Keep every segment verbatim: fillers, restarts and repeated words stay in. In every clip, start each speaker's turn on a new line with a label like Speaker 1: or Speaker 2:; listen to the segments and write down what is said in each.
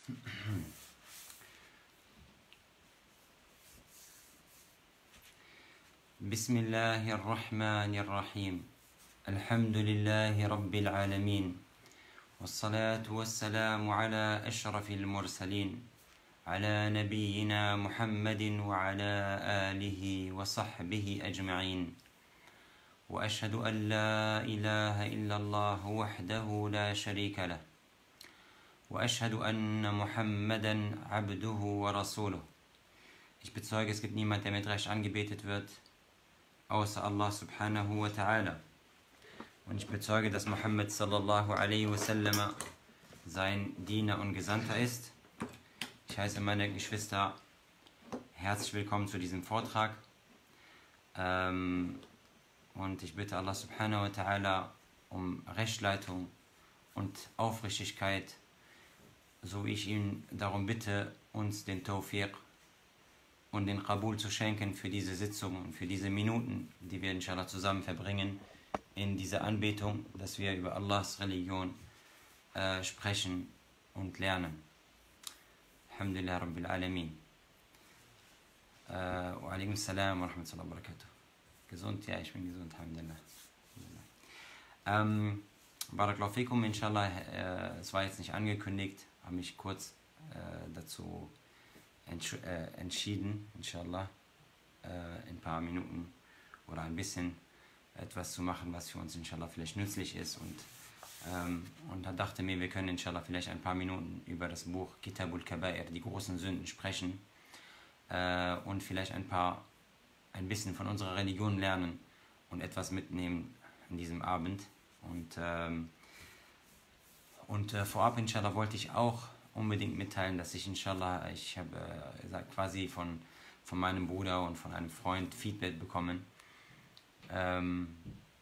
Speaker 1: بسم الله الرحمن الرحيم الحمد لله رب العالمين والصلاة والسلام على أشرف المرسلين على نبينا محمد وعلى آله وصحبه أجمعين وأشهد أن لا إله إلا الله وحده لا شريك له وأشهد أن محمدا عبده ورسوله. Ich bezeuge, es gibt niemand, der mit Recht angebetet wird, außer Allah subhanahu wa ta'ala. Und ich bezeuge, dass Muhammad sallallahu alaihi wasallam sein Diener und Gesandter ist. Ich heiße meine Geschwister herzlich willkommen zu diesem Vortrag. Ähm, und ich bitte Allah subhanahu wa ta'ala um Rechtleitung und Aufrichtigkeit, so wie ich ihn darum bitte, uns den Tawfiq und den Qabul zu schenken für diese Sitzung und für diese Minuten, die wir inshallah zusammen verbringen in dieser Anbetung, dass wir über Allahs Religion äh, sprechen und lernen. Alhamdulillah Rabbil Alamin. Äh, wa alaikum salam wa rahmatullahi wa barakatuh. Gesund? Ja, ich bin gesund, Alhamdulillah. Ähm, Barakallahu fikum, inshallah, äh, es war jetzt nicht angekündigt, habe mich kurz äh, dazu entsch äh, entschieden, inshallah, äh, in ein paar Minuten oder ein bisschen etwas zu machen, was für uns inshallah vielleicht nützlich ist. Und, ähm, und da dachte mir, wir können inshallah vielleicht ein paar Minuten über das Buch Kitabul Kabair, die großen Sünden, sprechen äh, und vielleicht ein paar, ein bisschen von unserer Religion lernen und etwas mitnehmen an diesem Abend. Und, ähm, und äh, vorab inshallah wollte ich auch unbedingt mitteilen, dass ich inshallah, ich habe äh, quasi von, von meinem Bruder und von einem Freund Feedback bekommen. Ähm,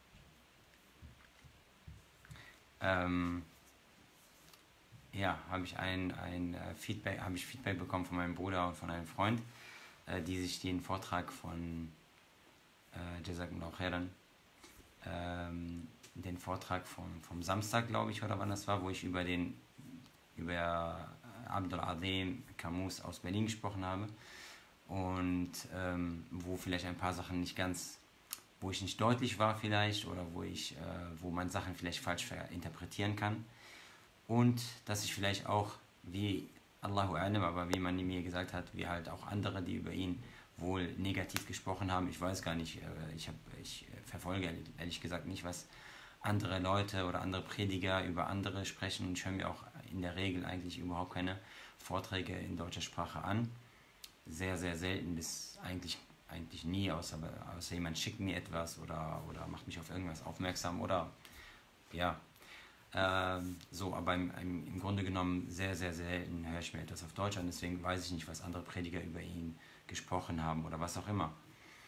Speaker 1: ähm, ja, habe ich ein, ein äh, Feedback, habe ich Feedback bekommen von meinem Bruder und von einem Freund, äh, die sich den Vortrag von äh, Jazakumullahu khairan, ähm, den Vortrag vom, vom Samstag, glaube ich, oder wann das war, wo ich über den über Abdul Azim Kamus aus Berlin gesprochen habe und ähm, wo vielleicht ein paar Sachen nicht ganz, wo ich nicht deutlich war vielleicht oder wo ich, äh, wo man Sachen vielleicht falsch interpretieren kann und dass ich vielleicht auch, wie Allahu A'lam, aber wie man mir gesagt hat, wie halt auch andere, die über ihn wohl negativ gesprochen haben, ich weiß gar nicht, äh, ich, hab, ich verfolge ehrlich gesagt nicht, was andere Leute oder andere Prediger über andere sprechen, und ich höre mir auch in der Regel eigentlich überhaupt keine Vorträge in deutscher Sprache an. Sehr, sehr selten, bis eigentlich, eigentlich nie, außer, außer jemand schickt mir etwas oder, oder macht mich auf irgendwas aufmerksam oder ja, ähm, so, aber im, im, im Grunde genommen sehr, sehr selten höre ich mir etwas auf Deutsch an, deswegen weiß ich nicht, was andere Prediger über ihn gesprochen haben oder was auch immer.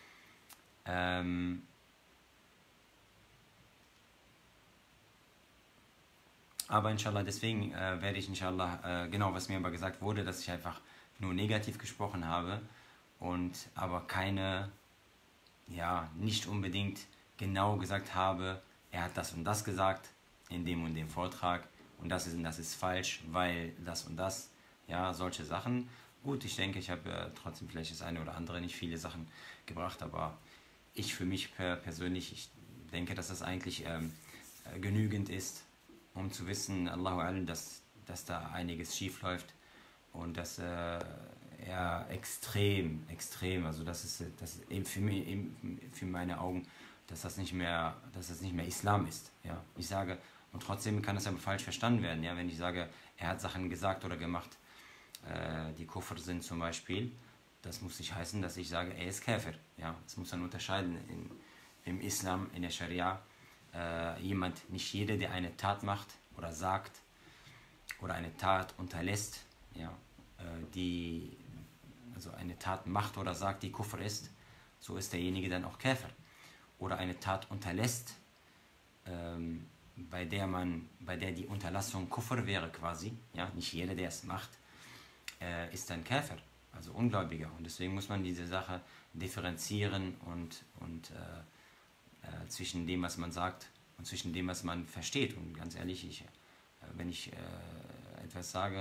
Speaker 1: Ähm, Aber inshallah, deswegen äh, werde ich inshallah, äh, genau, was mir aber gesagt wurde, dass ich einfach nur negativ gesprochen habe und aber keine, ja, nicht unbedingt genau gesagt habe, er hat das und das gesagt in dem und dem Vortrag und das ist und das ist falsch, weil das und das, ja, solche Sachen. Gut, ich denke, ich habe äh, trotzdem vielleicht das eine oder andere, nicht viele Sachen gebracht, aber ich für mich per persönlich, ich denke, dass das eigentlich ähm, äh, genügend ist, um zu wissen, Allahu A'lam, dass, dass da einiges schief läuft und dass äh, er extrem, extrem, also das ist, das ist eben für, mich, eben für meine Augen, dass das nicht mehr, dass das nicht mehr Islam ist. Ja? Ich sage, und trotzdem kann es aber falsch verstanden werden, ja? Wenn ich sage, er hat Sachen gesagt oder gemacht, äh, die Kufr sind zum Beispiel, das muss nicht heißen, dass ich sage, er ist Käfer. Ja? Das muss man unterscheiden in, im Islam, in der Scharia. Äh, jemand, nicht jeder, der eine Tat macht oder sagt oder eine Tat unterlässt, ja, äh, die, also eine Tat macht oder sagt, die Kufr ist, so ist derjenige dann auch Käfer. Oder eine Tat unterlässt, ähm, bei der man, bei der die Unterlassung Kufr wäre quasi, ja, nicht jeder, der es macht, äh, ist dann Käfer, also Ungläubiger. Und deswegen muss man diese Sache differenzieren und, und äh, Äh, zwischen dem, was man sagt und zwischen dem, was man versteht. Und ganz ehrlich, ich, äh, wenn ich äh, etwas sage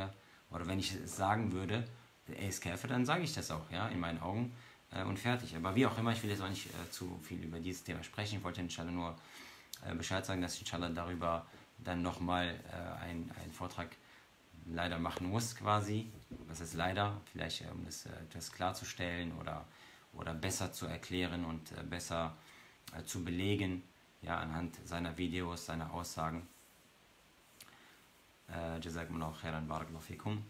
Speaker 1: oder wenn ich es sagen würde, er ist Käfer, dann sage ich das auch, ja, in meinen Augen äh, und fertig. Aber wie auch immer, ich will jetzt auch nicht äh, zu viel über dieses Thema sprechen. Ich wollte inshallah nur äh, Bescheid sagen, dass ich inshallah darüber dann nochmal äh, einen, einen Vortrag leider machen muss quasi. Was ist leider? Vielleicht äh, um das äh, etwas klarzustellen oder, oder besser zu erklären und äh, besser äh, zu belegen, ja, anhand seiner Videos, seiner Aussagen. Äh, Jazakumullahu khairan, barakallahu fikum.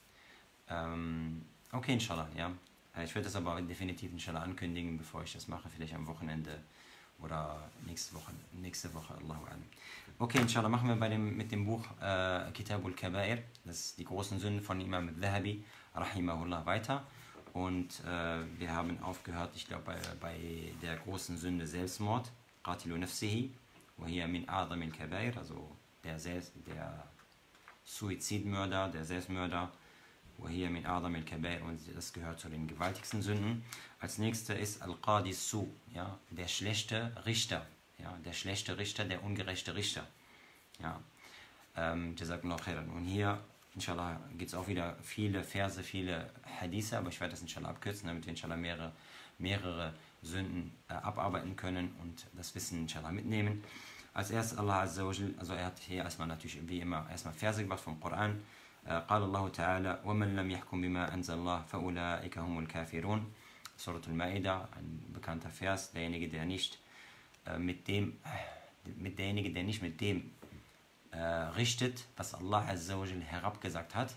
Speaker 1: Ähm, okay, inshallah, ja. Ich werde das aber definitiv inshallah ankündigen, bevor ich das mache, vielleicht am Wochenende oder nächste Woche, nächste Woche, Allahu a'lam. Okay, inshallah, machen wir bei dem, mit dem Buch äh, Kitabul Kabair, das ist die großen Sünden von Imam al-Dhahabi, rahimahullah, weiter. Und äh, wir haben aufgehört, ich glaube, bei, bei der großen Sünde Selbstmord, Qatilu nafsihi, wa hiya min a'zam al-Kabair, also der, Selbst, der Suizidmörder, der Selbstmörder, وهي من أعظم الكبائر, und das gehört zu den gewaltigsten Sünden. Als nächster ist Al-Qadi Su, ja, der schlechte Richter, ja, der schlechte Richter, der ungerechte Richter. Ja, ähm, Jazakumullahu khairan. Und hier, inshallah, gibt es auch wieder viele Verse, viele Hadithe, aber ich werde das inshallah abkürzen, damit wir inshallah mehrere, mehrere Sünden äh, abarbeiten können und das Wissen inshallah mitnehmen. Als erstes Allah Azza wa Jal, also er hat hier erstmal natürlich wie immer erstmal Verse gebracht vom Koran. قال الله تعالى ومن لم يحكم بما أنزل الله فأولئك هم الكافرون. Surah Al-Ma'idah, ein bekannter Vers, derjenige, der nicht äh, mit dem, mit derjenige, der nicht mit dem äh, richtet, was Allah Azza wa Jal herabgesagt hat,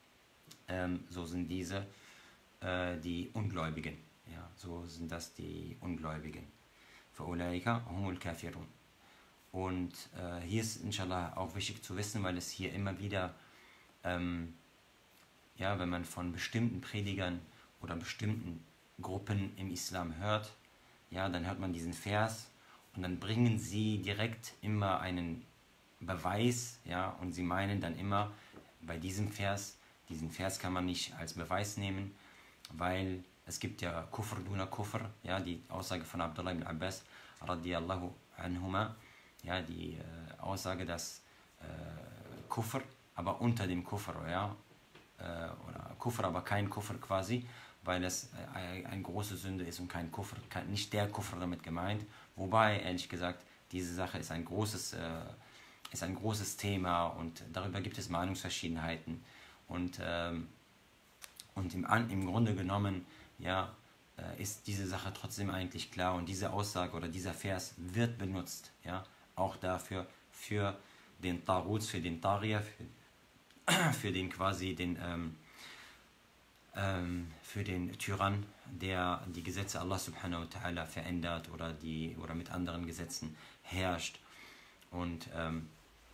Speaker 1: ähm, so sind diese äh, die Ungläubigen. Ja, so sind das die Ungläubigen. فأولئك هم الكافرون. Und äh, hier ist inshallah auch wichtig zu wissen, weil es hier immer wieder Ähm, ja, wenn man von bestimmten Predigern oder bestimmten Gruppen im Islam hört, ja, dann hört man diesen Vers und dann bringen sie direkt immer einen Beweis, ja, und sie meinen dann immer, bei diesem Vers, diesen Vers kann man nicht als Beweis nehmen, weil es gibt ja Kufr duna Kufr, ja, die Aussage von Abdullah ibn Abbas, radiyallahu anhuma, ja, die äh, Aussage, dass äh, Kufr, aber unter dem Kufr, ja, äh, oder Kufr, aber kein Kufr quasi, weil es äh, eine große Sünde ist und kein Kufr, kein, nicht der Kufr damit gemeint, wobei, ehrlich gesagt, diese Sache ist ein großes, äh, ist ein großes Thema und darüber gibt es Meinungsverschiedenheiten und, ähm, und im, im Grunde genommen, ja, äh, ist diese Sache trotzdem eigentlich klar und diese Aussage oder dieser Vers wird benutzt, ja, auch dafür, für den Taghut, für den Taghiya, für für den quasi den ähm, ähm, für den Tyrann, der die Gesetze Allah subhanahu wa ta'ala verändert oder die oder mit anderen Gesetzen herrscht. Und ähm,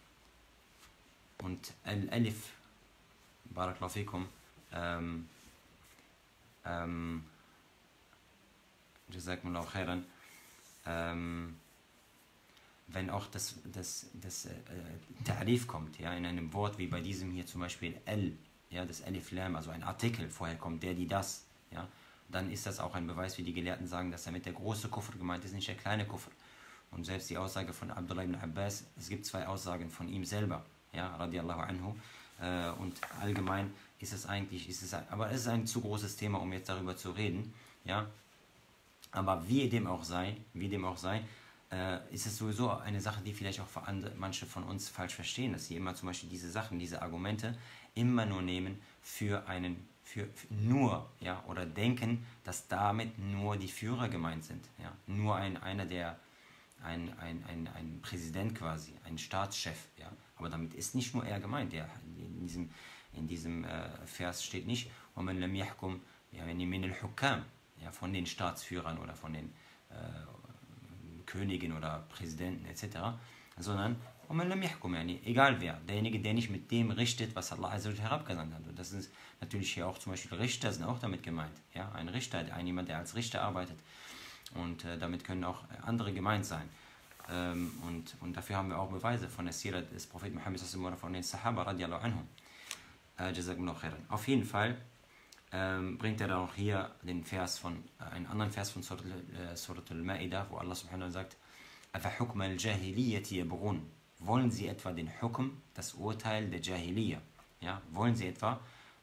Speaker 1: und Al-Alif, barakallahu fikum, ähm, ähm, jazakumullahu khairan, ähm, wenn auch das, das, das äh, Ta'rif kommt, ja, in einem Wort wie bei diesem hier zum Beispiel L, ja, das Alif Lam, also ein Artikel vorher kommt, der, die, das, ja, dann ist das auch ein Beweis, wie die Gelehrten sagen, dass damit der große Kufr gemeint ist, nicht der kleine Kufr. Und selbst die Aussage von Abdullah ibn Abbas, es gibt zwei Aussagen von ihm selber, ja, radiyallahu anhu, äh, und allgemein ist es eigentlich, ist es, aber es ist ein zu großes Thema, um jetzt darüber zu reden, ja, aber wie dem auch sei, wie dem auch sei, äh, ist es sowieso eine Sache, die vielleicht auch für andere, manche von uns falsch verstehen, dass sie immer zum Beispiel diese Sachen, diese Argumente immer nur nehmen für einen, für, für nur, ja, oder denken, dass damit nur die Führer gemeint sind, ja, nur ein, einer der, ein, ein, ein, ein Präsident quasi, ein Staatschef, ja, aber damit ist nicht nur er gemeint, der, in diesem, in diesem äh, Vers steht nicht, وَمَنْ لَمْ يَحْكُمْ يعني مِنَ الْحُكَّامِ, ja, von den Staatsführern oder von den äh, Königen oder Präsidenten et cetera, sondern egal wer, derjenige, der nicht mit dem richtet, was Allah Azza wa Jalla herabgesandt hat. Und das ist natürlich hier auch zum Beispiel Richter sind auch damit gemeint. Ja, ein Richter, ein jemand, der als Richter arbeitet. Und äh, damit können auch andere gemeint sein. Ähm, und, und dafür haben wir auch Beweise von der Sira des Propheten Muhammad oder von den Sahaba radiallahu anhum. Äh, Jazakumullahu khairan. Auf jeden Fall ähm, bringt er dann auch hier den Vers von, äh, einen anderen Vers von Surah äh, Al-Ma'idah, wo Allah subhanahu wa ta'ala sagt, أَفَحُكْمَ الْجَاهِلِيَّةِ يَبْغُونَ. Wollen sie etwa den Hukm, das Urteil der Jahiliya? Ja? Wollen sie etwa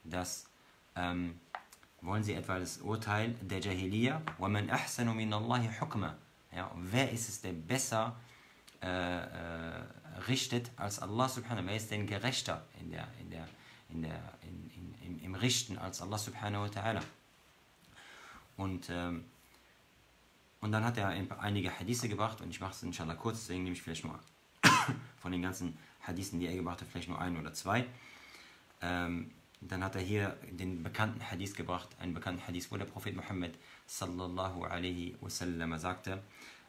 Speaker 1: dass ähm, wollen Sie etwa das Urteil der Jahiliya? وَمَنْ أَحْسَنُ مِنَ اللَّهِ حُكْمًا. Ja, wer ist es, der besser äh, äh, richtet als Allah subhanahu wa ta'ala? Wer ist denn gerechter in der, in der, in der, in, in, im, im Richten als Allah subhanahu wa ta'ala? Und, ähm, und dann hat er einige Hadithe gebracht, und ich mache es inshallah kurz, deswegen nehme ich vielleicht nur von den ganzen Hadithen, die er gebracht hat, vielleicht nur ein oder zwei. Ähm, dann hat er hier den bekannten Hadith gebracht, einen bekannten Hadith, wo der Prophet Muhammad sallallahu alaihi wasallam sagte,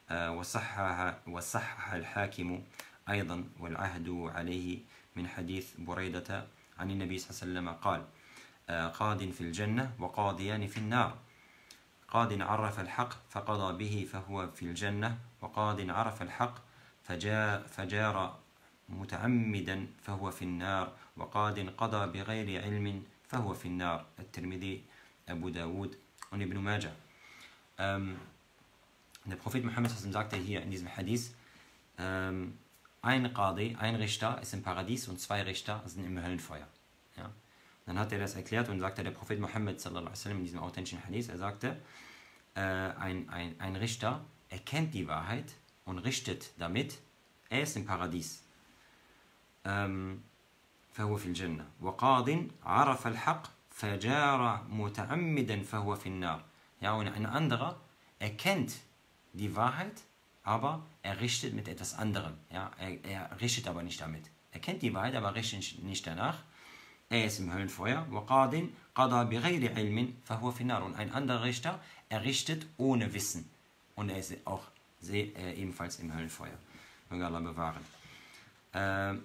Speaker 1: وصحح الحاكم أيضا والعهد عليه من حديث بريدة عن النبي صلى الله عليه وسلم قال قاض في الجنة وقاضيان في النار قاض عرف الحق فقضى به فهو في الجنة وقاض عرف الحق فجاء فجار متعمدا فهو في النار وقاض قضى بغير علم فهو في النار. الترمذي, Abu Dawud und Ibn Majah. Ähm, der Prophet Muhammad sagte hier in diesem Hadith, ähm, ein Qadi, ein Richter ist im Paradies und zwei Richter sind im Höllenfeuer. Ja? Dann hat er das erklärt und sagte der Prophet Muhammad sallallahu alaihi wasallam in diesem authentischen Hadith, er sagte, äh, ein, ein, ein Richter erkennt die Wahrheit und richtet damit, er ist im Paradies. Ähm, فهو في الجنة وقاض عرف الحق فجار متعمدا فهو في النار. Ja, und ein anderer erkennt die Wahrheit, aber er richtet mit etwas anderem. Ja, er, er richtet aber nicht damit. Er kennt die Wahrheit, aber richtet nicht danach. Er ist im Höllenfeuer. وقاض قضى بغير علم فهو في النار. Und ein anderer Richter, er richtet ohne Wissen. Und er ist auch sehr, äh, ebenfalls im Höllenfeuer. Möge Allah bewahren. Ähm,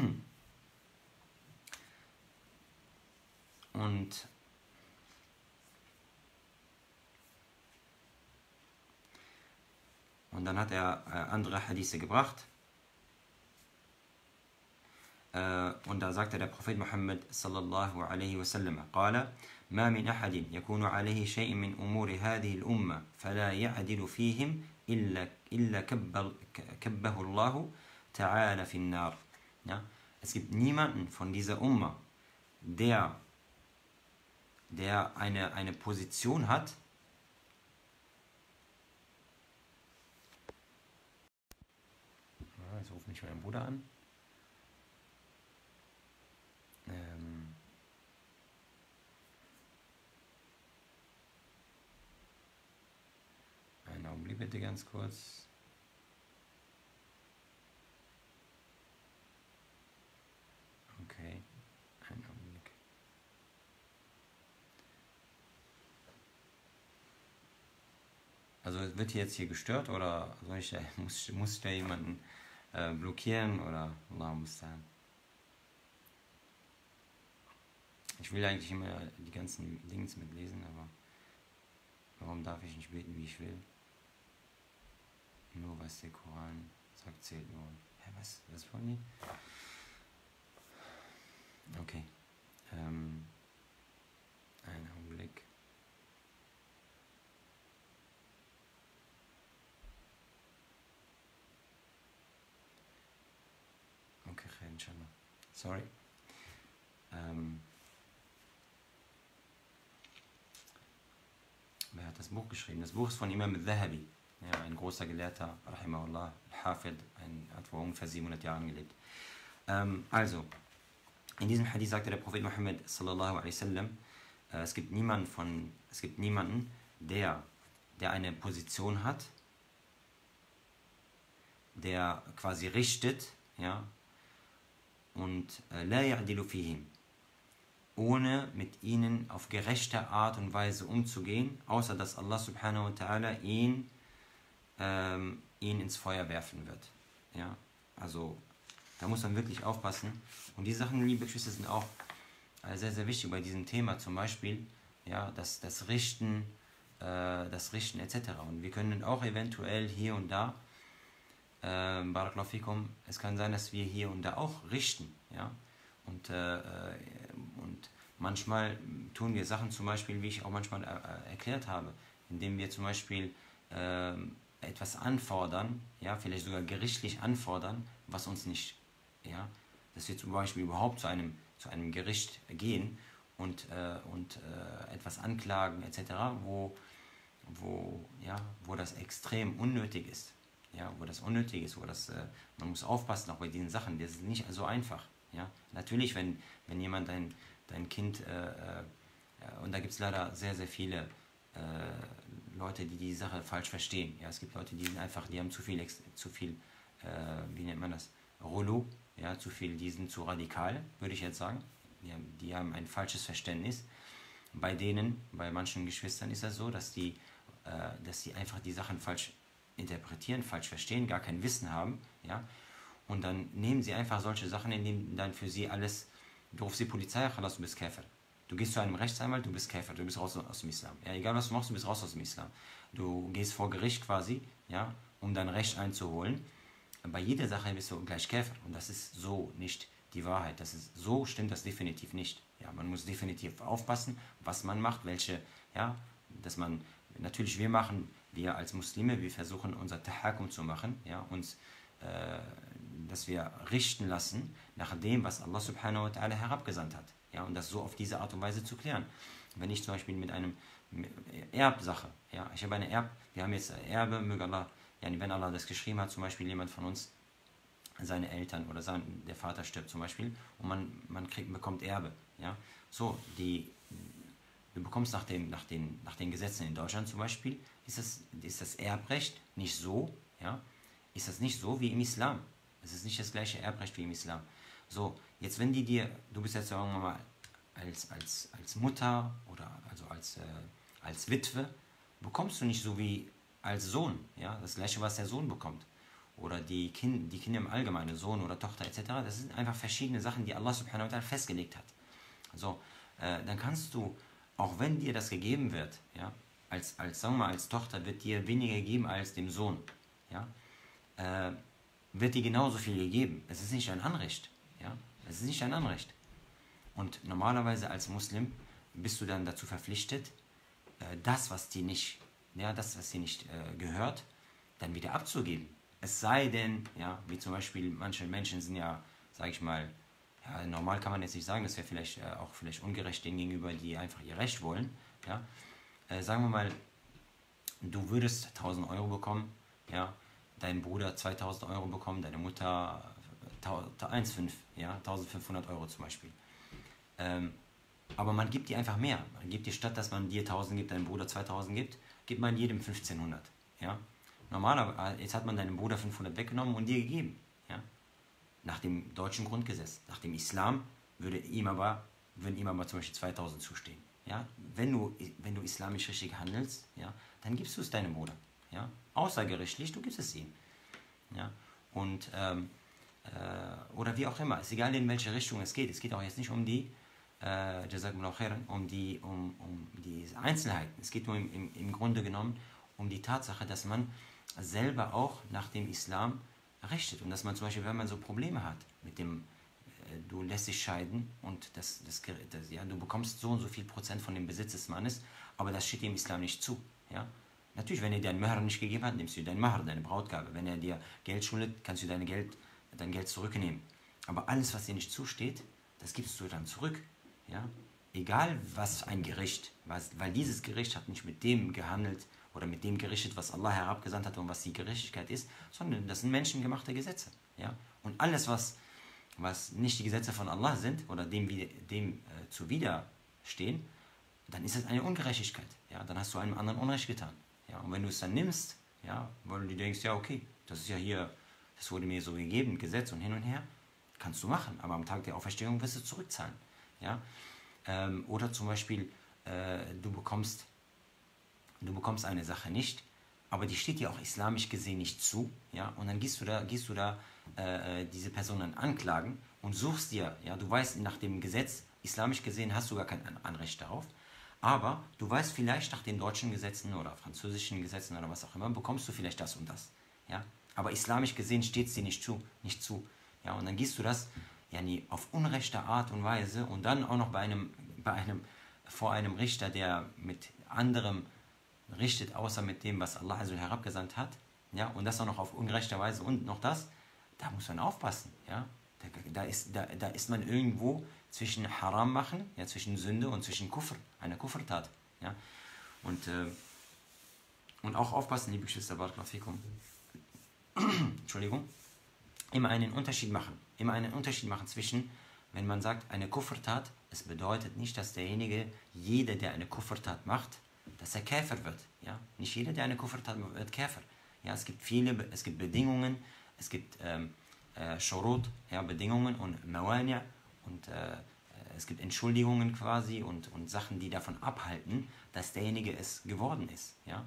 Speaker 1: Und Und dann hat er äh, andere Hadithe gebracht. Äh, und da sagte der Prophet Muhammad sallallahu alaihi wasallam, قال ما من أحد يكون عليه شيء من أمور هذه الأمة فلا يعدل فيهم إلا إلا كبه الله تعالى في النار. Ja? Es gibt niemanden von dieser Umma, der, der eine, eine Position hat, jetzt ruft mich mein Bruder an. Ähm Einen Augenblick bitte ganz kurz. Okay, einen Augenblick. Also wird hier jetzt hier gestört oder soll ich da, muss, muss ich da jemanden äh, blockieren oder Allah muss sagen. Ich will eigentlich immer die ganzen Dings mitlesen, aber warum darf ich nicht beten, wie ich will? Nur was der Koran sagt, zählt nur. Hä, was? Was wollen die? Okay. Ähm, einen Augenblick. Okay, inshallah. Sorry. Ähm, wer hat das Buch geschrieben? Das Buch ist von Imam al-Dhahabi, ja, ein großer Gelehrter, rahimahullah, al-Hafid, hat vor ungefähr siebenhundert Jahren gelebt. Ähm, also, in diesem Hadith sagte der Prophet Muhammad sallallahu alaihi wasallam, äh, es gibt niemanden von, es gibt niemanden, der, der eine Position hat, der quasi richtet, ja, und la ya'dilu fihim, ohne mit ihnen auf gerechte Art und Weise umzugehen, außer dass Allah subhanahu wa ta'ala ihn, ähm, ihn ins Feuer werfen wird. Ja? Also da muss man wirklich aufpassen. Und die Sachen, liebe Geschwister, sind auch äh, sehr, sehr wichtig bei diesem Thema. Zum Beispiel ja, das, das Richten, äh, das Richten et cetera. Und wir können auch eventuell hier und da, äh, Barakallahu fikum, es kann sein, dass wir hier und da auch richten. Ja? Und, äh, und manchmal tun wir Sachen zum Beispiel, wie ich auch manchmal äh, erklärt habe, indem wir zum Beispiel äh, etwas anfordern, ja, vielleicht sogar gerichtlich anfordern, was uns nicht, ja, dass wir zum Beispiel überhaupt zu einem, zu einem Gericht gehen und, äh, und äh, etwas anklagen et cetera, wo, wo, ja, wo das extrem unnötig ist. Ja, wo das unnötig ist, wo das, äh, man muss aufpassen auch bei diesen Sachen, das ist nicht so einfach. Ja? Natürlich, wenn, wenn jemand dein, dein Kind, äh, äh, und da gibt es leider sehr, sehr viele äh, Leute, die die Sache falsch verstehen. Ja? Es gibt Leute, die sind einfach, die haben zu viel, zu viel äh, wie nennt man das, Rollo, ja? Zu viel, die sind zu radikal, würde ich jetzt sagen. Die haben, die haben ein falsches Verständnis. Bei denen, bei manchen Geschwistern ist das so, dass die, äh, dass die einfach die Sachen falsch interpretieren, falsch verstehen, gar kein Wissen haben, ja, und dann nehmen sie einfach solche Sachen, indem dann für sie alles, du rufst die Polizei, du bist Käfer. Du gehst zu einem Rechtsanwalt, du bist Käfer, du bist raus aus dem Islam. Ja, egal was du machst, du bist raus aus dem Islam. Du gehst vor Gericht quasi, ja, um dein Recht einzuholen. Bei jeder Sache bist du gleich Käfer und das ist so nicht die Wahrheit. Das ist, so stimmt das definitiv nicht. Ja, man muss definitiv aufpassen, was man macht, welche, ja, dass man, natürlich wir machen, wir als Muslime, wir versuchen unser Tahakum zu machen, ja, uns, äh, dass wir richten lassen nach dem, was Allah subhanahu wa ta'ala herabgesandt hat, ja, und das so auf diese Art und Weise zu klären. Wenn ich zum Beispiel mit einem Erbsache, ja, ich habe eine Erb, wir haben jetzt Erbe, möge Allah, ja, wenn Allah das geschrieben hat, zum Beispiel jemand von uns, seine Eltern oder sein, der Vater stirbt zum Beispiel und man, man kriegt, bekommt Erbe, ja, so, die, du bekommst nach, dem, nach, den, nach den Gesetzen in Deutschland zum Beispiel, ist das, ist das Erbrecht nicht so, ja, ist das nicht so wie im Islam. Es ist nicht das gleiche Erbrecht wie im Islam. So, jetzt wenn die dir, du bist jetzt sagen wir mal als, als, als Mutter oder also als, äh, als Witwe, bekommst du nicht so wie als Sohn, ja, das gleiche, was der Sohn bekommt. Oder die, kind, die Kinder im Allgemeinen, Sohn oder Tochter et cetera. Das sind einfach verschiedene Sachen, die Allah subhanahu wa ta'ala festgelegt hat. So, äh, dann kannst du, auch wenn dir das gegeben wird, ja, als, als, sagen wir mal, als Tochter wird dir weniger gegeben als dem Sohn, ja, äh, wird dir genauso viel gegeben. Es ist nicht ein Anrecht, ja, es ist nicht ein Anrecht. Und normalerweise als Muslim bist du dann dazu verpflichtet, äh, das, was dir nicht, ja, das, was dir nicht äh, gehört, dann wieder abzugeben. Es sei denn, ja, wie zum Beispiel manche Menschen sind ja, sage ich mal, ja, normal kann man jetzt nicht sagen, das wäre vielleicht äh, auch vielleicht ungerecht denen gegenüber, die einfach ihr Recht wollen, ja. Äh, sagen wir mal, du würdest tausend Euro bekommen, ja, dein Bruder zweitausend Euro bekommen, deine Mutter eins Komma fünf, ja, eintausendfünfhundert Euro zum Beispiel. Ähm, aber man gibt dir einfach mehr. Man gibt dir, statt dass man dir tausend gibt, deinem Bruder zweitausend gibt, gibt man jedem fünfzehnhundert, ja. Normalerweise, jetzt hat man deinem Bruder fünfhundert weggenommen und dir gegeben, ja. Nach dem deutschen Grundgesetz, nach dem Islam würde ihm aber, würden ihm aber zum Beispiel zweitausend zustehen. Ja? Wenn, du, wenn du islamisch richtig handelst, ja, dann gibst du es deinem Bruder. Ja? Außergerichtlich, du gibst es ihm. Ja? Und, ähm, äh, oder wie auch immer, ist egal in welche Richtung es geht. Es geht auch jetzt nicht um die, äh, um die, um, um die Einzelheiten. Es geht nur im, im, im Grunde genommen um die Tatsache, dass man selber auch nach dem Islam richtet. Und dass man zum Beispiel, wenn man so Probleme hat mit dem, äh, du lässt dich scheiden und das, das, das, ja, du bekommst so und so viel Prozent von dem Besitz des Mannes, aber das steht dem Islam nicht zu. Ja? Natürlich, wenn er dir dein Mahr nicht gegeben hat, nimmst du dein Mahr, deine Brautgabe. Wenn er dir Geld schuldet, kannst du deine Geld, dein Geld zurücknehmen. Aber alles, was dir nicht zusteht, das gibst du dann zurück. Ja? Egal was ein Gericht, was, weil dieses Gericht hat nicht mit dem gehandelt oder mit dem gerichtet, was Allah herabgesandt hat und was die Gerechtigkeit ist, sondern das sind menschengemachte Gesetze. Ja? Und alles, was, was nicht die Gesetze von Allah sind oder dem, dem äh, zuwiderstehen, dann ist es eine Ungerechtigkeit. Ja? Dann hast du einem anderen Unrecht getan. Ja? Und wenn du es dann nimmst, ja, weil du denkst, ja okay, das ist ja hier, das wurde mir so gegeben, Gesetz und hin und her, kannst du machen, aber am Tag der Auferstehung wirst du zurückzahlen. Ja? Ähm, oder zum Beispiel, äh, du bekommst Du bekommst eine Sache nicht, aber die steht dir auch islamisch gesehen nicht zu, ja, und dann gehst du da, gehst du da äh, diese Person dann anklagen und suchst dir, ja, du weißt, nach dem Gesetz, islamisch gesehen hast du gar kein Anrecht darauf, aber du weißt vielleicht nach den deutschen Gesetzen oder französischen Gesetzen oder was auch immer, bekommst du vielleicht das und das, ja, aber islamisch gesehen steht es dir nicht zu, nicht zu, ja, und dann gehst du das, ja, nie auf unrechte Art und Weise und dann auch noch bei einem, bei einem, vor einem Richter, der mit anderem richtet, außer mit dem, was Allah also herabgesandt hat, ja, und das auch noch auf ungerechte Weise und noch das, da muss man aufpassen, ja, da, da, ist, da, da ist man irgendwo zwischen Haram machen, ja, zwischen Sünde und zwischen Kufr, einer Kufrtat. Ja? Und, äh, und auch aufpassen, liebe Geschwister, Barakallahu Entschuldigung, immer einen Unterschied machen. Immer einen Unterschied machen zwischen, wenn man sagt, eine Kufrtat, es bedeutet nicht, dass derjenige, jeder, der eine Kufrtat macht, dass er Käfer wird. Ja? Nicht jeder, der eine Kufrtat macht, wird Käfer. Ja? Es gibt viele, es gibt Bedingungen, es gibt ähm, äh, Shurut, ja, Bedingungen und Mawani' und äh, es gibt Entschuldigungen quasi und, und Sachen, die davon abhalten, dass derjenige es geworden ist. Ja?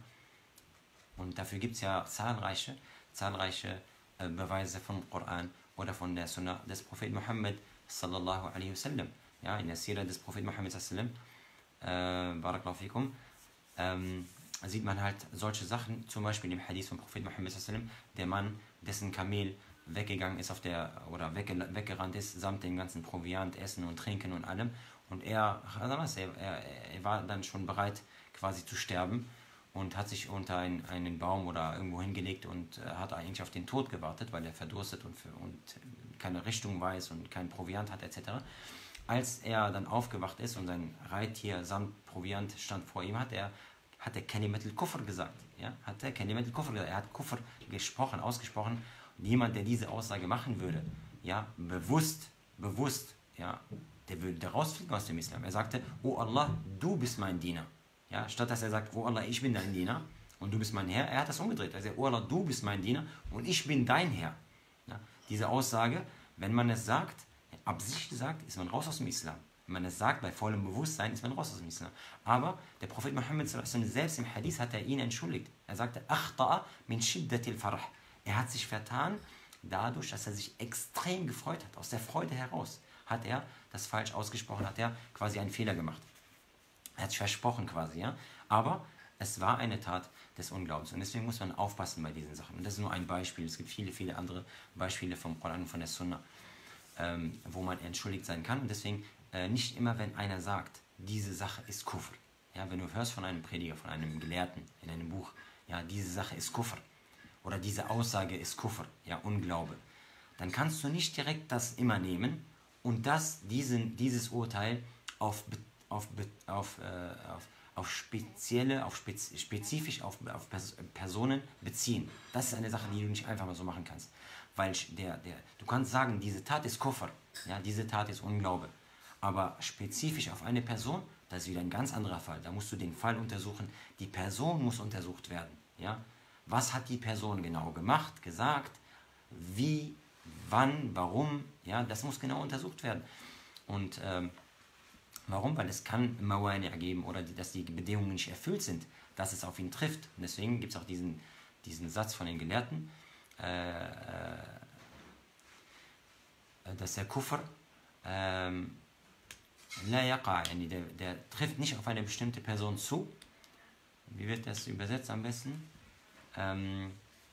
Speaker 1: Und dafür gibt es ja zahlreiche, zahlreiche äh, Beweise vom Koran oder von der Sunna des Propheten Muhammad sallallahu alaihi wasallam. Ja, in der Sira des Propheten Muhammad sallallahu alaihi wasallam, äh, barakallahu fikum, ähm, sieht man halt solche Sachen, zum Beispiel im Hadith vom Propheten Muhammad sallallahu alaihi wasallam, der Mann, dessen Kamel weggegangen ist auf der oder wegge, weggerannt ist, samt dem ganzen Proviant, Essen und Trinken und allem. Und er, er, er war dann schon bereit, quasi zu sterben und hat sich unter ein, einen Baum oder irgendwo hingelegt und äh, hat eigentlich auf den Tod gewartet, weil er verdurstet und, für, und keine Richtung weiß und kein Proviant hat et cetera. Als er dann aufgewacht ist und sein Reittier samt Proviant stand vor ihm, hat er hat er Kalimat al-Kufr gesagt. Ja? Hat er Kalimat al-Kufr gesagt. Er hat Kufr gesprochen, ausgesprochen. Und jemand, der diese Aussage machen würde, ja, bewusst, bewusst, ja, der würde da rausfliegen aus dem Islam. Er sagte, oh Allah, du bist mein Diener. Ja? Statt dass er sagt, oh Allah, ich bin dein Diener und du bist mein Herr, er hat das umgedreht. Er sagt, oh Allah, du bist mein Diener und ich bin dein Herr. Ja? Diese Aussage, wenn man es sagt, absichtlich sagt, ist man raus aus dem Islam. Wenn man es sagt, bei vollem Bewusstsein, ist man raus aus dem Islam. Aber der Prophet Muhammad sallallahu alaihi wasallam selbst im Hadith hat er ihn entschuldigt. Er sagte, Akhta'a min shiddatil farah. Er hat sich vertan, dadurch, dass er sich extrem gefreut hat. Aus der Freude heraus hat er das falsch ausgesprochen, hat er quasi einen Fehler gemacht. Er hat sich versprochen quasi, ja. Aber es war eine Tat des Unglaubens. Und deswegen muss man aufpassen bei diesen Sachen. Und das ist nur ein Beispiel. Es gibt viele, viele andere Beispiele vom Koran und von der Sunna, ähm, wo man entschuldigt sein kann. Und deswegen äh, nicht immer, wenn einer sagt, diese Sache ist Kufr. Ja, wenn du hörst von einem Prediger, von einem Gelehrten in einem Buch, ja, diese Sache ist Kufr. Oder diese Aussage ist Kufr, ja, Unglaube. Dann kannst du nicht direkt das immer nehmen und das, diesen, dieses Urteil auf, auf, auf, äh, auf, auf spezielle, auf spez, spezifisch auf, auf Personen beziehen. Das ist eine Sache, die du nicht einfach mal so machen kannst. Weil der, der, du kannst sagen, diese Tat ist Kufr, ja, diese Tat ist Unglaube. Aber spezifisch auf eine Person, das ist wieder ein ganz anderer Fall. Da musst du den Fall untersuchen. Die Person muss untersucht werden, ja. Was hat die Person genau gemacht, gesagt, wie, wann, warum, ja, das muss genau untersucht werden. Und ähm, warum? Weil es kann Mawani' geben oder die, dass die Bedingungen nicht erfüllt sind, dass es auf ihn trifft. Und deswegen gibt es auch diesen, diesen Satz von den Gelehrten, äh, äh, dass der Kufr ähm, la yaqa, der, der trifft nicht auf eine bestimmte Person zu. Wie wird das übersetzt am besten? Ähm,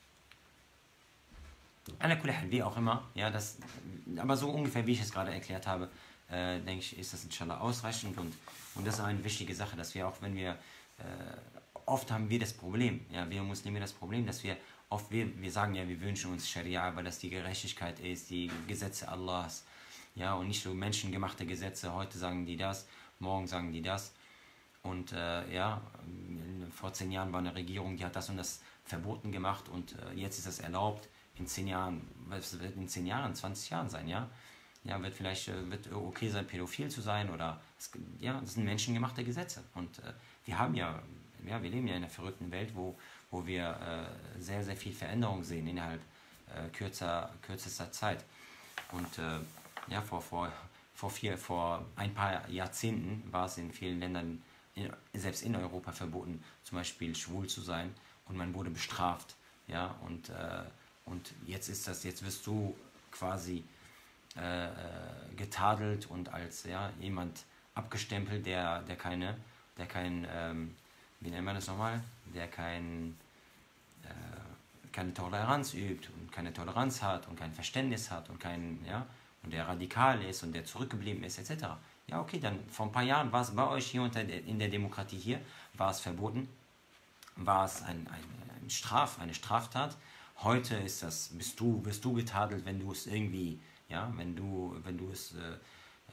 Speaker 1: wie auch immer, ja, das, aber so ungefähr, wie ich es gerade erklärt habe, äh, denke ich, ist das inshallah ausreichend und, und das ist eine wichtige Sache, dass wir auch, wenn wir, äh, oft haben wir das Problem, ja, wir Muslime das Problem, dass wir oft, wir, wir sagen ja, wir wünschen uns Scharia, weil das die Gerechtigkeit ist, die Gesetze Allahs, ja, und nicht so menschengemachte Gesetze, heute sagen die das, morgen sagen die das und äh, ja, vor zehn Jahren war eine Regierung, die hat das und das verboten gemacht und äh, jetzt ist das erlaubt. In zehn Jahren, was wird in zehn Jahren, zwanzig Jahren sein, ja? Ja, wird vielleicht äh, wird okay sein, pädophil zu sein oder, es, ja, das sind menschengemachte Gesetze. Und äh, wir haben ja, ja, wir leben ja in einer verrückten Welt, wo, wo wir äh, sehr, sehr viel Veränderung sehen innerhalb äh, kürzer, kürzester Zeit. Und äh, ja, vor, vor, vor, vier, vor ein paar Jahrzehnten war es in vielen Ländern, in, selbst in Europa, verboten, zum Beispiel schwul zu sein. Und man wurde bestraft, ja, und, äh, und jetzt ist das, jetzt wirst du quasi äh, getadelt und als, ja, jemand abgestempelt, der, der keine, der kein, ähm, wie nennt man das nochmal, der kein, äh, keine Toleranz übt und keine Toleranz hat und kein Verständnis hat und kein, ja, und der radikal ist und der zurückgeblieben ist, et cetera. Ja, okay, dann vor ein paar Jahren war es bei euch hier unter der, in der Demokratie hier, war es verboten, war es ein, ein, ein Straf, eine Straftat. Heute ist das, bist du, wirst du getadelt, wenn du es irgendwie, ja, wenn du, wenn du es, äh,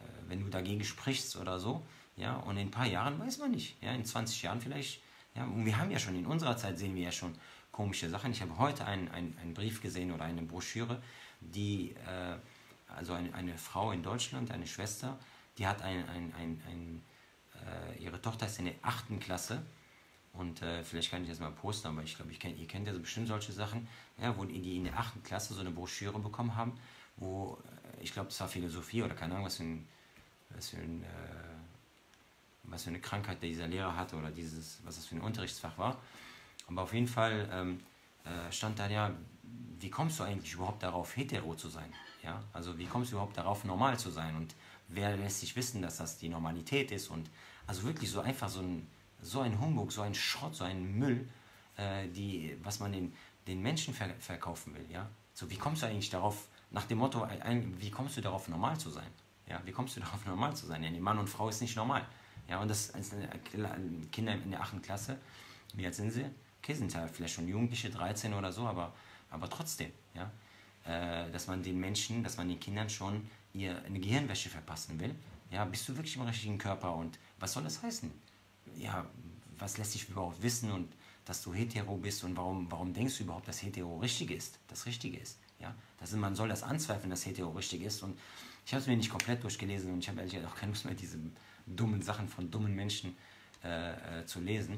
Speaker 1: wenn du dagegen sprichst oder so, ja, und in ein paar Jahren weiß man nicht, ja, in zwanzig Jahren vielleicht, ja, und wir haben ja schon, in unserer Zeit sehen wir ja schon komische Sachen. Ich habe heute einen, einen, einen Brief gesehen oder eine Broschüre, die, äh, also eine, eine Frau in Deutschland, eine Schwester, die hat ein, ein, ein, ein äh, ihre Tochter ist in der achten Klasse und äh, vielleicht kann ich das mal posten, aber ich glaube, ich kenn, ihr kennt ja so bestimmt solche Sachen, ja, wo die, die in der achten Klasse so eine Broschüre bekommen haben, wo, äh, ich glaube, das war Philosophie oder keine Ahnung, was für ein, was für ein äh, was für eine Krankheit dieser Lehrer hatte oder dieses, was das für ein Unterrichtsfach war. Aber auf jeden Fall ähm, äh, stand da ja, wie kommst du eigentlich überhaupt darauf, hetero zu sein? Ja? Also wie kommst du überhaupt darauf, normal zu sein? Und wer lässt sich wissen, dass das die Normalität ist? Und also wirklich so einfach so ein, so ein Humbug, so ein Schrott, so ein Müll, äh, die, was man den, den Menschen ver verkaufen will. Ja? So, wie kommst du eigentlich darauf, nach dem Motto, ein, wie kommst du darauf, normal zu sein? Ja? Wie kommst du darauf, normal zu sein? Ja, Mann und Frau ist nicht normal. Ja, und das sind Kinder in der achten Klasse. Wie alt sind sie? Okay, sind ja vielleicht schon Jugendliche, dreizehn oder so, aber, aber trotzdem, ja, äh, dass man den Menschen, dass man den Kindern schon ihr eine Gehirnwäsche verpassen will. Ja, bist du wirklich im richtigen Körper und was soll das heißen? Ja, was lässt sich überhaupt wissen und dass du hetero bist und warum, warum denkst du überhaupt, dass hetero richtig ist, das Richtige ist? Ja, das ist, man soll das anzweifeln, dass hetero richtig ist und ich habe es mir nicht komplett durchgelesen und ich habe ehrlich gesagt auch keine Lust mehr, diese dummen Sachen von dummen Menschen äh, äh, zu lesen.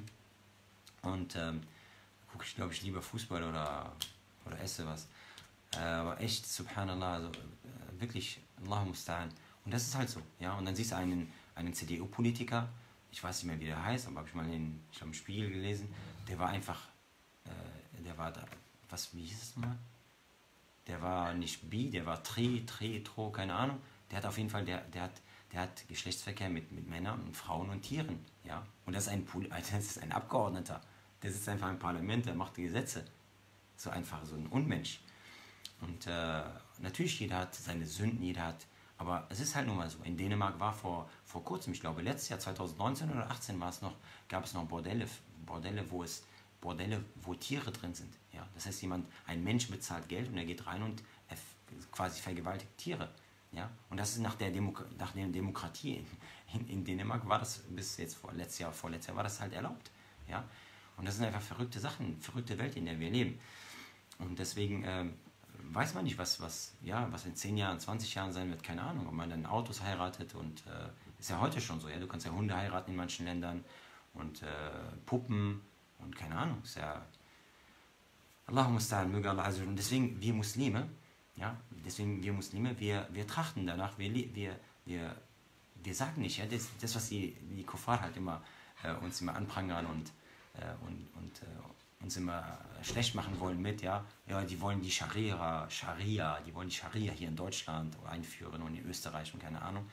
Speaker 1: Und ähm, gucke ich, glaube ich, lieber Fußball oder, oder esse was. Äh, aber echt, subhanallah, also äh, wirklich, Allahu musta'an. Und das ist halt so, ja. Und dann siehst du einen, einen C D U-Politiker, ich weiß nicht mehr, wie der heißt, aber habe ich mal in, ich habe im Spiegel gelesen, der war einfach, äh, der war da, was, wie hieß es nochmal? Der war nicht bi, der war tri, tri, tro, keine Ahnung. Der hat auf jeden Fall, der, der hat Der hat Geschlechtsverkehr mit, mit Männern und Frauen und Tieren. Ja? Und das ist, ein, das ist ein Abgeordneter. Der sitzt einfach im Parlament, der macht die Gesetze. So einfach so ein Unmensch. Und äh, natürlich, jeder hat seine Sünden, jeder hat. Aber es ist halt nun mal so. In Dänemark war vor, vor kurzem, ich glaube letztes Jahr, zwanzig neunzehn oder achtzehn war es noch, gab es noch Bordelle, Bordelle, wo es Bordelle, wo Tiere drin sind. Ja? Das heißt, jemand, ein Mensch bezahlt Geld und er geht rein und er quasi vergewaltigt Tiere. Ja? Und das ist nach der, Demo nach der Demokratie in, in, in Dänemark war das bis jetzt vor letztes Jahr, vorletztes Jahr war das halt erlaubt. Ja? Und das sind einfach verrückte Sachen, verrückte Welt, in der wir leben. Und deswegen ähm, weiß man nicht, was, was, ja, was in zehn Jahren, zwanzig Jahren sein wird, keine Ahnung, ob man dann Autos heiratet und äh, ist ja heute schon so, ja, du kannst ja Hunde heiraten in manchen Ländern und äh, Puppen und keine Ahnung, ist ja Allahumma musta'an, möge Allah, also und deswegen wir Muslime, ja, deswegen wir Muslime, wir, wir trachten danach, wir, wir, wir, wir sagen nicht, ja, das, das was die, die Kuffar halt immer äh, uns immer anprangern und, äh, und, und äh, uns immer schlecht machen wollen mit, ja, ja, die wollen die Scharia, Scharia, die wollen die Scharia hier in Deutschland einführen und in Österreich und keine Ahnung.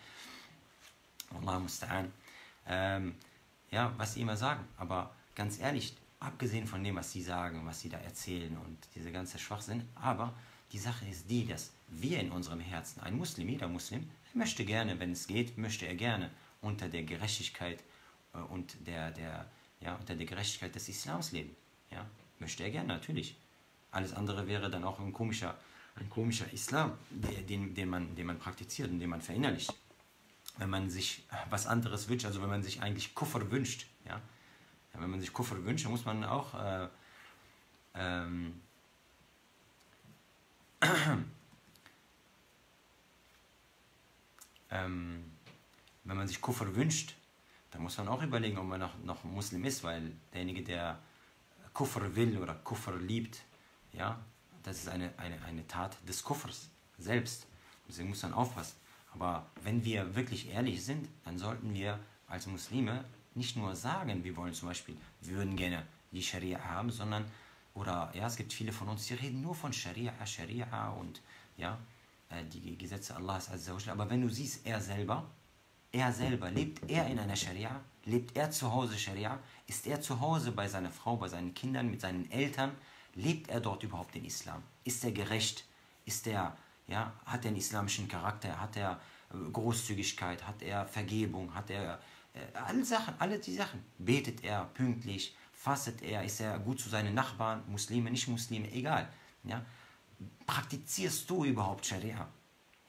Speaker 1: Allah musta'an. Ähm, ja, was sie immer sagen, aber ganz ehrlich, abgesehen von dem, was sie sagen, was sie da erzählen und diese ganze Schwachsinn, aber die Sache ist die, dass wir in unserem Herzen, ein Muslim, jeder Muslim, möchte gerne, wenn es geht, möchte er gerne unter der Gerechtigkeit äh, und der, der, ja, unter der Gerechtigkeit des Islams leben. Ja? Möchte er gerne, natürlich. Alles andere wäre dann auch ein komischer, ein komischer Islam, den, den, man, den man praktiziert und den man verinnerlicht. Wenn man sich was anderes wünscht, also wenn man sich eigentlich Kufr wünscht, ja? Ja, wenn man sich Kufr wünscht, dann muss man auch äh, ähm, ähm, wenn man sich Kufr wünscht, dann muss man auch überlegen, ob man noch, noch Muslim ist, weil derjenige, der Kufr will oder Kufr liebt, ja, das ist eine, eine, eine Tat des Kufrs selbst. Deswegen muss man aufpassen. Aber wenn wir wirklich ehrlich sind, dann sollten wir als Muslime nicht nur sagen, wir wollen zum Beispiel, wir würden gerne die Scharia haben, sondern, oder ja, es gibt viele von uns, die reden nur von Scharia, Scharia und ja, die Gesetze Allahs Azza wa Jalla. Aber wenn du siehst, er selber, er selber, lebt er in einer Scharia, lebt er zu Hause Scharia, ist er zu Hause bei seiner Frau, bei seinen Kindern, mit seinen Eltern, lebt er dort überhaupt den Islam? Ist er gerecht? Ist er, ja, hat er einen islamischen Charakter? Hat er Großzügigkeit? Hat er Vergebung? Hat er äh, alle Sachen, alle die Sachen? Betet er pünktlich? Fastet er? Ist er gut zu seinen Nachbarn? Muslime, nicht Muslime, egal. Ja? Praktizierst du überhaupt Scharia?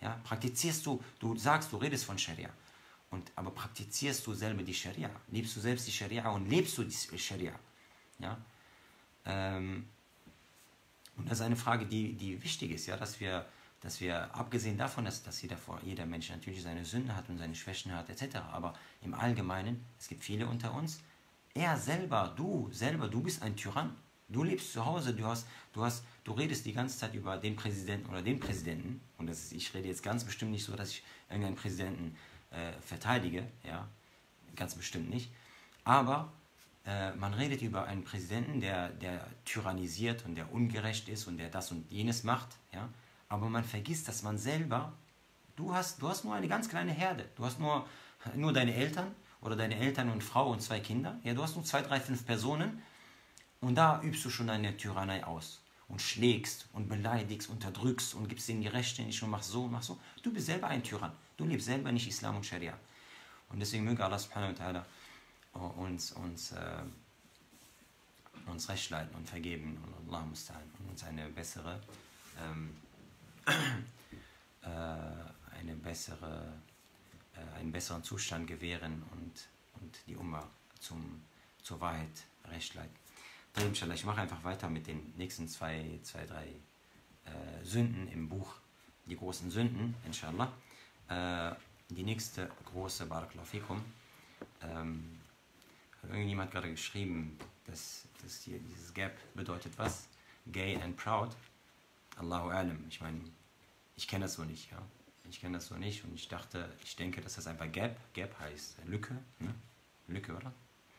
Speaker 1: Ja? Praktizierst du, du sagst, du redest von Scharia, und, aber praktizierst du selber die Scharia? Lebst du selbst die Scharia und lebst du die Scharia? Ja? Ähm, und das ist eine Frage, die, die wichtig ist, ja? dass, wir, dass wir, abgesehen davon, dass, dass jeder, jeder Mensch natürlich seine Sünden hat und seine Schwächen hat, et cetera, aber im Allgemeinen, es gibt viele unter uns, er selber, du selber, du bist ein Tyrann. Du lebst zu Hause, du hast, du hast, du redest die ganze Zeit über den Präsidenten oder den Präsidenten, und das ist, ich rede jetzt ganz bestimmt nicht so, dass ich irgendeinen Präsidenten äh, verteidige, ja, ganz bestimmt nicht, aber äh, man redet über einen Präsidenten, der, der tyrannisiert und der ungerecht ist und der das und jenes macht, ja, aber man vergisst, dass man selber, du hast, du hast nur eine ganz kleine Herde, du hast nur, nur deine Eltern oder deine Eltern und Frau und zwei Kinder, ja, du hast nur zwei, drei, fünf Personen, und da übst du schon deine Tyrannei aus und schlägst und beleidigst, unterdrückst und gibst ihnen die Rechte nicht und machst so und machst so. Du bist selber ein Tyrann. Du lebst selber nicht Islam und Scharia. Und deswegen möge Allah subhanahu wa ta'ala uns, uns, äh, uns recht leiten und vergeben und Allah musta'an und uns eine bessere, ähm, äh, eine bessere, äh, einen besseren Zustand gewähren und, und die Umma zum, zur Wahrheit recht leiten. Ich mache einfach weiter mit den nächsten zwei, zwei drei äh, Sünden im Buch, die großen Sünden, inshallah. Äh, die nächste große, Barakallahu fikum, ähm, hat irgendjemand gerade geschrieben, dass, dass hier dieses Gap bedeutet was? Gay and proud. Allahu alam. Ich meine, ich kenne das so nicht, ja. Ich kenne das so nicht, und ich dachte, ich denke, dass das einfach Gap, Gap heißt Lücke, ne? Lücke, oder?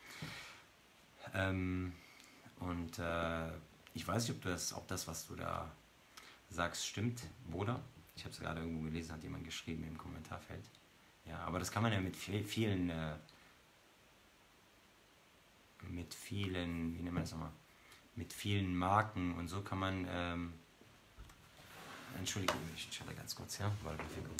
Speaker 1: Ähm, Und äh, ich weiß nicht, ob das, ob das, was du da sagst, stimmt, Bruder. Ich habe es gerade irgendwo gelesen, hat jemand geschrieben im Kommentarfeld. Ja, aber das kann man ja mit vielen, äh, mit vielen, wie nennt man das nochmal, mit vielen Marken und so kann man, ähm, entschuldige mich, ich hatte ganz kurz, ja, warte,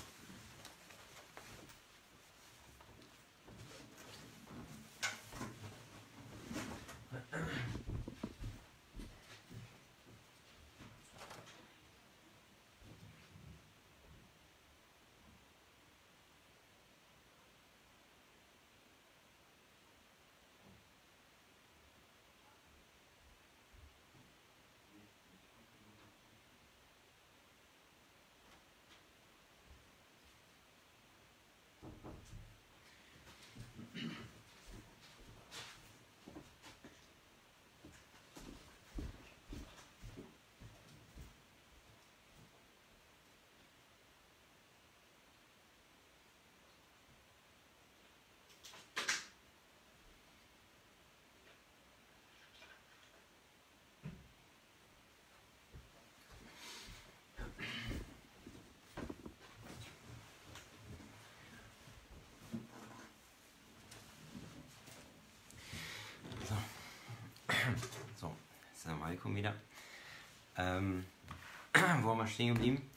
Speaker 1: So, Assalamu alaikum wieder. Ähm, wo haben wir stehen geblieben?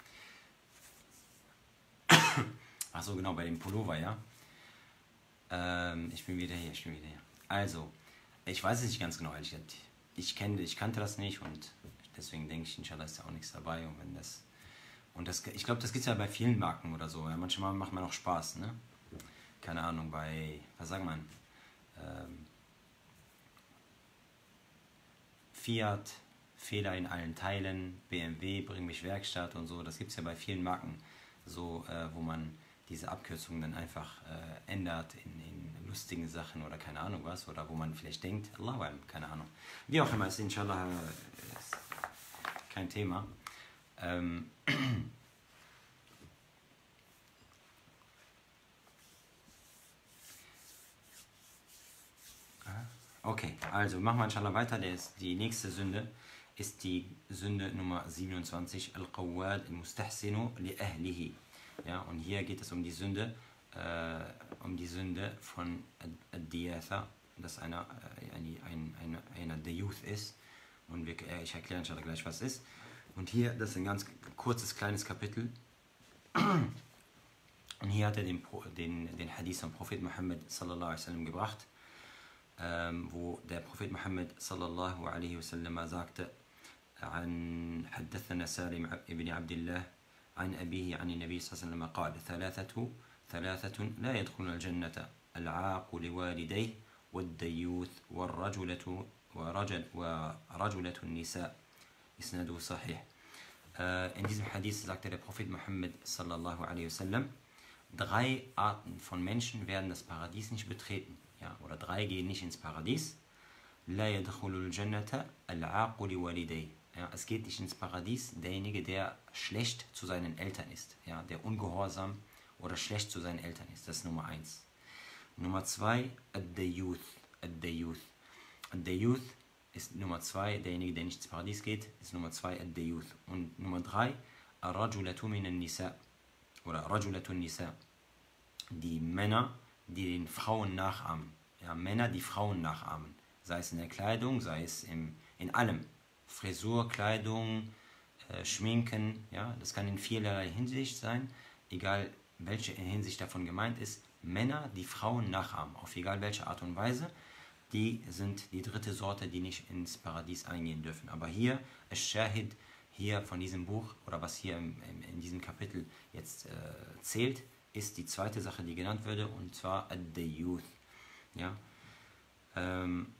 Speaker 1: Achso, genau, bei dem Pullover, ja. Ähm, ich bin wieder hier, ich bin wieder hier. Also, ich weiß es nicht ganz genau, ehrlich gesagt. Ich, kenn, ich kannte das nicht, und deswegen denke ich, inshallah ist da auch nichts dabei. Und wenn das, und das, ich glaube, das gibt es ja bei vielen Marken oder so. Ja. Manchmal macht man auch Spaß, ne? Keine Ahnung, bei, was sagt man? Ähm, Fiat, Fehler in allen Teilen, B M W, bring mich Werkstatt und so. Das gibt es ja bei vielen Marken, so, äh, wo man diese Abkürzungen dann einfach äh, ändert in, in lustigen Sachen oder keine Ahnung was, oder wo man vielleicht denkt, Allah, keine Ahnung. Wie auch immer, ist inshallah äh, ist kein Thema. Ähm, Okay, also machen wir inshallah weiter. Die nächste Sünde ist die Sünde Nummer siebenundzwanzig, Al-Qawwad al-Mustahsinu li ahlihi. Ja, und hier geht es um die Sünde, äh, um die Sünde von Ad-Diyatha, dass einer, äh, ein, ein, einer der Youth ist. Und wir, äh, ich erkläre inshallah gleich, was es ist. Und hier, das ist ein ganz kurzes, kleines Kapitel. Und hier hat er den, den, den Hadith vom Prophet Muhammad sallallahu alaihi wasallam gebracht, ähm, wo der Prophet Muhammad sallallahu alaihi wasallam sagte: عن حدثنا سالم ابن عبد الله عن أبيه عن النبي صلى الله عليه وسلم قال ثلاثة ثلاثة لا يدخلون الجنة العاق لوالديه والديوث والرجلة ورجل ورجلة النساء إسناده صحيح. In diesem Hadith sagte der Prophet Muhammad sallallahu alaihi wasallam, drei Arten von Menschen werden das Paradies nicht betreten, ja, oder drei gehen nicht ins Paradies. لا يدخل الجنة العاق لوالديه. Ja, es geht nicht ins Paradies derjenige, der schlecht zu seinen Eltern ist, ja, der ungehorsam oder schlecht zu seinen Eltern ist. Das ist Nummer eins. Nummer zwei, Ad-Dayuth. Ad-Dayuth. Ad-Dayuth ist Nummer zwei, derjenige, der nicht ins Paradies geht, ist Nummer zwei, Ad-Dayuth. Und Nummer drei, Ar-Rajulatu min an-Nisa. Oder Rajulatu an-Nisa. Die Männer, die den Frauen nachahmen. Ja, Männer, die Frauen nachahmen. Sei es in der Kleidung, sei es im, in allem. Frisur, Kleidung, äh, Schminken, ja, das kann in vielerlei Hinsicht sein, egal welche Hinsicht davon gemeint ist. Männer, die Frauen nachahmen, auf egal welche Art und Weise, die sind die dritte Sorte, die nicht ins Paradies eingehen dürfen. Aber hier, Ash-Shahid, hier von diesem Buch, oder was hier im, im, in diesem Kapitel jetzt äh, zählt, ist die zweite Sache, die genannt würde, und zwar Ad-Dayuth. Ja, ähm,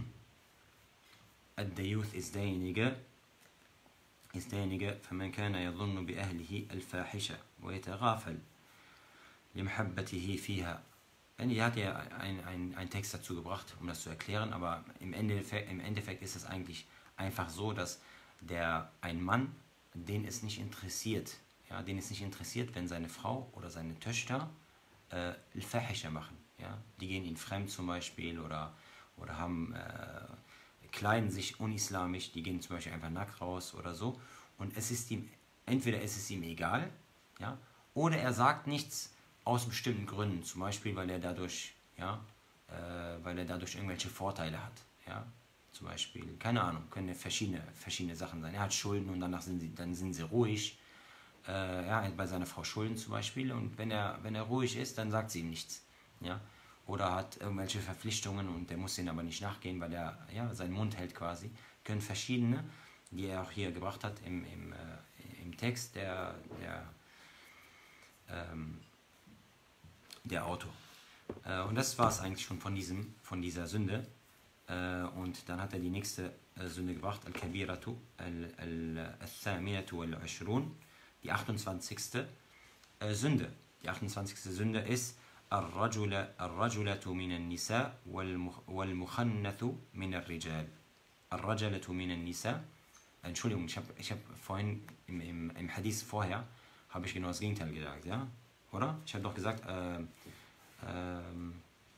Speaker 1: Ad-Dayuth ist derjenige, ist derjenige, فَمَنْ كَانَ يَظُنُّ بِأَهْلِهِ الْفَاحِشَةَ وَيَتَغَافَلْ لِمَحَبَّتِهِ فِيهَا. Er hat ja einen ein Text dazu gebracht, um das zu erklären, aber im Endeffekt, im Endeffekt ist es eigentlich einfach so, dass der, ein Mann, den es nicht interessiert, ja, den es nicht interessiert, wenn seine Frau oder seine Töchter äh, Al-Fahisha machen. Ja? Die gehen ihn fremd zum Beispiel oder, oder haben... Äh, kleiden sich unislamisch, die gehen zum Beispiel einfach nackt raus oder so, und es ist ihm, entweder ist es ihm egal, ja, oder er sagt nichts aus bestimmten Gründen, zum Beispiel, weil er dadurch, ja, äh, weil er dadurch irgendwelche Vorteile hat, ja, zum Beispiel, keine Ahnung, können verschiedene, verschiedene Sachen sein, er hat Schulden und danach sind sie, dann sind sie ruhig, äh, ja, er hat bei seiner Frau Schulden zum Beispiel, und wenn er, wenn er ruhig ist, dann sagt sie ihm nichts, ja, oder hat irgendwelche Verpflichtungen und der muss denen aber nicht nachgehen, weil er, ja, seinen Mund hält quasi. Können verschiedene, die er auch hier gebracht hat im, im, äh, im Text, der, der, ähm, der Autor. Äh, und das war es eigentlich schon von, diesem, von dieser Sünde. Äh, und dann hat er die nächste äh, Sünde gebracht, Al-Kabiratu, Al-Thaminatu Al-Ashrun, die achtundzwanzigste Äh, Sünde. Die achtundzwanzigste Sünde ist الرجل الرجلة من النساء والمخنث من الرجال. الرجلة من النساء. Entschuldigung, ich habe ich hab vorhin im, im, im Hadith vorher habe ich genau das Gegenteil gesagt, ja? Oder? Ich habe doch gesagt, äh, ähm,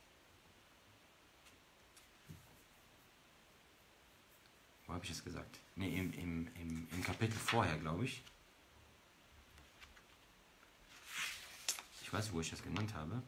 Speaker 1: wo habe ich es gesagt? Ne, im, im, im, im Kapitel vorher, glaube ich. Ich weiß, wo ich das genannt habe.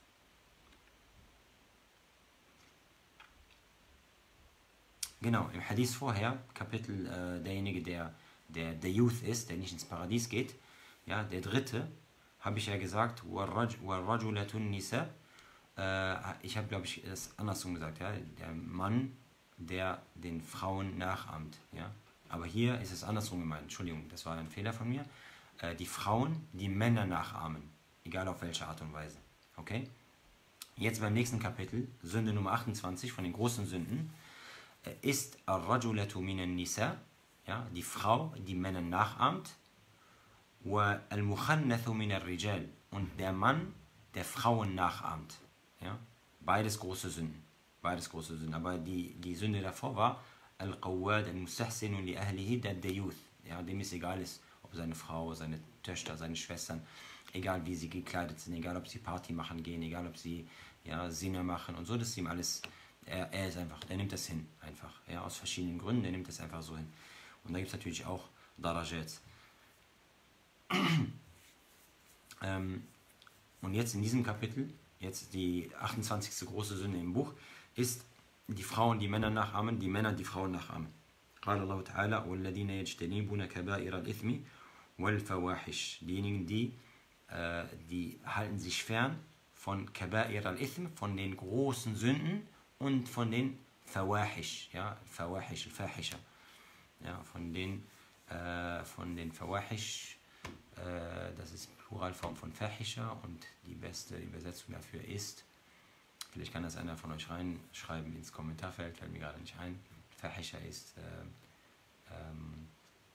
Speaker 1: Genau, im Hadith vorher, Kapitel, äh, derjenige, der, der der Youth ist, der nicht ins Paradies geht, ja, der dritte, habe ich ja gesagt, وَالرَّجُلَةُ النِّسَاء. Äh, ich habe, glaube ich, das andersrum gesagt, ja, der Mann, der den Frauen nachahmt, ja. Aber hier ist es andersrum gemeint, Entschuldigung, das war ein Fehler von mir. Äh, die Frauen, die Männer nachahmen, egal auf welche Art und Weise, okay? Jetzt beim nächsten Kapitel, Sünde Nummer achtundzwanzig von den großen Sünden, ist Ar-Rajulatu min an-Nisa, ja, die Frau, die Männer nachahmt, wa al-Mukhannathu min ar-Rijal, und der Mann, der Frauen nachahmt, ja, beides große Sünden, beides große Sünden, aber die, die Sünde davor war Al-Qawwad al-Mustahsinu li ahlihi dad-Dayuth, ja, dem es egal ist, ob seine Frau, seine Töchter, seine Schwestern, egal wie sie gekleidet sind, egal ob sie Party machen gehen, egal ob sie, ja, Sinne machen und so, das ist ihm alles. Er, er ist einfach, der nimmt das hin, einfach, ja, aus verschiedenen Gründen, der nimmt das einfach so hin. Und da gibt es natürlich auch Darajats. ähm, und jetzt in diesem Kapitel, jetzt die achtundzwanzigste große Sünde im Buch, ist die Frauen, die Männer nachahmen, die Männer, die Frauen nachahmen. قال الله تعالى والذين يجتنبون كبائر الإثم والفواحش. Diejenigen, die, äh, die halten sich fern von Kaba'ir al-Ithm, von den großen Sünden, und von den Fawahish, ja, Fawahish, Fahisha, ja, von den, äh, von den Fawahish, Äh, das ist Pluralform von Fahisha und die beste Übersetzung dafür ist, vielleicht kann das einer von euch reinschreiben ins Kommentarfeld, fällt mir gerade nicht ein. Fahisha ist äh, ähm,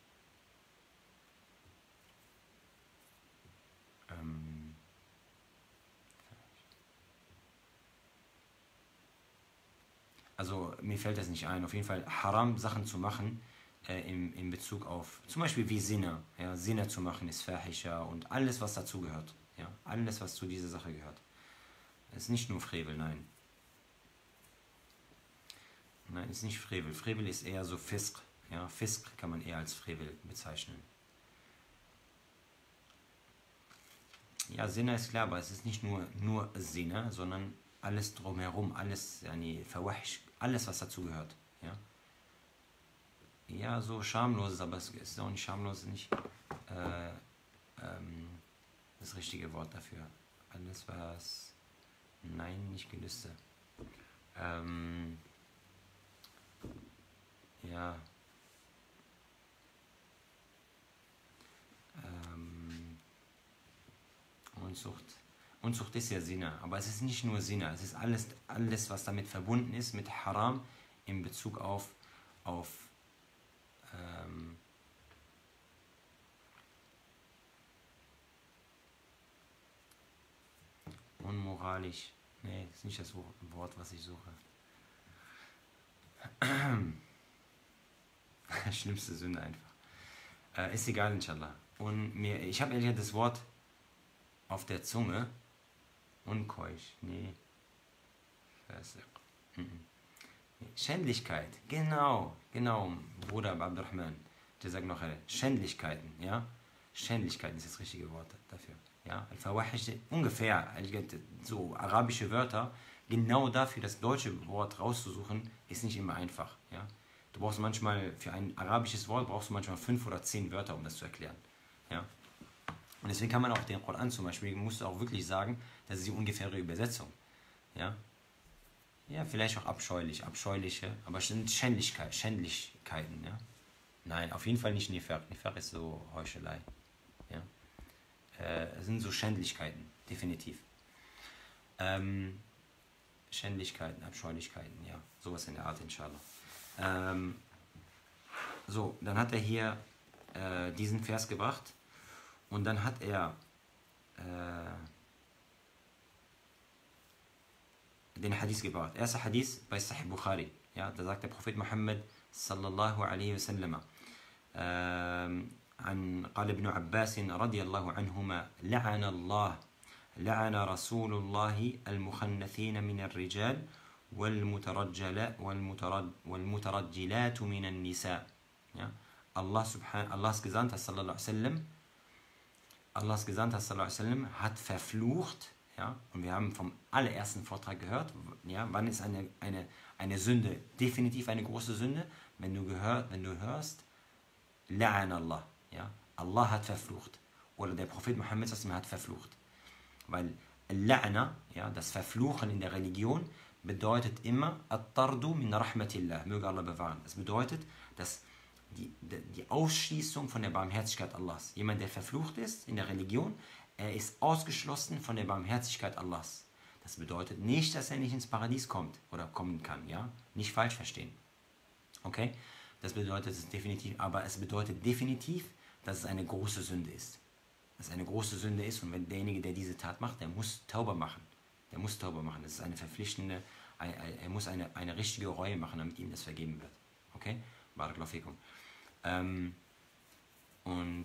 Speaker 1: ähm, also mir fällt das nicht ein, auf jeden Fall Haram Sachen zu machen äh, in, in Bezug auf, zum Beispiel wie Sinne, ja, Sinne zu machen ist Fahisha und alles was dazu gehört, ja, alles was zu dieser Sache gehört. Es ist nicht nur Frevel, nein. Nein, ist nicht Frevel. Frevel ist eher so Fisk. Ja, Fisk kann man eher als Frevel bezeichnen. Ja, Sinne ist klar, aber es ist nicht nur, nur Sinne, sondern alles drumherum, alles, yani, Fawahish, alles was dazu gehört. Ja, ja so schamloses, aber es ist auch nicht schamlos, nicht äh, ähm, das richtige Wort dafür. Alles was, nein, nicht Gelüste. Ähm, ja, ähm, Unzucht. Unzucht ist ja Sinne, aber es ist nicht nur Sinne, es ist alles, alles was damit verbunden ist, mit Haram in Bezug auf, auf ähm, unmoralisch. Nee, das ist nicht das Wort, was ich suche. Schlimmste Sünde einfach. Äh, ist egal, inshallah. Und mir, ich habe ehrlich das Wort auf der Zunge. Unkeusch, nee. Mhm. Schändlichkeit, genau, genau, Bruder Abdurrahman. Der sagt noch, Schändlichkeiten, ja. Schändlichkeiten ist das richtige Wort dafür. Ja, Al-Fawahish, ungefähr, so arabische Wörter, genau dafür das deutsche Wort rauszusuchen, ist nicht immer einfach. Ja? Du brauchst manchmal, für ein arabisches Wort brauchst du manchmal fünf oder zehn Wörter, um das zu erklären. Ja? Und deswegen kann man auch den Koran zum Beispiel, musst du auch wirklich sagen, das ist die ungefähre Übersetzung. Ja, ja, vielleicht auch abscheulich, abscheuliche, aber es sind Schändlichkeit, Schändlichkeiten. Ja? Nein, auf jeden Fall nicht Nifaq. Nifaq ist so Heuchelei. Ja? Äh, es sind so Schändlichkeiten, definitiv. Ähm, Schändlichkeiten, Abscheulichkeiten, ja, sowas in der Art, inshallah. Ähm, so, dann hat er hier äh, diesen Vers gebracht und dann hat er äh, den Hadith gebracht. Erster Hadith bei Sahih Bukhari. Ja, da sagt der Prophet Muhammad sallallahu alaihi wasallam ähm, عن قال ابن عباس رضي الله عنهما لعن الله لعن رسول الله المخنثين من الرجال والمترجلات والمترجلات من النساء. Ja, Allah subhan Allahs Gesandter sallallahu alaihi wasallam Allahs Gesandter sallallahu alaihi wasallam hat verflucht. Ja, und wir haben vom allerersten Vortrag gehört, ja, wann ist eine, eine, eine Sünde definitiv eine große Sünde? Wenn du, gehört, wenn du hörst, La'an Allah, ja, Allah hat verflucht. Oder der Prophet Muhammad hat verflucht. Weil La'na, ja, das Verfluchen in der Religion, bedeutet immer At-Tardu min Rahmatillah, möge Allah bewahren. Das bedeutet, dass die, die Ausschließung von der Barmherzigkeit Allahs. Jemand, der verflucht ist in der Religion, er ist ausgeschlossen von der Barmherzigkeit Allahs. Das bedeutet nicht, dass er nicht ins Paradies kommt oder kommen kann, ja? Nicht falsch verstehen. Okay? Das bedeutet es definitiv, aber es bedeutet definitiv, dass es eine große Sünde ist. Dass es eine große Sünde ist und wenn derjenige, der diese Tat macht, der muss Tauba machen. Der muss Tauba machen. Das ist eine verpflichtende, er muss eine, eine richtige Reue machen, damit ihm das vergeben wird. Okay? Barakallahu fikum. Ähm, und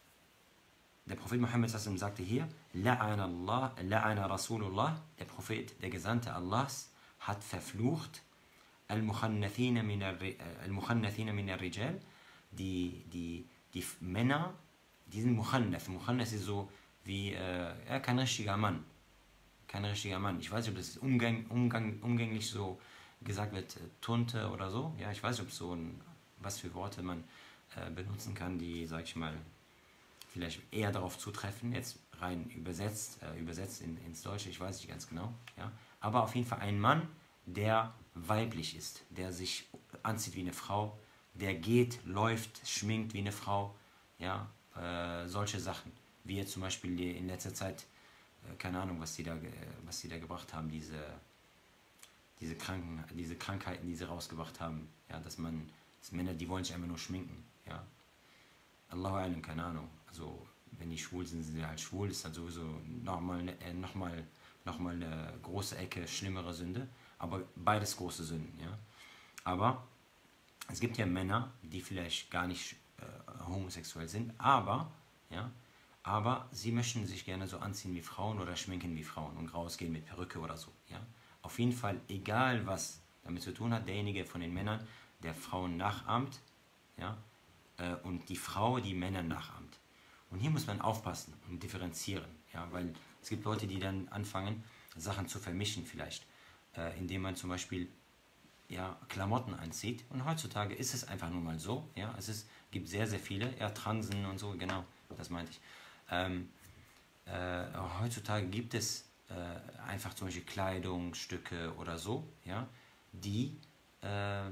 Speaker 1: der Prophet Muhammad sagte hier, La'ana Allah, La'ana Rasulullah, der Prophet, der Gesandte Allahs, hat verflucht, Al-Mukhannathina min al-Rijal, die, die, die Männer, die sind Mukhannath. Mukhannath ist so wie, äh, ja, kein richtiger Mann. Kein richtiger Mann. Ich weiß nicht, ob das umgang, umgang, umgänglich so gesagt wird, Tunte oder so. Ja, ich weiß nicht, ob so ein, was für Worte man äh, benutzen kann, die, sag ich mal, vielleicht eher darauf zutreffen, jetzt rein übersetzt, äh, übersetzt in, ins Deutsche, ich weiß nicht ganz genau. Ja? Aber auf jeden Fall ein Mann, der weiblich ist, der sich anzieht wie eine Frau, der geht, läuft, schminkt wie eine Frau, ja? äh, solche Sachen. Wie jetzt zum Beispiel die in letzter Zeit, äh, keine Ahnung, was die da, äh, was die da gebracht haben, diese, diese, Kranken, diese Krankheiten, die sie rausgebracht haben. Ja, dass man, dass Männer, die wollen sich einfach nur schminken. Ja. Allahu Alam, keine Ahnung. Also, wenn die schwul sind, sind sie halt schwul, ist halt sowieso nochmal äh, noch mal, noch mal eine große Ecke schlimmere Sünde. Aber beides große Sünden, ja. Aber es gibt ja Männer, die vielleicht gar nicht äh, homosexuell sind, aber, ja, aber sie möchten sich gerne so anziehen wie Frauen oder schminken wie Frauen und rausgehen mit Perücke oder so, ja. Auf jeden Fall, egal was damit zu tun hat, derjenige von den Männern, der Frauen nachahmt, ja, äh, und die Frau, die Männer nachahmt. Und hier muss man aufpassen und differenzieren, ja, weil es gibt Leute, die dann anfangen, Sachen zu vermischen vielleicht, äh, indem man zum Beispiel ja, Klamotten anzieht. Und heutzutage ist es einfach nur mal so, ja, es ist, gibt sehr, sehr viele, ja, Transen und so, genau, das meinte ich. Ähm, äh, heutzutage gibt es äh, einfach zum Beispiel Kleidungsstücke oder so, ja, die äh,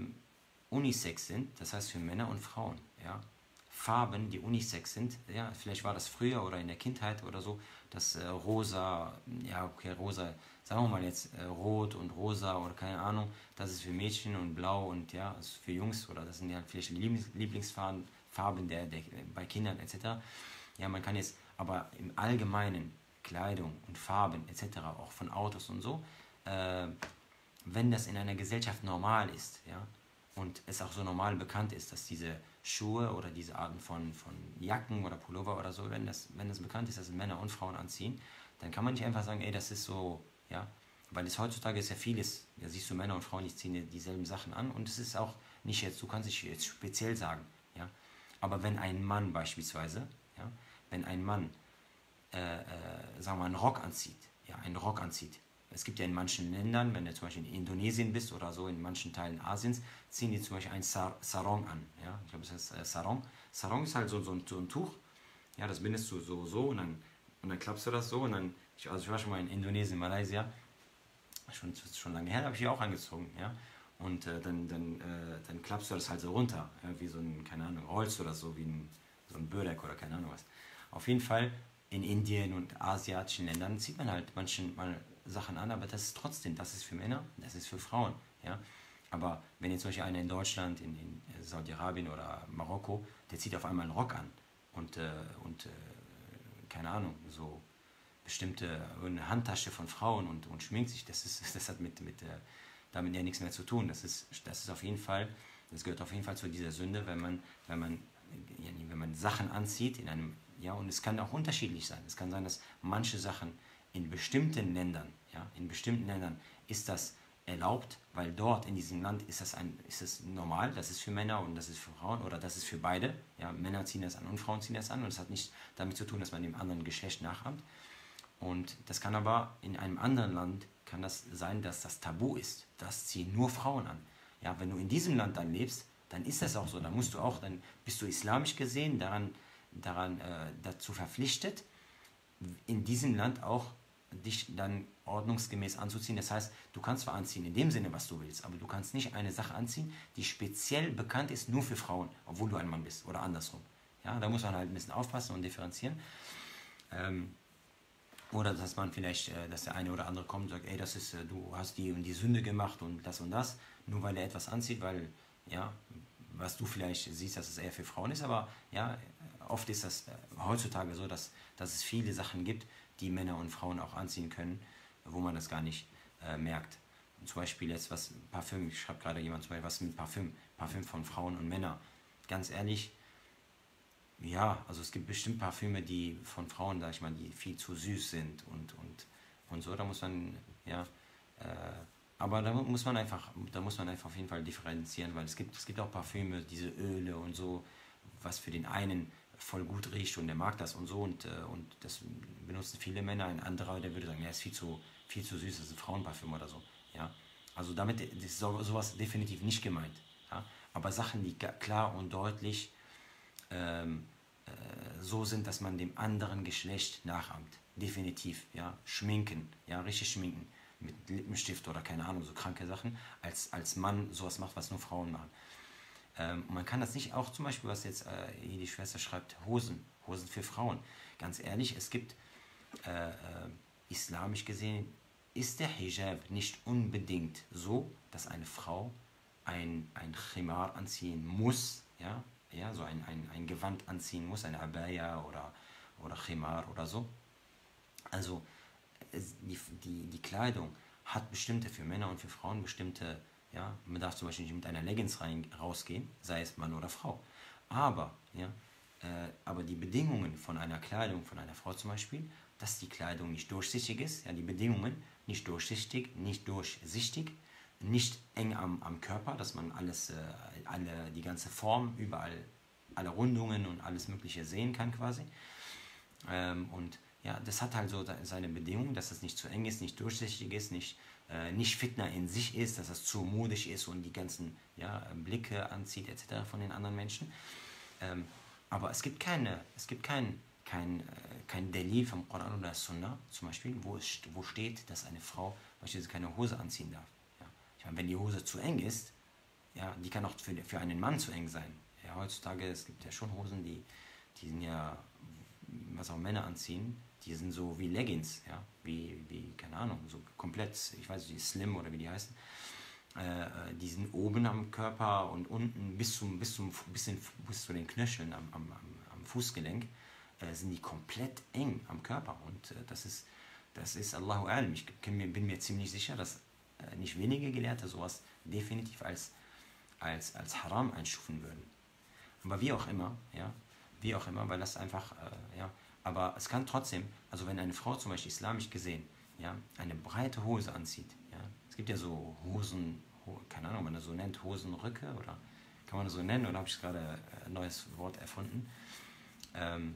Speaker 1: unisex sind, das heißt für Männer und Frauen, ja. Farben, die unisex sind, ja, vielleicht war das früher oder in der Kindheit oder so, das äh, rosa, ja, okay, rosa, sagen wir mal jetzt äh, rot und rosa oder keine Ahnung, das ist für Mädchen und blau und ja, das ist für Jungs oder das sind ja vielleicht Lieblings Lieblingsfarben Farben der, der, bei Kindern et cetera. Ja, man kann jetzt, aber im Allgemeinen Kleidung und Farben et cetera, auch von Autos und so, äh, wenn das in einer Gesellschaft normal ist, ja, und es auch so normal bekannt ist, dass diese Schuhe oder diese Arten von, von Jacken oder Pullover oder so, wenn das, wenn das bekannt ist, dass Männer und Frauen anziehen, dann kann man nicht einfach sagen, ey, das ist so, ja, weil es heutzutage ist ja vieles, da siehst du Männer und Frauen, die ziehen dieselben Sachen an und es ist auch nicht jetzt, du kannst dich jetzt speziell sagen, ja, aber wenn ein Mann beispielsweise, ja, wenn ein Mann, äh, äh, sagen wir mal, einen Rock anzieht, ja, einen Rock anzieht, es gibt ja in manchen Ländern, wenn du zum Beispiel in Indonesien bist oder so, in manchen Teilen Asiens, ziehen die zum Beispiel einen Sar Sarong an. Ja? Ich glaube, das heißt äh, Sarong. Sarong ist halt so, so, ein, so ein Tuch, ja, das bindest du so, so und dann, und dann klappst du das so und dann, ich, also ich war schon mal in Indonesien, Malaysia, schon, schon lange her, habe ich die auch angezogen, ja. Und äh, dann, dann, äh, dann klappst du das halt so runter, ja, wie so ein, keine Ahnung, Holz oder so, wie ein, so ein Börek oder keine Ahnung was. Auf jeden Fall in Indien und asiatischen Ländern zieht man halt manchmal Sachen an, aber das ist trotzdem, das ist für Männer, das ist für Frauen, ja. Aber wenn jetzt zum Beispiel einer in Deutschland, in, in Saudi-Arabien oder Marokko, der zieht auf einmal einen Rock an und, äh, und äh, keine Ahnung, so bestimmte eine Handtasche von Frauen und, und schminkt sich, das, ist, das hat mit, mit, äh, damit ja nichts mehr zu tun. Das ist, das ist auf jeden Fall, das gehört auf jeden Fall zu dieser Sünde, wenn man, wenn man, ja, wenn man Sachen anzieht in einem, ja, und es kann auch unterschiedlich sein. Es kann sein, dass manche Sachen in bestimmten Ländern, ja, in bestimmten Ländern ist das erlaubt, weil dort in diesem Land ist das, ein, ist das normal, das ist für Männer und das ist für Frauen oder das ist für beide. Ja, Männer ziehen das an und Frauen ziehen das an und es hat nicht damit zu tun, dass man dem anderen Geschlecht nachahmt. Und das kann aber in einem anderen Land kann das sein, dass das Tabu ist. Das ziehen nur Frauen an. Ja, wenn du in diesem Land dann lebst, dann ist das auch so. Dann musst du auch, dann bist du islamisch gesehen daran, daran äh, dazu verpflichtet, in diesem Land auch dich dann ordnungsgemäß anzuziehen. Das heißt, du kannst zwar anziehen in dem Sinne, was du willst, aber du kannst nicht eine Sache anziehen, die speziell bekannt ist nur für Frauen, obwohl du ein Mann bist oder andersrum. Ja, da muss man halt ein bisschen aufpassen und differenzieren. Ähm, oder dass man vielleicht, äh, dass der eine oder andere kommt und sagt, ey, das ist, äh, du hast die und die Sünde gemacht und das und das, nur weil er etwas anzieht, weil, ja, was du vielleicht siehst, dass es eher für Frauen ist, aber ja, oft ist das äh, heutzutage so, dass, dass es viele Sachen gibt, die Männer und Frauen auch anziehen können, wo man das gar nicht äh, merkt. Und zum Beispiel jetzt was, Parfüm, ich schreibe gerade jemand zum Beispiel, was mit Parfüm, Parfüm von Frauen und Männern. Ganz ehrlich, ja, also es gibt bestimmt Parfüme, die von Frauen, sag ich mal, die viel zu süß sind und, und, und so, da muss man, ja, äh, aber da muss man einfach, da muss man einfach auf jeden Fall differenzieren, weil es gibt, es gibt auch Parfüme, diese Öle und so, was für den einen voll gut riecht und der mag das und so und, äh, und das benutzen viele Männer, ein anderer, der würde sagen, ja, ist viel zu, viel zu süß, das ist ein Frauenparfüm oder so, ja. Also damit ist so, sowas definitiv nicht gemeint, ja. Aber Sachen, die klar und deutlich ähm, äh, so sind, dass man dem anderen Geschlecht nachahmt, definitiv, ja, schminken, ja, richtig schminken, mit Lippenstift oder keine Ahnung, so kranke Sachen, als, als Mann sowas macht, was nur Frauen machen. Ähm, man kann das nicht, auch zum Beispiel, was jetzt äh, hier die Schwester schreibt, Hosen, Hosen für Frauen. Ganz ehrlich, es gibt, äh, äh, islamisch gesehen, ist der Hijab nicht unbedingt so, dass eine Frau ein, ein Khimar anziehen muss, ja, ja, so ein, ein, ein Gewand anziehen muss, eine Abaya oder, oder Khimar oder so. Also es, die, die, die Kleidung hat bestimmte, für Männer und für Frauen bestimmte, ja, man darf zum Beispiel nicht mit einer Leggings rein, rausgehen, sei es Mann oder Frau. Aber, ja, äh, aber die Bedingungen von einer Kleidung, von einer Frau zum Beispiel, dass die Kleidung nicht durchsichtig ist, ja, die Bedingungen nicht durchsichtig, nicht durchsichtig, nicht eng am, am Körper, dass man alles, äh, alle, die ganze Form, überall, alle Rundungen und alles Mögliche sehen kann quasi. Ähm, und ja, das hat halt so seine Bedingungen, dass es nicht zu eng ist, nicht durchsichtig ist, nicht, äh, nicht Fitna in sich ist, dass es zu modisch ist und die ganzen ja, Blicke anzieht et cetera von den anderen Menschen. Ähm, aber es gibt keine, es gibt kein, kein, äh, kein Delil vom Koran oder Sunna zum Beispiel, wo, es, wo steht, dass eine Frau beispielsweise keine Hose anziehen darf. Ja. Ich meine, wenn die Hose zu eng ist, ja, die kann auch für, für einen Mann zu eng sein. Ja, heutzutage, es gibt ja schon Hosen, die, die sind ja, was auch Männer anziehen, die sind so wie Leggings, ja, wie, wie, keine Ahnung, so komplett, ich weiß nicht, Slim oder wie die heißen. Äh, die sind oben am Körper und unten bis zum, bis zum, bis, in, bis zu den Knöcheln am, am, am Fußgelenk äh, sind die komplett eng am Körper. Und äh, das ist, das ist Allahu Alim. Ich bin, bin mir ziemlich sicher, dass äh, nicht wenige Gelehrte sowas definitiv als, als, als Haram einstufen würden. Aber wie auch immer, ja, wie auch immer, weil das einfach, äh, ja, aber es kann trotzdem, also wenn eine Frau zum Beispiel islamisch gesehen, ja, eine breite Hose anzieht, ja, es gibt ja so Hosen, ho, keine Ahnung, ob man das so nennt, Hosenröcke oder kann man das so nennen oder habe ich gerade ein neues Wort erfunden, ähm,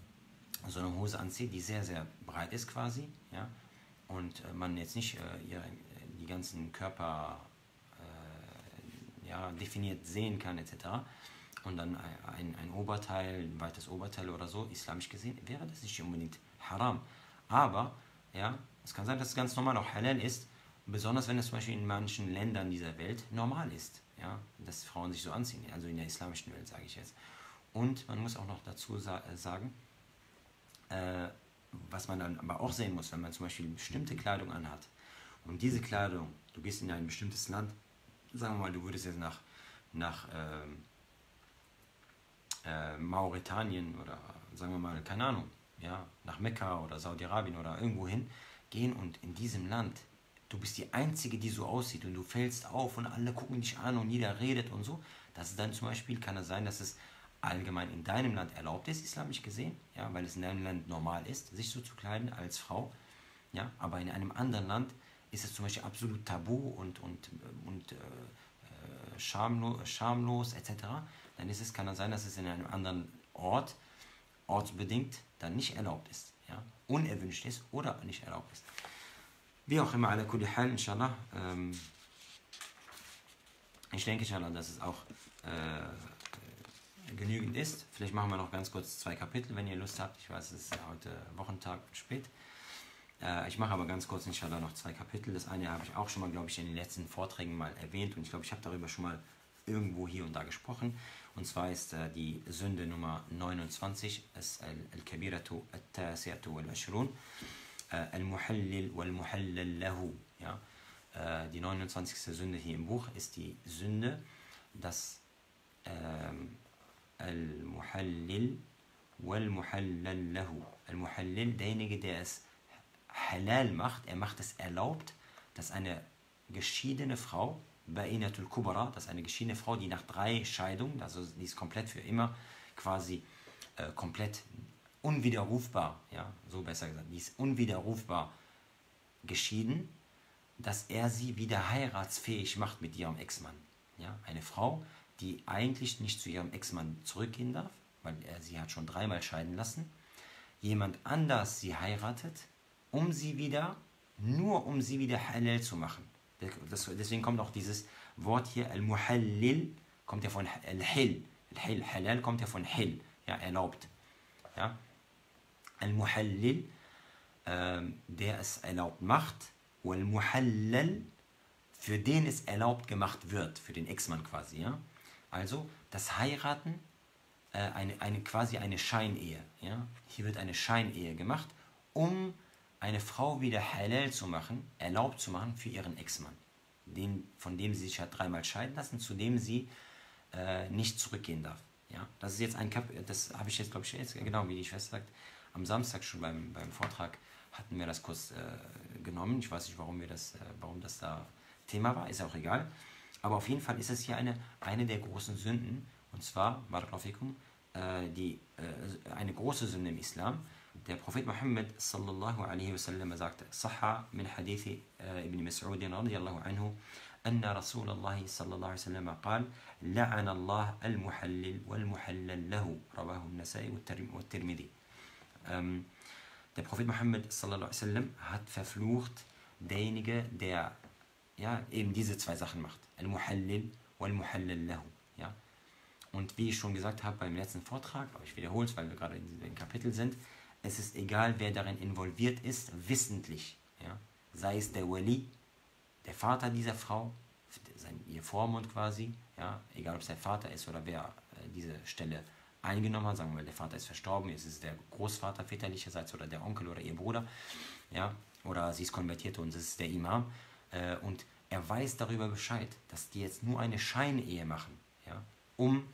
Speaker 1: so eine Hose anzieht, die sehr, sehr breit ist quasi, ja, und äh, man jetzt nicht äh, ihre, die ganzen Körper äh, ja, definiert sehen kann et cetera, und dann ein, ein Oberteil, ein weites Oberteil oder so, islamisch gesehen, wäre das nicht unbedingt haram. Aber, ja, es kann sein, dass es ganz normal auch halal ist, besonders wenn es zum Beispiel in manchen Ländern dieser Welt normal ist, ja, dass Frauen sich so anziehen, also in der islamischen Welt, sage ich jetzt. Und man muss auch noch dazu sa sagen, äh, was man dann aber auch sehen muss, wenn man zum Beispiel bestimmte Kleidung anhat und diese Kleidung, du gehst in ein bestimmtes Land, sagen wir mal, du würdest jetzt nach, nach ähm, Äh, Mauretanien oder sagen wir mal, keine Ahnung, ja, nach Mekka oder Saudi-Arabien oder irgendwo hin gehen und in diesem Land, du bist die Einzige, die so aussieht und du fällst auf und alle gucken dich an und jeder redet und so, dass es dann zum Beispiel, kann es sein, dass es allgemein in deinem Land erlaubt ist, islamisch gesehen, ja, weil es in deinem Land normal ist, sich so zu kleiden als Frau, ja, aber in einem anderen Land ist es zum Beispiel absolut tabu und, und, und äh, schamlos, schamlos et cetera, dann ist es, kann es sein, dass es in einem anderen Ort, ortsbedingt, dann nicht erlaubt ist, ja, unerwünscht ist oder nicht erlaubt ist. Wie auch immer, ala kulli hal, inshallah. Ähm, ich denke, inshallah, dass es auch äh, genügend ist. Vielleicht machen wir noch ganz kurz zwei Kapitel, wenn ihr Lust habt. Ich weiß, es ist heute Wochentag spät. Äh, ich mache aber ganz kurz, inshallah, noch zwei Kapitel. Das eine habe ich auch schon mal, glaube ich, in den letzten Vorträgen mal erwähnt und ich glaube, ich habe darüber schon mal irgendwo hier und da gesprochen. Und zwar ist äh, die Sünde Nummer neunundzwanzig, Al-Kabiratu Al-Tasiatu Al-Ashrun, Al-Muhallil Wal-Muhallal Lahu. Ja? Äh, die neunundzwanzigste Sünde hier im Buch ist die Sünde, dass ähm, Al-Muhallil Wal-Muhallal Lahu. Al-Muhallil, derjenige, der es halal macht, er macht es erlaubt, dass eine geschiedene Frau, Ba'inatul Kubra, das ist eine geschiedene Frau, die nach drei Scheidungen, also die ist komplett für immer quasi äh, komplett unwiderrufbar, ja, so besser gesagt, die ist unwiderrufbar geschieden, dass er sie wieder heiratsfähig macht mit ihrem Ex-Mann. Ja, eine Frau, die eigentlich nicht zu ihrem Ex-Mann zurückgehen darf, weil er sie hat schon dreimal scheiden lassen, jemand anders sie heiratet, um sie wieder, nur um sie wieder halal zu machen. Das, deswegen kommt auch dieses Wort hier, Al-Muhallil, kommt ja von Al-Hil. Al-Hil, Halal kommt ja von Hil, ja, erlaubt. Ja? Al-Muhallil, ähm, der es erlaubt macht, Wal-Muhallal, für den es erlaubt gemacht wird, für den Ex-Mann quasi. Ja? Also das Heiraten, äh, eine, eine, quasi eine Scheinehe. Ja? Hier wird eine Scheinehe gemacht, um eine Frau wieder halal zu machen, erlaubt zu machen für ihren Ex-Mann, den, von dem sie sich hat dreimal scheiden lassen, zu dem sie äh, nicht zurückgehen darf. Ja? Das ist jetzt ein Kap das habe ich jetzt, glaube ich, jetzt, genau wie die Schwester sagt, am Samstag schon beim, beim Vortrag hatten wir das kurz äh, genommen. Ich weiß nicht, warum wir das, äh, warum das da Thema war, ist auch egal. Aber auf jeden Fall ist es hier eine, eine der großen Sünden, und zwar, Barakallahu fikum, äh, die, äh, eine große Sünde im Islam. Der Prophet Muhammad sallallahu alaihi wasallam sagte, Sahha min hadithi äh, ibn Mas'ud radiyallahu anhu, أن رسول الله صلى الله عليه وسلم قال لعن الله المحلل والمحلل له رواه النسائي والترمذي. Ähm, der Prophet Muhammad sallallahu alaihi wasallam hat verflucht derjenige, der ja, eben diese zwei Sachen macht. Al-Muhallil wal-Muhallal lahu. Ja? Und wie ich schon gesagt habe beim letzten Vortrag, aber ich wiederhole es, weil wir gerade in dem Kapitel sind, es ist egal, wer darin involviert ist, wissentlich. Ja? Sei es der Wali, der Vater dieser Frau, sein, ihr Vormund quasi, ja? Egal ob es der Vater ist oder wer äh, diese Stelle eingenommen hat, sagen wir mal, der Vater ist verstorben, jetzt ist es der Großvater väterlicherseits oder der Onkel oder ihr Bruder, ja? Oder sie ist konvertiert und es ist der Imam, äh, und er weiß darüber Bescheid, dass die jetzt nur eine Scheinehe machen, ja? Um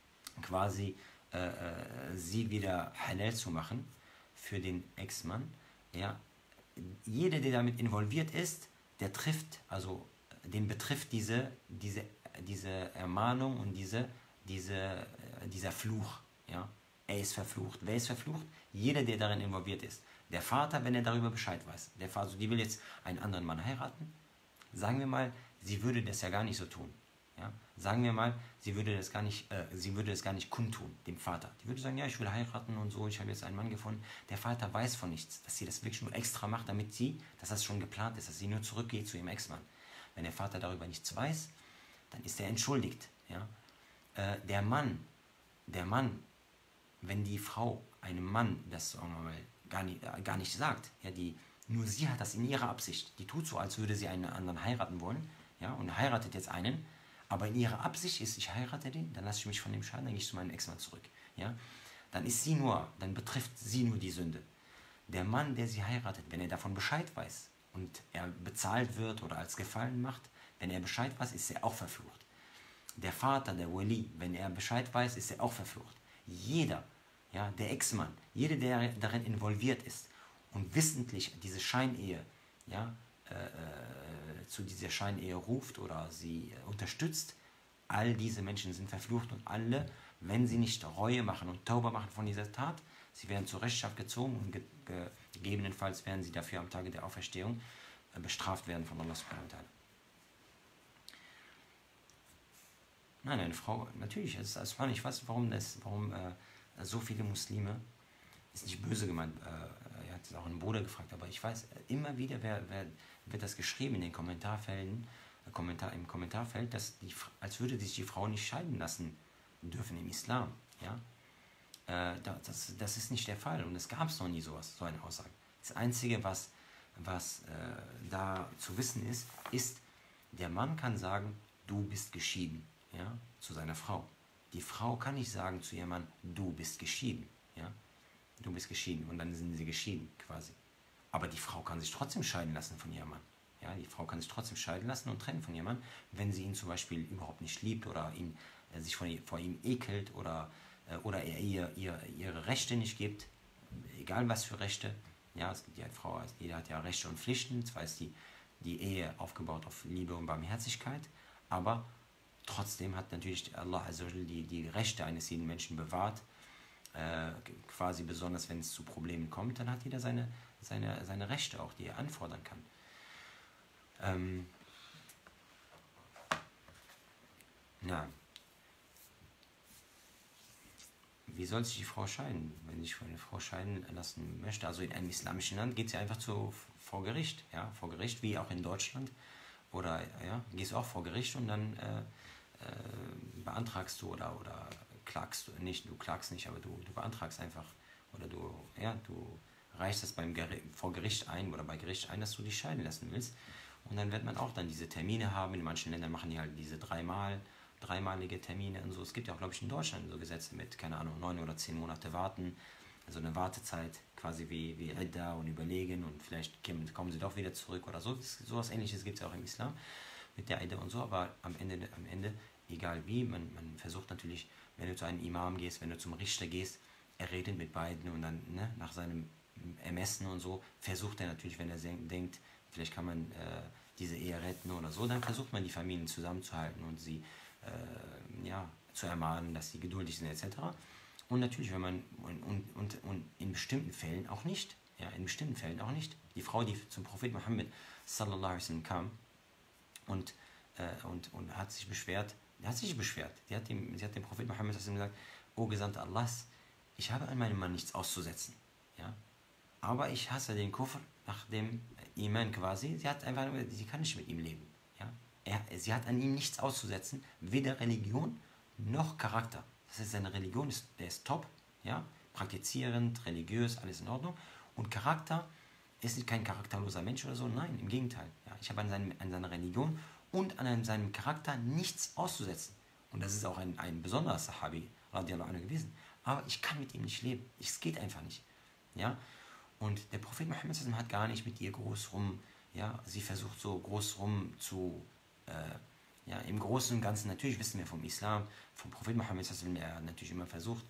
Speaker 1: quasi äh, äh, sie wieder halal zu machen für den Ex-Mann. Ja? Jeder, der damit involviert ist, der trifft, also den betrifft diese, diese, diese Ermahnung und diese, diese, äh, dieser Fluch. Ja? Er ist verflucht. Wer ist verflucht? Jeder, der darin involviert ist. Der Vater, wenn er darüber Bescheid weiß. Der Vater, also die will jetzt einen anderen Mann heiraten. Sagen wir mal, sie würde das ja gar nicht so tun. Ja? Sagen wir mal, sie würde das gar nicht, äh, sie würde das gar nicht kundtun, dem Vater. Die würde sagen, ja, ich will heiraten und so, ich habe jetzt einen Mann gefunden. Der Vater weiß von nichts, dass sie das wirklich nur extra macht, damit sie, dass das schon geplant ist, dass sie nur zurückgeht zu ihrem Ex-Mann. Wenn der Vater darüber nichts weiß, dann ist er entschuldigt. Ja? Äh, der Mann, der Mann, wenn die Frau einem Mann das sagen wir mal, gar, nicht, äh, gar nicht sagt, ja, die, nur sie hat das in ihrer Absicht, die tut so, als würde sie einen anderen heiraten wollen, ja, und heiratet jetzt einen, aber in ihrer Absicht ist, ich heirate den, dann lasse ich mich von dem scheiden, dann gehe ich zu meinem Ex-Mann zurück. Ja? Dann ist sie nur, dann betrifft sie nur die Sünde. Der Mann, der sie heiratet, wenn er davon Bescheid weiß und er bezahlt wird oder als Gefallen macht, wenn er Bescheid weiß, ist er auch verflucht. Der Vater, der Wali, wenn er Bescheid weiß, ist er auch verflucht. Jeder, ja, der Ex-Mann, jeder, der darin involviert ist und wissentlich diese Scheinehe, ja, äh, zu dieser Scheinehe ruft oder sie äh, unterstützt, all diese Menschen sind verflucht und alle, wenn sie nicht Reue machen und Tauba machen von dieser Tat, sie werden zur Rechenschaft gezogen und ge ge gegebenenfalls werden sie dafür am Tage der Auferstehung äh, bestraft werden von Allah subhanahu wa ta'ala. Nein, eine Frau, natürlich, es ist spannend, ich weiß, warum, das, warum äh, so viele Muslime, ist nicht böse gemeint, äh, er hat auch einen Bruder gefragt, aber ich weiß, immer wieder wer, wer, wird das geschrieben in den Kommentarfelden, äh, Kommentar, im Kommentarfeld, dass die, als würde sich die Frau nicht scheiden lassen dürfen im Islam. Ja? Äh, das, das ist nicht der Fall und es gab noch nie sowas, so eine Aussage. Das Einzige, was, was äh, da zu wissen ist, ist, der Mann kann sagen, du bist geschieden, ja, zu seiner Frau. Die Frau kann nicht sagen zu ihrem Mann, du bist geschieden. Ja? Du bist geschieden und dann sind sie geschieden quasi. Aber die Frau kann sich trotzdem scheiden lassen von ihrem Mann. Ja? Die Frau kann sich trotzdem scheiden lassen und trennen von ihrem Mann, wenn sie ihn zum Beispiel überhaupt nicht liebt oder ihn, äh, sich von, vor ihm ekelt oder, äh, oder er ihr, ihr ihre Rechte nicht gibt. Egal was für Rechte. Ja, es gibt ja eine Frau, jeder hat ja Rechte und Pflichten. Zwar ist die, die Ehe aufgebaut auf Liebe und Barmherzigkeit, aber trotzdem hat natürlich Allah also die, die Rechte eines jeden Menschen bewahrt, äh, quasi besonders wenn es zu Problemen kommt, dann hat jeder seine, seine, seine Rechte auch, die er anfordern kann. Ähm, na, wie soll sich die Frau scheiden, wenn sich eine Frau scheiden lassen möchte? Also in einem islamischen Land geht sie einfach zu, vor Gericht, ja, vor Gericht, wie auch in Deutschland. Oder ja, gehst du auch vor Gericht und dann äh, äh, beantragst du oder, oder klagst du nicht, du klagst nicht, aber du, du beantragst einfach oder du, ja, du reichst das beim Geri vor Gericht ein oder bei Gericht ein, dass du dich scheiden lassen willst. Und dann wird man auch dann diese Termine haben. In manchen Ländern machen die halt diese dreimal, dreimalige Termine und so. Es gibt ja auch, glaube ich, in Deutschland so Gesetze mit, keine Ahnung, neun oder zehn Monate warten. Also eine Wartezeit, quasi wie, wie Idda und überlegen und vielleicht kommen sie doch wieder zurück oder so. So was Ähnliches gibt es auch im Islam mit der Idda und so, aber am Ende, am Ende egal wie, man, man versucht natürlich, wenn du zu einem Imam gehst, wenn du zum Richter gehst, er redet mit beiden und dann ne, nach seinem Ermessen und so, versucht er natürlich, wenn er denkt, vielleicht kann man äh, diese Ehe retten oder so, dann versucht man die Familien zusammenzuhalten und sie äh, ja, zu ermahnen, dass sie geduldig sind et cetera. Und natürlich, wenn man und, und, und, und in bestimmten Fällen auch nicht, ja, in bestimmten Fällen auch nicht. Die Frau, die zum Prophet Mohammed sallallahu alaihi wasallam kam und, äh, und, und hat sich beschwert, die hat sich beschwert, die hat dem, sie hat dem Prophet Mohammed sallallahu alaihi wasallam gesagt, O Gesandter Allahs, ich habe an meinem Mann nichts auszusetzen, ja, aber ich hasse den Kufr nach dem Iman quasi, sie hat einfach, sie kann nicht mit ihm leben, ja, er, sie hat an ihm nichts auszusetzen, weder Religion noch Charakter. Das heißt, seine Religion ist, der ist top, ja, praktizierend, religiös, alles in Ordnung. Und Charakter ist kein charakterloser Mensch oder so, nein, im Gegenteil. Ja, ich habe an, seinem, an seiner Religion und an seinem Charakter nichts auszusetzen. Und das ist auch ein, ein besonderer Sahabi, radiallahu anhu gewesen. Aber ich kann mit ihm nicht leben. Es geht einfach nicht. Ja? Und der Prophet Muhammad hat gar nicht mit ihr groß rum, ja, sie versucht so groß rum zu, äh, ja, im Großen und Ganzen, natürlich wissen wir vom Islam, vom Prophet Muhammad, er hat natürlich immer versucht,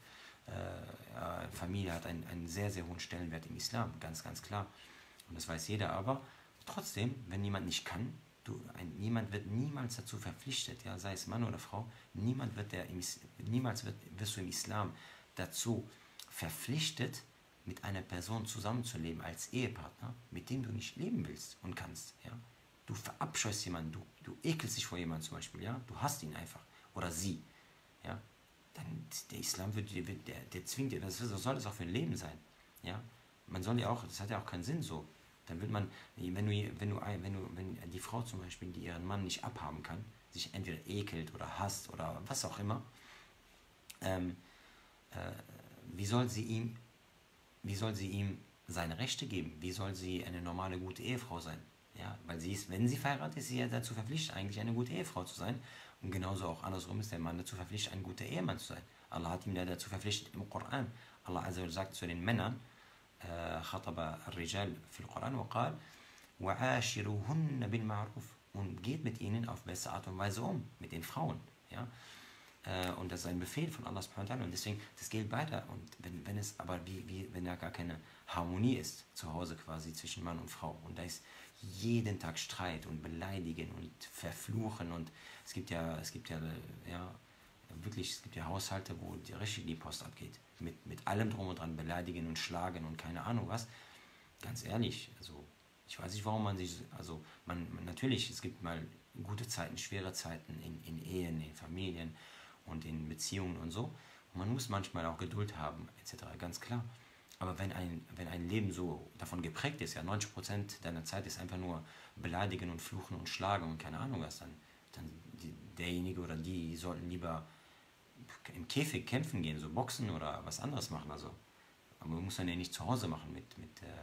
Speaker 1: äh, ja, Familie hat einen, einen sehr, sehr hohen Stellenwert im Islam, ganz, ganz klar. Und das weiß jeder, aber trotzdem, wenn jemand nicht kann, du, ein, jemand wird niemals dazu verpflichtet, ja, sei es Mann oder Frau, niemand wird der im, niemals wird, wirst du im Islam dazu verpflichtet, mit einer Person zusammenzuleben als Ehepartner, mit dem du nicht leben willst und kannst, ja. Du verabscheust jemanden, du, du ekelst dich vor jemandem zum Beispiel, ja, du hasst ihn einfach, oder sie, ja, dann der Islam wird, der, der zwingt dir, was soll das auch für ein Leben sein, ja, man soll ja auch, das hat ja auch keinen Sinn so, dann wird man, wenn du, wenn du, wenn du, wenn die Frau zum Beispiel, die ihren Mann nicht abhaben kann, sich entweder ekelt oder hasst oder was auch immer, ähm, äh, wie soll sie ihm, wie soll sie ihm seine Rechte geben, wie soll sie eine normale, gute Ehefrau sein? Ja, weil sie ist, wenn sie verheiratet ist, ist sie ja dazu verpflichtet, eigentlich eine gute Ehefrau zu sein. Und genauso auch andersrum ist der Mann dazu verpflichtet, ein guter Ehemann zu sein. Allah hat ihm ja dazu verpflichtet im Koran. Allah also sagt zu den Männern, خطب الرجال في القرآن وقال وعاشروهن بالمعروف, und geht mit ihnen auf beste Art und Weise um, mit den Frauen. Ja? Und das ist ein Befehl von Allah subhanahu wa ta'ala, und deswegen, das gilt weiter. Und wenn, wenn es aber wie, wie, wenn da gar keine Harmonie ist, zu Hause quasi zwischen Mann und Frau, und da ist jeden Tag Streit und Beleidigen und Verfluchen, und es gibt ja, es gibt ja, ja, wirklich, es gibt ja Haushalte, wo die richtig die Post abgeht, mit, mit allem drum und dran, beleidigen und schlagen und keine Ahnung was, ganz ehrlich, also, ich weiß nicht, warum man sich, also, man, man natürlich, es gibt mal gute Zeiten, schwere Zeiten in, in Ehen, in Familien und in Beziehungen und so, und man muss manchmal auch Geduld haben, et cetera, ganz klar. Aber wenn ein, wenn ein Leben so davon geprägt ist, ja, neunzig Prozent deiner Zeit ist einfach nur beleidigen und fluchen und schlagen und keine Ahnung was, dann, dann die, derjenige oder die sollten lieber im Käfig kämpfen gehen, so boxen oder was anderes machen. Also, aber man muss dann ja nicht zu Hause machen mit, mit, äh,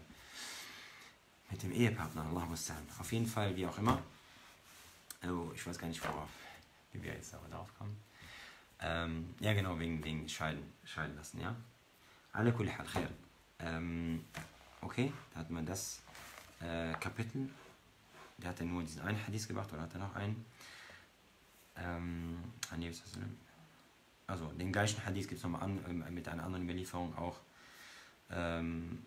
Speaker 1: mit dem Ehepartner. Allah muss sagen. Auf jeden Fall, wie auch immer. Also, ich weiß gar nicht, worauf, wie wir jetzt aber drauf kommen. Ähm, ja, genau, wegen, wegen Scheiden, Scheiden lassen, ja. Ala kulli hal khair. Ähm, okay, da hat man das äh, Kapitel. Der hat ja nur diesen einen Hadith gebracht, oder hat er noch einen? Ähm, also den gleichen Hadith gibt es nochmal an, äh, mit einer anderen Überlieferung auch. Ähm,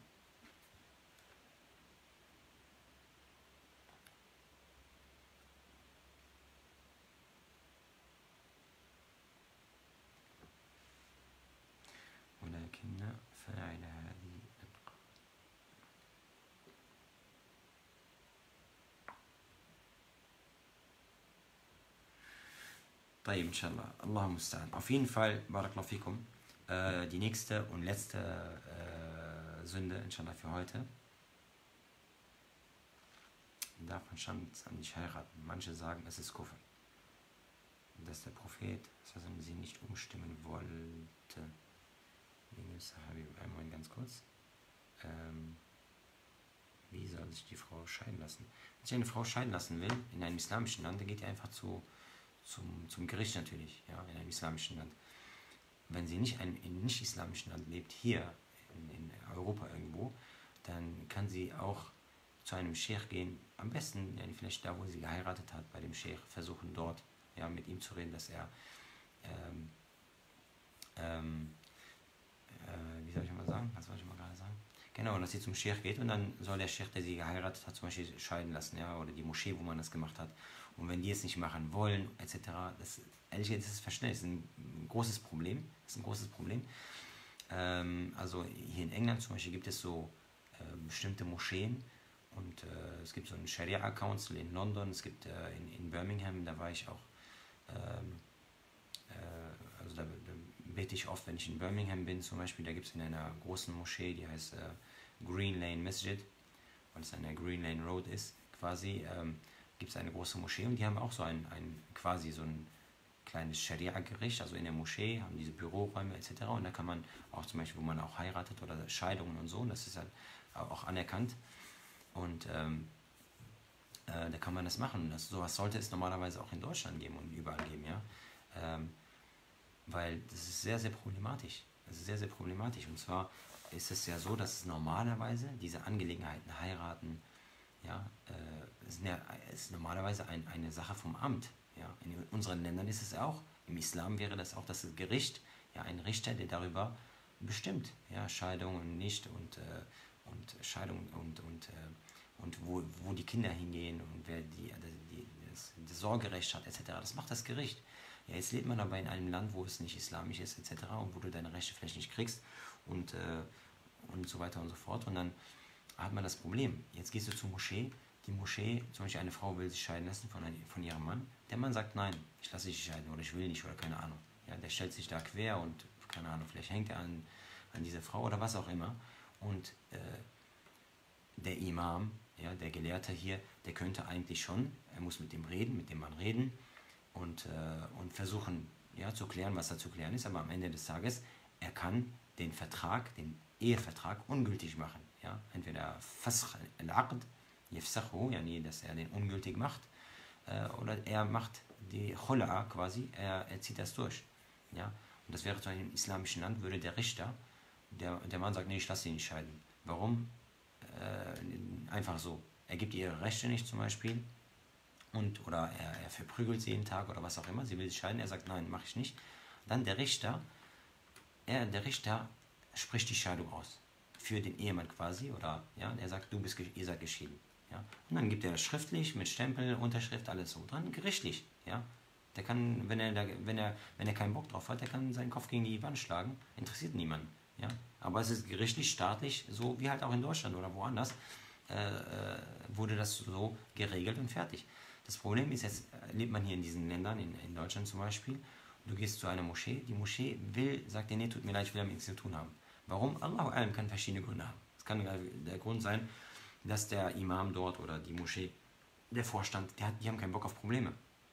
Speaker 1: ولكن فاعل هذه طيب إن شاء الله الله المستعان. Auf jeden Fall, Barakallahu fikum, äh, die nächste und letzte äh, Sünde, inshallah, für heute. Darf man Schamz nicht heiraten. Manche sagen, es ist Kufr. Dass der Prophet sie nicht umstimmen wollte. Einmal ganz kurz. Ähm, wie soll sich die Frau scheiden lassen? Wenn sich eine Frau scheiden lassen will, in einem islamischen Land, dann geht ihr einfach zu zum, zum Gericht natürlich, ja, in einem islamischen Land. Wenn sie nicht in einem nicht-islamischen Land lebt, hier in, in Europa irgendwo, dann kann sie auch zu einem Scheich gehen, am besten ja, vielleicht da, wo sie geheiratet hat, bei dem Scheich, versuchen dort ja, mit ihm zu reden, dass er, ähm, ähm, äh, wie soll ich mal sagen, was soll ich mal gerade sagen? Genau, dass sie zum Scheich geht und dann soll der Scheich, der sie geheiratet hat, zum Beispiel scheiden lassen, ja, oder die Moschee, wo man das gemacht hat. Und wenn die es nicht machen wollen, et cetera, das, ehrlich gesagt, das ist Verständnis, das ist ein großes Problem, das ist ein großes Problem. Ähm, also hier in England zum Beispiel gibt es so äh, bestimmte Moscheen und äh, es gibt so einen Sharia Council in London, es gibt äh, in, in Birmingham, da war ich auch, ähm, äh, also da, da bete ich oft, wenn ich in Birmingham bin zum Beispiel, da gibt es in einer großen Moschee, die heißt äh, Green Lane Masjid, weil es an der Green Lane Road ist, quasi, ähm, gibt es eine große Moschee und die haben auch so ein, ein quasi so ein kleines Scharia-Gericht, also in der Moschee, haben diese Büroräume et cetera. Und da kann man auch zum Beispiel, wo man auch heiratet oder Scheidungen und so, und das ist halt auch anerkannt. Und ähm, äh, da kann man das machen. Das, sowas sollte es normalerweise auch in Deutschland geben und überall geben, ja. Ähm, weil das ist sehr, sehr problematisch. Das ist sehr, sehr problematisch. Und zwar ist es ja so, dass es normalerweise diese Angelegenheiten, heiraten, ja, äh, ist, ja, ist normalerweise ein, eine Sache vom Amt. Ja. In unseren Ländern ist es auch. Im Islam wäre das auch das Gericht, ja, ein Richter, der darüber bestimmt, ja, Scheidung und nicht und, äh, und Scheidung und, und, äh, und wo, wo die Kinder hingehen und wer die, die, das, das Sorgerecht hat, et cetera. Das macht das Gericht. Ja, jetzt lebt man aber in einem Land, wo es nicht islamisch ist, et cetera. Und wo du deine Rechte vielleicht nicht kriegst und, äh, und so weiter und so fort. Und dann hat man das Problem. Jetzt gehst du zur Moschee, die Moschee, zum Beispiel eine Frau will sich scheiden lassen von, ein, von ihrem Mann. Der Mann sagt, nein, ich lasse dich scheiden oder ich will nicht oder keine Ahnung. Ja, der stellt sich da quer und keine Ahnung, vielleicht hängt er an, an diese Frau oder was auch immer. Und äh, der Imam, ja, der Gelehrte hier, der könnte eigentlich schon, er muss mit dem reden, mit dem Mann reden und, äh, und versuchen, ja, zu klären, was da zu klären ist. Aber am Ende des Tages, er kann den Vertrag, den Ehevertrag ungültig machen. Ja? Entweder Fasakh al-Aqd, Yafsakhu, yani, dass er den ungültig macht, äh, oder er macht die Khula'a quasi, er, er zieht das durch. Ja? Und das wäre zum Beispiel im islamischen Land, würde der Richter, der, der Mann sagt, nee, ich lasse ihn nicht scheiden. Warum? Äh, einfach so. Er gibt ihr ihre Rechte nicht zum Beispiel, und, oder er, er verprügelt sie jeden Tag oder was auch immer, sie will sich scheiden, er sagt, nein, mache ich nicht. Dann der Richter, er, der Richter spricht die Scheidung aus. Für den Ehemann quasi, oder ja, er sagt, du bist, ihr seid geschieden. Ja? Und dann gibt er das schriftlich, mit Stempel, Unterschrift, alles so dran, gerichtlich. Ja? Der kann, wenn er, wenn, er, wenn er keinen Bock drauf hat, der kann seinen Kopf gegen die Wand schlagen, interessiert niemanden. Ja? Aber es ist gerichtlich, staatlich, so wie halt auch in Deutschland oder woanders, äh, wurde das so geregelt und fertig. Das Problem ist, jetzt lebt man hier in diesen Ländern, in, in Deutschland zum Beispiel, du gehst zu einer Moschee, die Moschee will, sagt dir, nee, tut mir leid, ich will damit nichts zu tun haben. Warum? Allahu Alam kann verschiedene Gründe haben. Es kann der Grund sein, dass der Imam dort oder die Moschee, der Vorstand, der hat, die haben keinen Bock auf Probleme.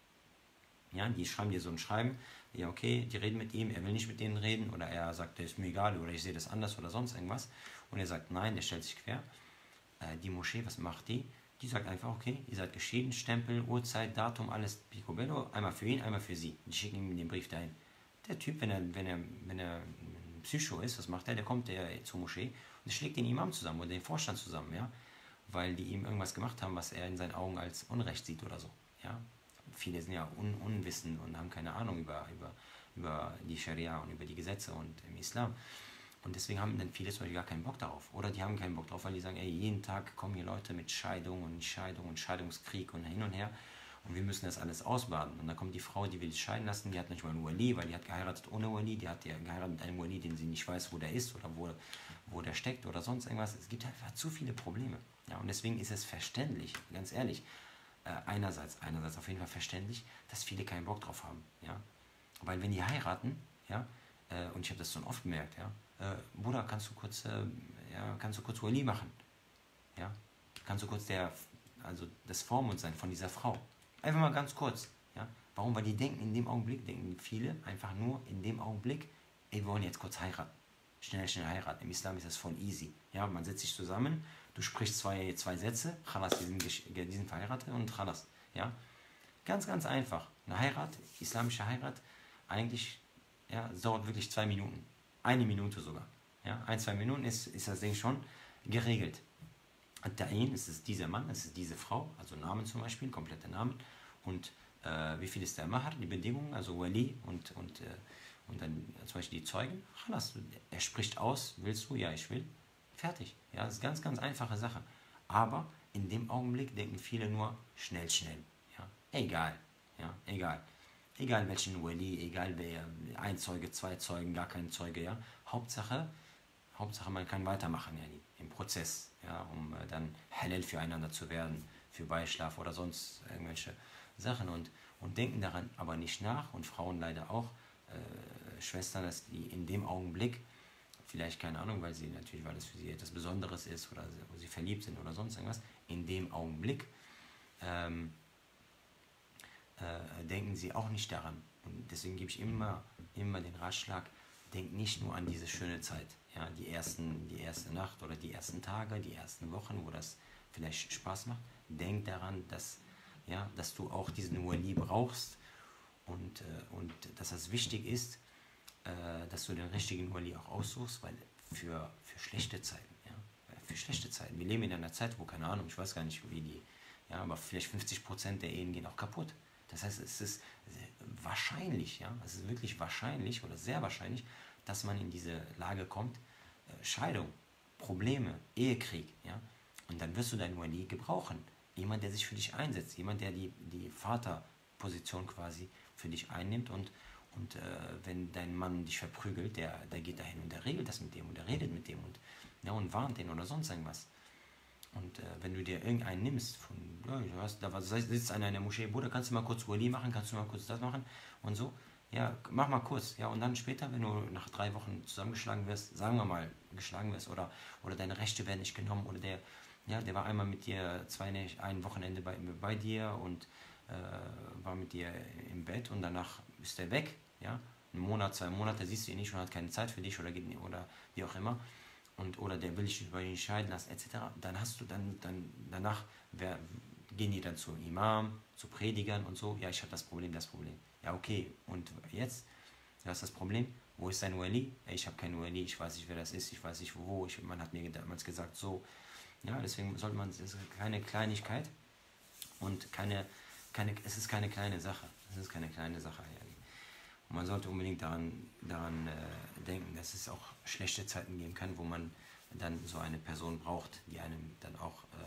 Speaker 1: Ja, die schreiben dir so ein Schreiben, ja okay, die reden mit ihm, er will nicht mit denen reden oder er sagt, das ist mir egal oder ich sehe das anders oder sonst irgendwas. Und er sagt, nein, der stellt sich quer. Äh, die Moschee, was macht die? Die sagt einfach, okay, ihr seid geschieden, Stempel, Uhrzeit, Datum, alles picobello, einmal für ihn, einmal für sie. Die schicken ihm den Brief dahin. Der Typ, wenn er, wenn er, wenn er ein Psycho ist, was macht er? Der kommt der zur Moschee und schlägt den Imam zusammen oder den Vorstand zusammen, ja, weil die ihm irgendwas gemacht haben, was er in seinen Augen als Unrecht sieht oder so, ja. Viele sind ja un, unwissend und haben keine Ahnung über, über, über die Scharia und über die Gesetze und im Islam. Und deswegen haben dann viele zum Beispiel gar keinen Bock darauf. Oder die haben keinen Bock drauf, weil die sagen, ey, jeden Tag kommen hier Leute mit Scheidung und Scheidung und Scheidungskrieg und hin und her. Und wir müssen das alles ausbaden. Und dann kommt die Frau, die will sich scheiden lassen, die hat nicht mal einen Wali, weil die hat geheiratet ohne Wali. Die hat ja geheiratet mit einem Wali, den sie nicht weiß, wo der ist oder wo, wo der steckt oder sonst irgendwas. Es gibt einfach zu viele Probleme. Ja, und deswegen ist es verständlich, ganz ehrlich, äh, einerseits, einerseits auf jeden Fall verständlich, dass viele keinen Bock drauf haben. Ja? Weil wenn die heiraten, ja, äh, und ich habe das schon oft gemerkt, ja, Äh, Bruder, kannst du kurz, äh, ja, kannst du kurz Wali machen? Ja? Kannst du kurz der, also das Vormund sein von dieser Frau? Einfach mal ganz kurz. Ja? Warum? Weil die denken in dem Augenblick, denken viele einfach nur in dem Augenblick, ey, wir wollen jetzt kurz heiraten. Schnell, schnell heiraten. Im Islam ist das voll easy. Ja? Man setzt sich zusammen, du sprichst zwei, zwei Sätze, khalas, die sind, die sind verheiratet und khalas. Ja? Ganz, ganz einfach. Eine Heirat, islamische Heirat, eigentlich, ja, es dauert wirklich zwei Minuten. Eine Minute sogar. Ja, ein, zwei Minuten ist, ist das Ding schon geregelt. Ta'in, es ist dieser Mann, es ist diese Frau, also Namen zum Beispiel, komplette Namen. Und äh, wie viel ist der Mahar, die Bedingungen, also Wali und, und, äh, und dann zum Beispiel die Zeugen. Khalas, er spricht aus, willst du? Ja, ich will. Fertig. Ja, das ist eine ganz, ganz einfache Sache. Aber in dem Augenblick denken viele nur schnell, schnell. Ja, egal. Ja, egal. Egal welchen Wali, egal wer, ein Zeuge, zwei Zeugen, gar kein Zeuge, ja. Hauptsache, Hauptsache man kann weitermachen, ja, im Prozess, ja, um äh, dann halal füreinander zu werden, für Beischlaf oder sonst irgendwelche Sachen und, und denken daran aber nicht nach und Frauen leider auch, äh, Schwestern, dass die in dem Augenblick, vielleicht keine Ahnung, weil sie natürlich, weil es für sie etwas Besonderes ist oder sie, sie verliebt sind oder sonst irgendwas, in dem Augenblick ähm, äh, denken sie auch nicht daran. Und deswegen gebe ich immer, immer den Ratschlag, denk nicht nur an diese schöne Zeit, ja, die, ersten, die erste Nacht oder die ersten Tage, die ersten Wochen, wo das vielleicht Spaß macht. Denk daran, dass, ja, dass du auch diesen Wali brauchst und, äh, und dass es wichtig ist, äh, dass du den richtigen Wali auch aussuchst, weil für, für schlechte Zeiten, ja, für schlechte Zeiten. Wir leben in einer Zeit, wo, keine Ahnung, ich weiß gar nicht, wie die, ja, aber vielleicht fünfzig Prozent der Ehen gehen auch kaputt. Das heißt, es ist wahrscheinlich, ja, es ist wirklich wahrscheinlich oder sehr wahrscheinlich, dass man in diese Lage kommt, äh, Scheidung, Probleme, Ehekrieg, ja, und dann wirst du deinen Wali gebrauchen. Jemand, der sich für dich einsetzt, jemand, der die, die Vaterposition quasi für dich einnimmt und, und äh, wenn dein Mann dich verprügelt, der, der geht dahin und der regelt das mit dem und der redet mit dem und, ja, und warnt den oder sonst irgendwas. Und äh, wenn du dir irgendeinen nimmst, von, ja, du hast, da sitzt einer in der Moschee, Bruder, kannst du mal kurz Wali machen, kannst du mal kurz das machen und so, ja, mach mal kurz, ja, und dann später, wenn du nach drei Wochen zusammengeschlagen wirst, sagen wir mal, geschlagen wirst oder, oder deine Rechte werden nicht genommen oder der, ja, der war einmal mit dir zwei, ein Wochenende bei, bei dir und äh, war mit dir im Bett und danach ist er weg, ja, einen Monat, zwei Monate siehst du ihn nicht und hat keine Zeit für dich oder, geht, oder wie auch immer. Und, oder der will dich über ihn scheiden lassen, et cetera. Dann hast du dann, dann danach, wer, gehen die dann zum Imam, zu Predigern und so, ja, ich habe das Problem, das Problem. Ja, okay, und jetzt, du hast das Problem, wo ist dein Wali? Ich habe keinen Wali, ich weiß nicht, wer das ist, ich weiß nicht, wo, ich, man hat mir damals gesagt, so. Ja, deswegen sollte man, es ist keine Kleinigkeit und keine, keine, es ist keine kleine Sache, es ist keine kleine Sache, ja. Und man sollte unbedingt daran, daran äh, denken, dass es auch schlechte Zeiten geben kann, wo man dann so eine Person braucht, die einem dann auch äh,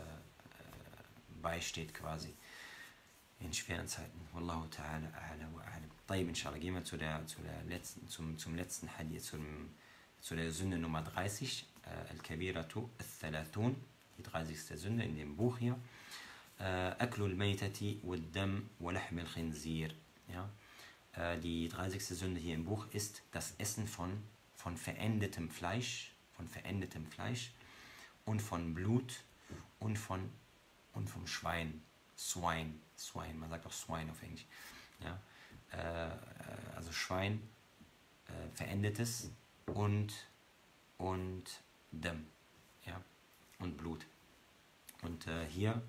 Speaker 1: äh, beisteht quasi in schweren Zeiten. Wallahu ta'ala a'la wa a'lam. Taib, inshallah, gehen wir zu der, zu der letzten, zum, zum letzten Hadith, zum, zu der Sünde Nummer dreißig, äh, Al-Kabiratu al-Thalathun, die dreißigste Sünde in dem Buch hier. Aklu al-Maytati wad-Dam wa Lahm al-Khinzir. Ja. Die dreißigste Sünde hier im Buch ist das Essen von, von verendetem Fleisch, von verendetem Fleisch und von Blut und, von, und vom Schwein. Swine, Swine, man sagt auch Swine auf Englisch. Ja? Äh, also Schwein, äh, verendetes und, und Dam, ja? Und Blut. Und äh, hier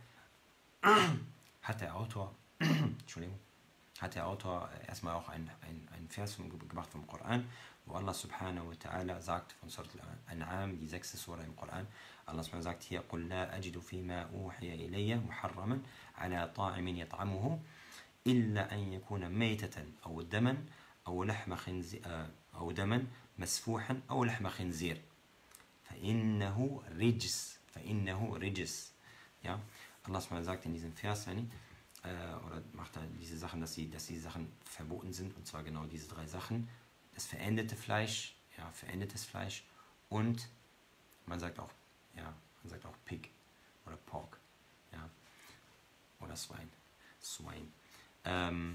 Speaker 1: hat der Autor, Entschuldigung, hat der Autor erstmal auch einen ein Vers gemacht vom Koran, wo Allah subhanahu wa ta'ala sagt, von Surat al-An'am, die sechste Surah im Koran, Allah subhanahu sagt hier, قُلْ لَا أَجِدُ فِي مَا أُوحِيَ إِلَيَّ مُحَرَّمًا عَلَى طَاعِمٍ يَطْعَمُهُ إِلَّا أَنْ يَكُونَ مَيْتَةً أَوْ دَمًا أَوْ لَحْمَ خِنْزِيرٍ أَوْ دَمًا مَسْفُوحًا أَوْ لَحْمَ خِنْزِيرٍ فَإِنَّهُ رِجْسٌ فَإِنَّهُ رِجْسٌ. Ja, Allah subhanahu sagt in diesem Vers, oder macht er diese Sachen, dass sie, dass diese Sachen verboten sind, und zwar genau diese drei Sachen: das verendete Fleisch, ja, verendetes Fleisch, und man sagt auch, ja, man sagt auch Pig oder Pork, ja, oder Swine, Swine, ähm,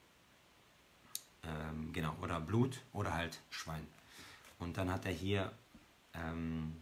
Speaker 1: ähm, genau, oder Blut oder halt Schwein. Und dann hat er hier ähm,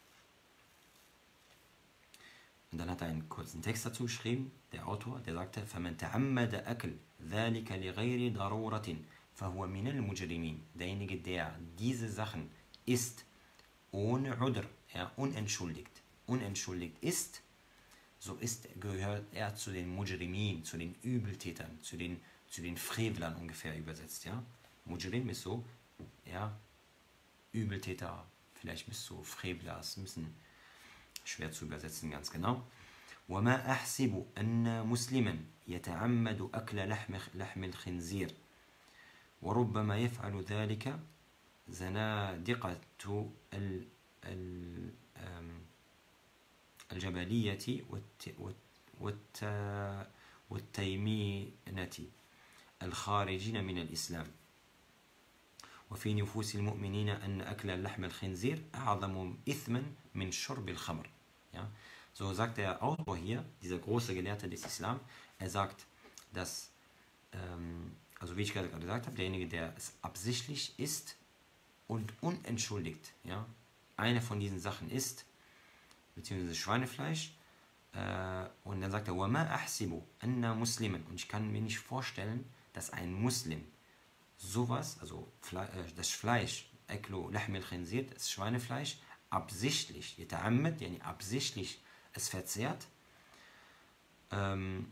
Speaker 1: Und dann hat er einen kurzen Text dazu geschrieben, der Autor, der sagte, فَمَنْ تَعَمَّدَ أَكْلَ ذَلِكَ لِغَيْرِ ضَرُورَةٍ فَهُوَ مِنَ الْمُجْرِمِينَ. Derjenige, der diese Sachen isst, ohne Udr, ja, unentschuldigt, unentschuldigt isst, so ist, gehört er zu den Mujrimin, zu den Übeltätern, zu den, zu den Frevlern ungefähr übersetzt, ja. Mujrim ist so, ja, Übeltäter, vielleicht bist du Frevler, ist ein bisschen schwer zu übersetzen, ganz genau. وما أحسب أن مسلما يتعمد أكل لحم لحم الخنزير وربما يفعل ذلك زنادقة ال ال الجبلية والت والتيمينة الخارجين من الإسلام وفي نفوس المؤمنين أن أكل لحم الخنزير أعظم إثما من شرب الخمر. Ja? So sagt der Autor hier, dieser große Gelehrte des Islam, er sagt, dass, ähm, also wie ich gerade gesagt habe, derjenige, der es absichtlich isst und unentschuldigt, ja, eine von diesen Sachen isst, beziehungsweise Schweinefleisch, äh, und dann sagt er, وَمَا أَحْسِبُ أَنَّ مُسْلِمًا, und ich kann mir nicht vorstellen, dass ein Muslim sowas, also Fle äh, das Fleisch, Eklo Lahm al-Khinzir, das Schweinefleisch, absichtlich, yata'ammad, yani absichtlich es verzehrt, ähm,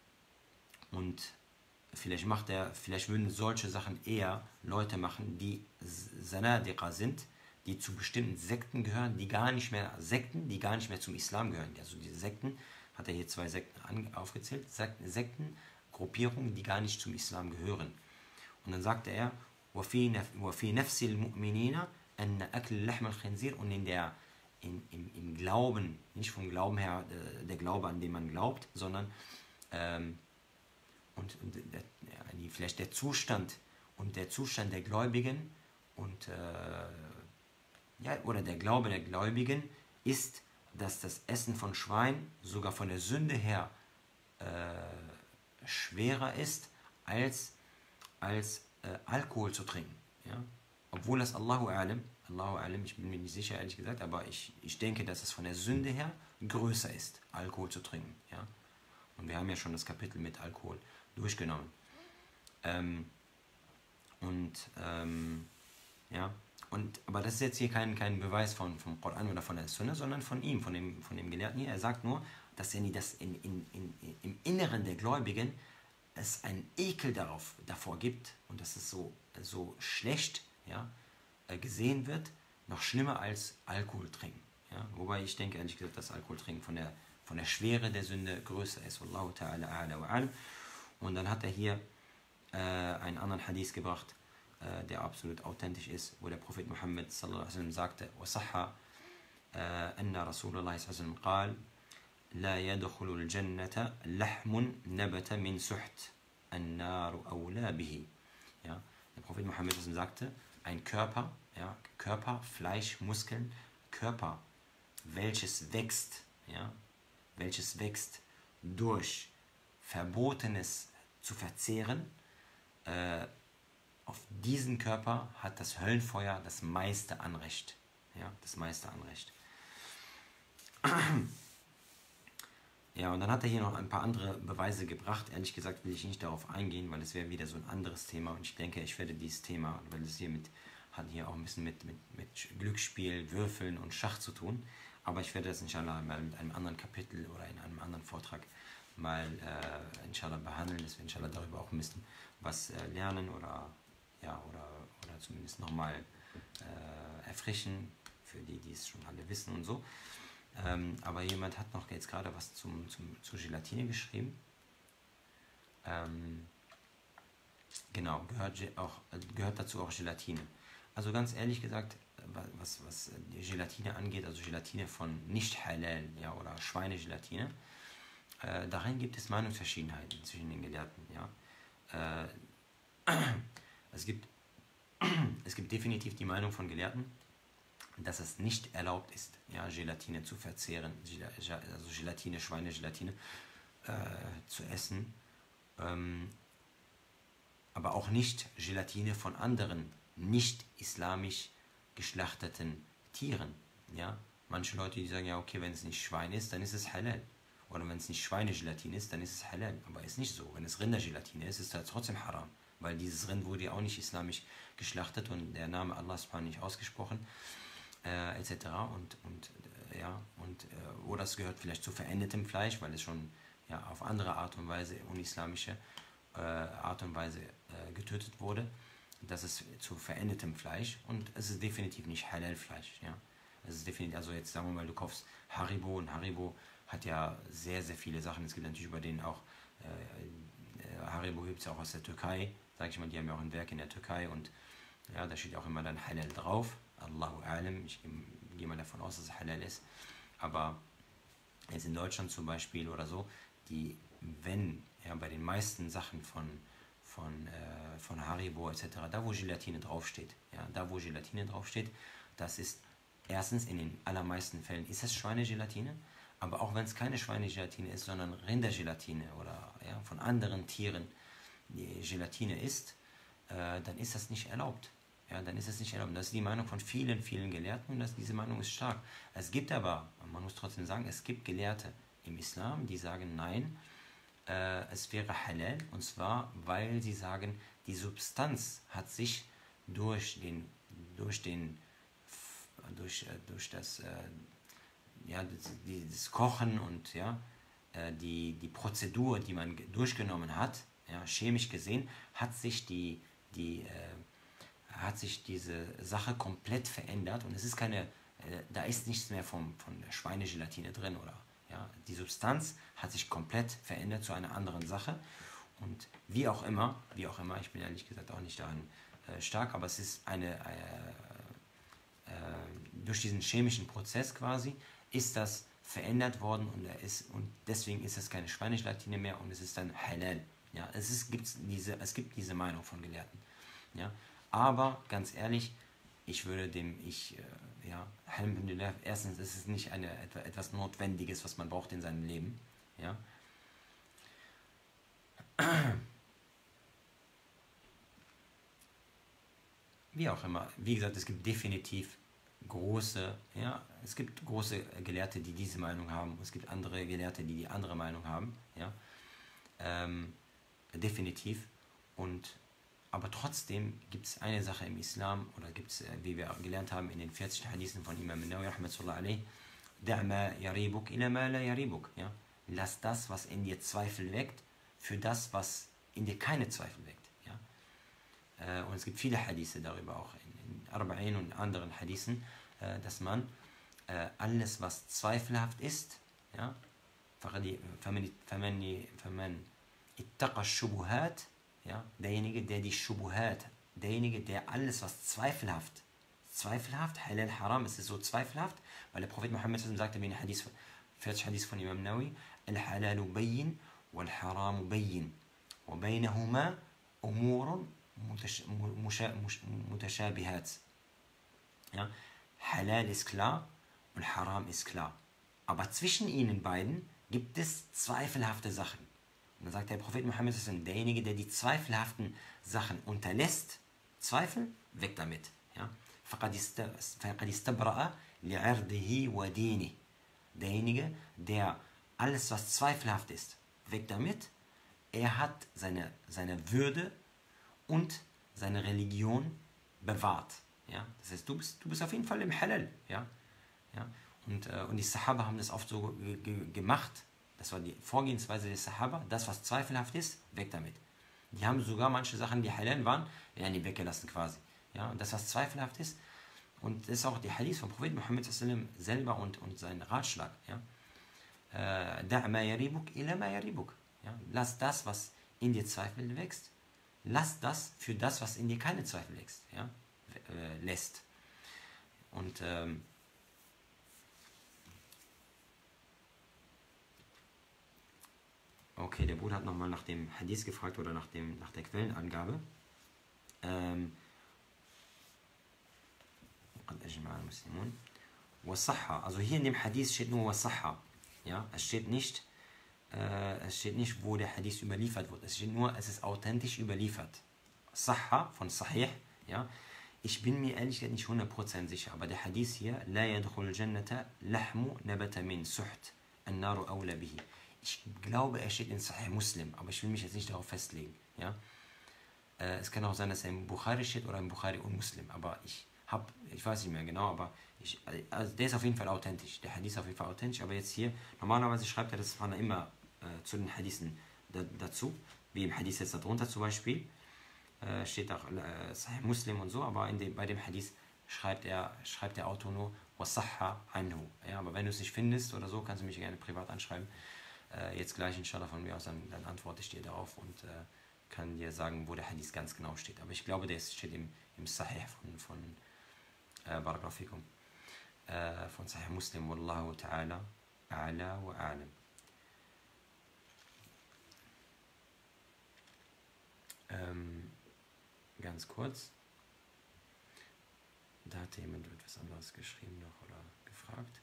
Speaker 1: und vielleicht macht er, vielleicht würden solche Sachen eher Leute machen, die Zanadiqa sind, die zu bestimmten Sekten gehören, die gar nicht mehr, Sekten, die gar nicht mehr zum Islam gehören. Also diese Sekten, hat er hier zwei Sekten aufgezählt, Sekten, Sekten, Gruppierungen, die gar nicht zum Islam gehören. Und dann sagte er, وَفِي نَفْسِ الْمُؤْمِنِينَ أَنَّ أَكْلَ لَحْمَ الْخِنْزِيرِ, und in der, in, im, im Glauben, nicht vom Glauben her, der Glaube, an den man glaubt, sondern ähm, und, und der, ja, vielleicht der Zustand und der Zustand der Gläubigen und äh, ja, oder der Glaube der Gläubigen ist, dass das Essen von Schwein sogar von der Sünde her äh, schwerer ist, als, als äh, Alkohol zu trinken. Ja? Obwohl das Allahu A'lam, Allahu A'lam, ich bin mir nicht sicher, ehrlich gesagt, aber ich, ich denke, dass es von der Sünde her größer ist, Alkohol zu trinken. Ja? Und wir haben ja schon das Kapitel mit Alkohol durchgenommen. Ähm, und ähm, ja, und aber das ist jetzt hier kein, kein Beweis von, vom Koran oder von der Sunna, sondern von ihm, von dem, von dem Gelehrten hier. Er sagt nur, dass er das in, in, in, im Inneren der Gläubigen es einen Ekel darauf, davor gibt und dass es so, so schlecht, ja, gesehen wird, noch schlimmer als Alkohol trinken. Ja? Wobei ich denke, ehrlich gesagt, dass Alkohol trinken von der, von der Schwere der Sünde größer ist. Wallahu ta'ala a'la wa a'lam. Und dann hat er hier äh, einen anderen Hadith gebracht, äh, der absolut authentisch ist, wo der Prophet Muhammad sallallahu alaihi wasallam sagte, وَصَحَّ أَنَّ رَسُولَ اللَّهِ صلى الله عليه وسلم قال لا يدخل الجنة لحم نبت من سحت النار أولى به. Ja, der Prophet Muhammad sagte, ein Körper, ja, Körper, Fleisch, Muskeln, Körper, welches wächst, ja, welches wächst durch Verbotenes zu verzehren, äh, auf diesen Körper hat das Höllenfeuer das meiste Anrecht. Ja, das meiste Anrecht. Ja, und dann hat er hier noch ein paar andere Beweise gebracht. Ehrlich gesagt will ich nicht darauf eingehen, weil es wäre wieder so ein anderes Thema. Und ich denke, ich werde dieses Thema, weil es hier mit, hat hier auch ein bisschen mit, mit, mit Glücksspiel, Würfeln und Schach zu tun. Aber ich werde das inshallah mal mit einem anderen Kapitel oder in einem anderen Vortrag mal äh, inshallah behandeln, dass wir inshallah darüber auch ein bisschen was äh, lernen oder, ja, oder, oder zumindest nochmal äh, erfrischen, für die, die es schon alle wissen und so. Ähm, aber jemand hat noch jetzt gerade was zum, zum, zur Gelatine geschrieben. Ähm, genau, gehört, auch, gehört dazu auch Gelatine. Also ganz ehrlich gesagt, was, was die Gelatine angeht, also Gelatine von nicht halal, ja, oder Schweinegelatine, äh, darin gibt es Meinungsverschiedenheiten zwischen den Gelehrten. Ja. Äh, es, gibt, es gibt definitiv die Meinung von Gelehrten, dass es nicht erlaubt ist, ja, Gelatine zu verzehren, also Gelatine, Schweinegelatine äh, zu essen, ähm, aber auch nicht Gelatine von anderen nicht islamisch geschlachteten Tieren. Ja? Manche Leute, die sagen, ja okay, wenn es nicht Schwein ist, dann ist es halal. Oder wenn es nicht Schweinegelatine ist, dann ist es halal. Aber ist nicht so. Wenn es Rindergelatine ist, ist es trotzdem haram. Weil dieses Rind wurde ja auch nicht islamisch geschlachtet und der Name Allah subhanahu nicht ausgesprochen. Äh, et cetera. Und, und, äh, ja, und, äh, oder es gehört vielleicht zu verendetem Fleisch, weil es schon ja, auf andere Art und Weise unislamische äh, Art und Weise äh, getötet wurde. Das ist zu verendetem Fleisch und es ist definitiv nicht Halal-Fleisch. Ja? Es ist definitiv, also jetzt sagen wir mal, du kaufst Haribo und Haribo hat ja sehr, sehr viele Sachen. Es gibt natürlich über den auch, äh, Haribo gibt es ja auch aus der Türkei, sage ich mal, die haben ja auch ein Werk in der Türkei und ja, da steht auch immer dann Halal drauf. Allahu Alam, ich gehe mal davon aus, dass es Halal ist. Aber jetzt in Deutschland zum Beispiel oder so, die, wenn, ja, bei den meisten Sachen von, von, äh, von Haribo et cetera, da wo Gelatine draufsteht, ja, da wo Gelatine draufsteht, das ist erstens in den allermeisten Fällen ist es Schweinegelatine, aber auch wenn es keine Schweinegelatine ist, sondern Rindergelatine oder ja, von anderen Tieren die Gelatine ist, äh, dann ist das nicht erlaubt. Ja, dann ist es nicht erlaubt. Das ist die Meinung von vielen, vielen Gelehrten und das, diese Meinung ist stark. Es gibt aber, man muss trotzdem sagen, es gibt Gelehrte im Islam, die sagen, nein, äh, es wäre halal, und zwar, weil sie sagen, die Substanz hat sich durch den, durch den, durch, äh, durch das, äh, ja, das, das Kochen und ja, äh, die, die Prozedur, die man durchgenommen hat, ja, chemisch gesehen, hat sich die, die äh, hat sich diese Sache komplett verändert und es ist keine, äh, da ist nichts mehr vom, von der Schweinegelatine drin oder ja, die Substanz hat sich komplett verändert zu einer anderen Sache und wie auch immer, wie auch immer, ich bin ehrlich gesagt auch nicht daran äh, stark, aber es ist eine, äh, äh, durch diesen chemischen Prozess quasi ist das verändert worden und, er ist, und deswegen ist es keine Schweinegelatine mehr und es ist dann halal. Ja, es, ist, gibt's diese, es gibt diese Meinung von Gelehrten. Ja. Aber ganz ehrlich, ich würde dem, ich, äh, ja, Alhamdulillah, erstens ist es nicht eine, etwas Notwendiges, was man braucht in seinem Leben. Ja. Wie auch immer, wie gesagt, es gibt definitiv große, ja, es gibt große Gelehrte, die diese Meinung haben, es gibt andere Gelehrte, die die andere Meinung haben, ja, ähm, definitiv, und aber trotzdem gibt es eine Sache im Islam, oder gibt es, wie wir gelernt haben in den vierzig Hadithen von Imam Nawawi, rahmatullah alayh, da'ma yaribuk ila ma la yaribuk, ja, lass das, was in dir Zweifel weckt, für das, was in dir keine Zweifel weckt, ja. Äh, und es gibt viele Hadithe darüber, auch in, in Arba'in und anderen Hadithen, äh, dass man äh, alles, was zweifelhaft ist, ja, فمن اتقى الشبهات, ja, derjenige, der die Shubuhat, derjenige, der alles, was zweifelhaft, zweifelhaft, halal, haram, es ist so zweifelhaft, weil der Prophet Muhammad sagte, wie in Hadith, vierzig Hadith von Imam Nawawi, al-halalu bayyin, wal-haramu bayyin, wa baynahuma umurun mutashabihat. Ja, halal ist klar und haram ist klar. Aber zwischen ihnen beiden gibt es zweifelhafte Sachen. Und dann sagt der Prophet Muhammad, derjenige, der die zweifelhaften Sachen unterlässt, Zweifel, weg damit. Ja? Derjenige, der alles, was zweifelhaft ist, weg damit, er hat seine, seine Würde und seine Religion bewahrt. Ja? Das heißt, du bist, du bist auf jeden Fall im Halal. Ja? Ja? Und, äh, und die Sahaba haben das oft so ge ge gemacht. Das war die Vorgehensweise der Sahaba. Das, was zweifelhaft ist, weg damit. Die haben sogar manche Sachen, die halal waren, ja, die weggelassen quasi. Ja, und das, was zweifelhaft ist, und das ist auch die Hadith vom Prophet Muhammad selber und, und sein Ratschlag. Ja. Da' ma yaribuk ila ma yaribuk. Ja. Lass das, was in dir Zweifel wächst, lass das für das, was in dir keine Zweifel wächst, ja, äh, lässt. Und ähm, okay, der Bruder hat nochmal nach dem Hadith gefragt oder nach, dem, nach der Quellenangabe. Ähm, also hier in dem Hadith steht nur Wasahha. Ja, es steht nicht, äh, es steht nicht, wo der Hadith überliefert wird. Es steht nur, es ist authentisch überliefert. Sahha von Sahih. Ja, ich bin mir ehrlich gesagt nicht hundert Prozent sicher, aber der Hadith hier, La yadkhul jannata lahmu nabata min suht, an-naru awla bihi. Ich glaube, er steht in Sahih Muslim, aber ich will mich jetzt nicht darauf festlegen. Ja? Äh, es kann auch sein, dass er im Bukhari steht oder im Bukhari und Muslim, aber ich habe, ich weiß nicht mehr genau, aber ich, also der ist auf jeden Fall authentisch. Der Hadith ist auf jeden Fall authentisch, aber jetzt hier, normalerweise schreibt er das immer äh, zu den Hadithen da, dazu, wie im Hadith jetzt darunter zum Beispiel, äh, steht auch äh, Sahih Muslim und so, aber in dem, bei dem Hadith schreibt, er, schreibt der Autor nur Wasahha anhu. Ja, aber wenn du es nicht findest oder so, kannst du mich gerne privat anschreiben. Äh, jetzt gleich inshallah von mir aus, dann, dann antworte ich dir darauf und äh, kann dir sagen, wo der Hadith ganz genau steht. Aber ich glaube, der steht im, im Sahih von, von äh, Barakallahu äh, von Sahih Muslim, Wallahu ta'ala, a'la wa a'lam. Ähm, ganz kurz. Da hatte jemand etwas anderes geschrieben noch oder gefragt.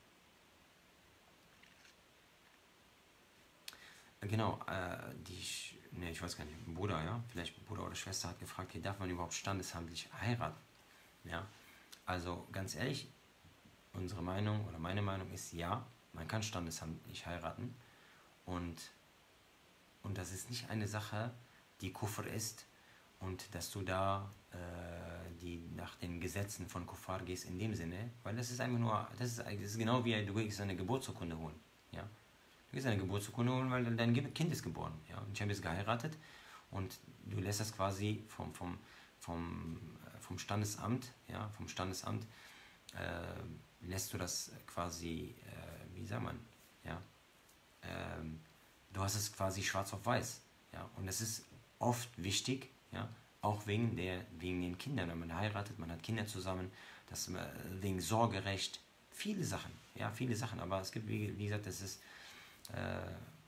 Speaker 1: Genau, äh, die, ne, ich weiß gar nicht, ein Bruder, ja, vielleicht Bruder oder Schwester hat gefragt, hier darf man überhaupt standesamtlich heiraten? Ja, also ganz ehrlich, unsere Meinung oder meine Meinung ist, ja, man kann standesamtlich heiraten und, und das ist nicht eine Sache, die Kufr ist und dass du da äh, die nach den Gesetzen von Kuffar gehst in dem Sinne, weil das ist einfach nur, das ist, das ist genau wie du gehst eine Geburtsurkunde holen, ja. Du gehst eine Geburtsurkunde holen, weil dein Kind ist geboren, ja. Und ich habe jetzt geheiratet und du lässt das quasi vom, vom, vom, vom Standesamt, ja, vom Standesamt äh, lässt du das quasi, äh, wie sagt man, ja, ähm, du hast es quasi schwarz auf weiß, ja, und das ist oft wichtig, ja, auch wegen, der, wegen den Kindern, wenn man heiratet, man hat Kinder zusammen, das, wegen Sorgerecht, viele Sachen, ja, viele Sachen, aber es gibt, wie, wie gesagt, das ist, äh,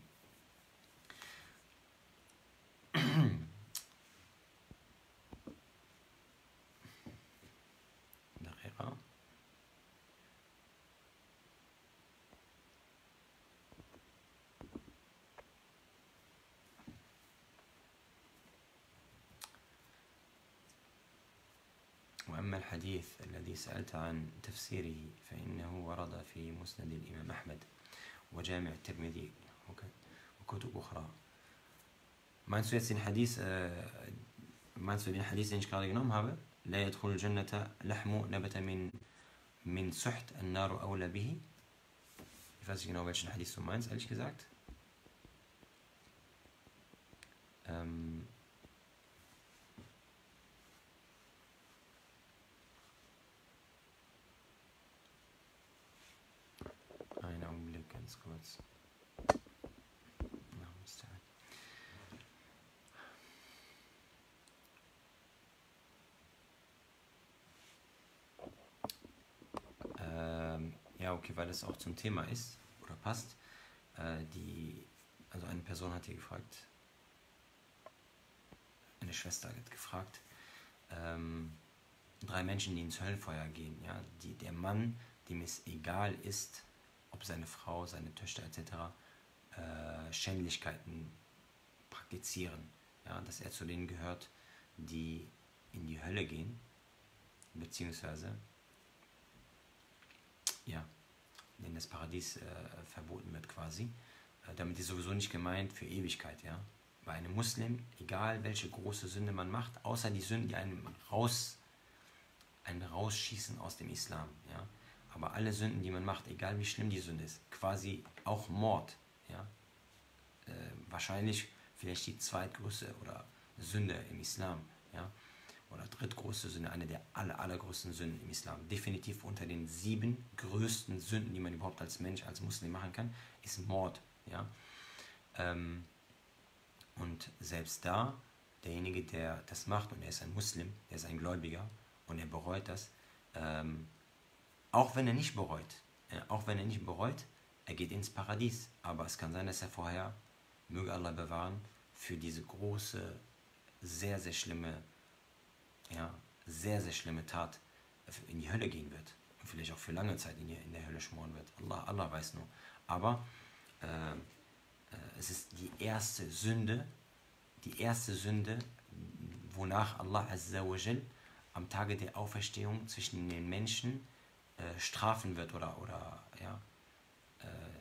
Speaker 1: وأما الحديث الذي سألت عن تفسيره فإنه ورد في مسند الإمام أحمد وجامع الترمذي وكتب أخرى. Meinst du jetzt den Hadith, äh, meinst du den Hadith, den ich gerade genommen habe? لا يدخل الجنة لحم نبت من من سحت النار أولى به. Ich weiß nicht genau, welchen Hadith du meinst, ehrlich gesagt. Ähm, einen Augenblick, ganz kurz. Ähm, ja, okay, weil das auch zum Thema ist oder passt. Äh, die, also eine Person hat hier gefragt, eine Schwester hat gefragt, ähm, drei Menschen, die ins Höllenfeuer gehen, ja, die, der Mann, dem es egal ist, ob seine Frau, seine Töchter et cetera äh, Schändlichkeiten praktizieren, ja, dass er zu denen gehört, die in die Hölle gehen, beziehungsweise ja, denen das Paradies äh, verboten wird quasi. Äh, damit ist sowieso nicht gemeint für Ewigkeit, ja. Bei einem Muslim, egal welche große Sünde man macht, außer die Sünden, die einem raus, einen rausschießen aus dem Islam, ja. Aber alle Sünden, die man macht, egal wie schlimm die Sünde ist, quasi auch Mord, ja. Äh, wahrscheinlich vielleicht die zweitgrößte oder Sünde im Islam, ja. Oder drittgrößte Sünde, eine der aller, allergrößten Sünden im Islam. Definitiv unter den sieben größten Sünden, die man überhaupt als Mensch, als Muslim machen kann, ist Mord, ja. Ähm, und selbst da, derjenige, der das macht, und er ist ein Muslim, er ist ein Gläubiger, und er bereut das, ähm, auch wenn er nicht bereut, ja, auch wenn er nicht bereut, er geht ins Paradies. Aber es kann sein, dass er vorher, möge Allah bewahren, für diese große, sehr, sehr schlimme, ja, sehr, sehr schlimme Tat in die Hölle gehen wird. Und vielleicht auch für lange Zeit in, die, in der Hölle schmoren wird. Allah, Allah weiß nur. Aber äh, äh, es ist die erste Sünde, die erste Sünde, wonach Allah Azza wa Jal am Tage der Auferstehung zwischen den Menschen äh, strafen wird oder, oder ja, äh,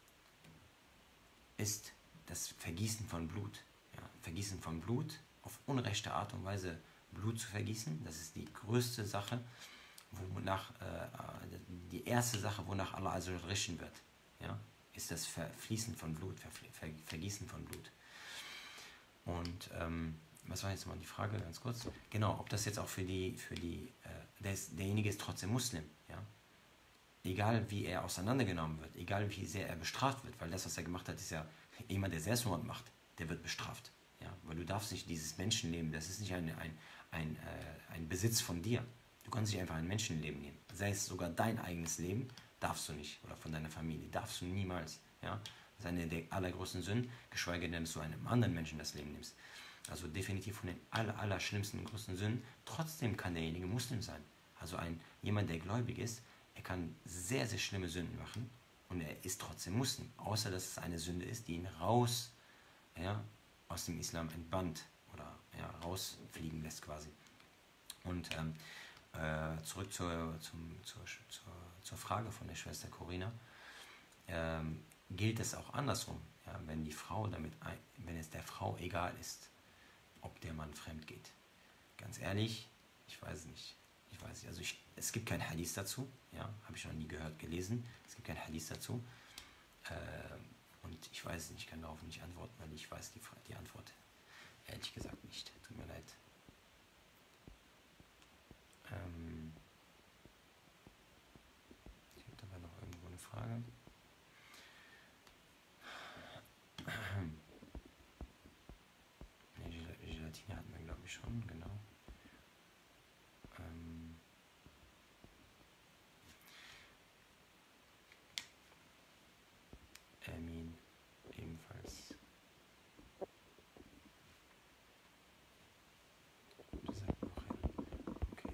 Speaker 1: ist das Vergießen von Blut. Ja, Vergießen von Blut, auf unrechte Art und Weise Blut zu vergießen, das ist die größte Sache, wonach, äh, die erste Sache, wonach Allah also richten wird, ja, ist das Verfließen von Blut, Ver, Ver, Vergießen von Blut. Und ähm, was war jetzt mal die Frage, ganz kurz? Genau, ob das jetzt auch für die, für die, äh, der ist, derjenige ist trotzdem Muslim, ja. Egal wie er auseinandergenommen wird, egal wie sehr er bestraft wird, weil das, was er gemacht hat, ist ja jemand, der Selbstmord macht, der wird bestraft. Ja? Weil du darfst nicht dieses Menschenleben, das ist nicht ein, ein, ein, äh, ein Besitz von dir. Du kannst nicht einfach ein Menschenleben nehmen. Sei es sogar dein eigenes Leben, darfst du nicht. Oder von deiner Familie, darfst du niemals. Ja? Das ist eine der allergrößten Sünden, geschweige denn, dass du einem anderen Menschen das Leben nimmst. Also definitiv von den aller, aller schlimmsten und größten Sünden. Trotzdem kann derjenige Muslim sein. Also ein, jemand, der gläubig ist, er kann sehr, sehr schlimme Sünden machen und er ist trotzdem Muslim. Außer, dass es eine Sünde ist, die ihn raus, ja, aus dem Islam entbannt oder ja, rausfliegen lässt quasi. Und ähm, äh, zurück zur, zum, zur, zur, zur Frage von der Schwester Corina. Ähm, gilt es auch andersrum, ja, wenn die Frau damit, ein, wenn es der Frau egal ist, ob der Mann fremd geht. Ganz ehrlich, ich weiß nicht. Ich weiß nicht, also ich, es gibt kein Hadith dazu, ja, habe ich noch nie gehört, gelesen. Es gibt kein Hadith dazu. Äh, und ich weiß nicht, ich kann darauf nicht antworten, weil ich weiß die, die Antwort ehrlich gesagt nicht. Tut mir leid. Ähm, ich habe dabei noch irgendwo eine Frage. Ne, Gelatine hatten wir, glaube ich, schon, genau. Ähm, Ermin ebenfalls. Das sagt noch hin. Okay.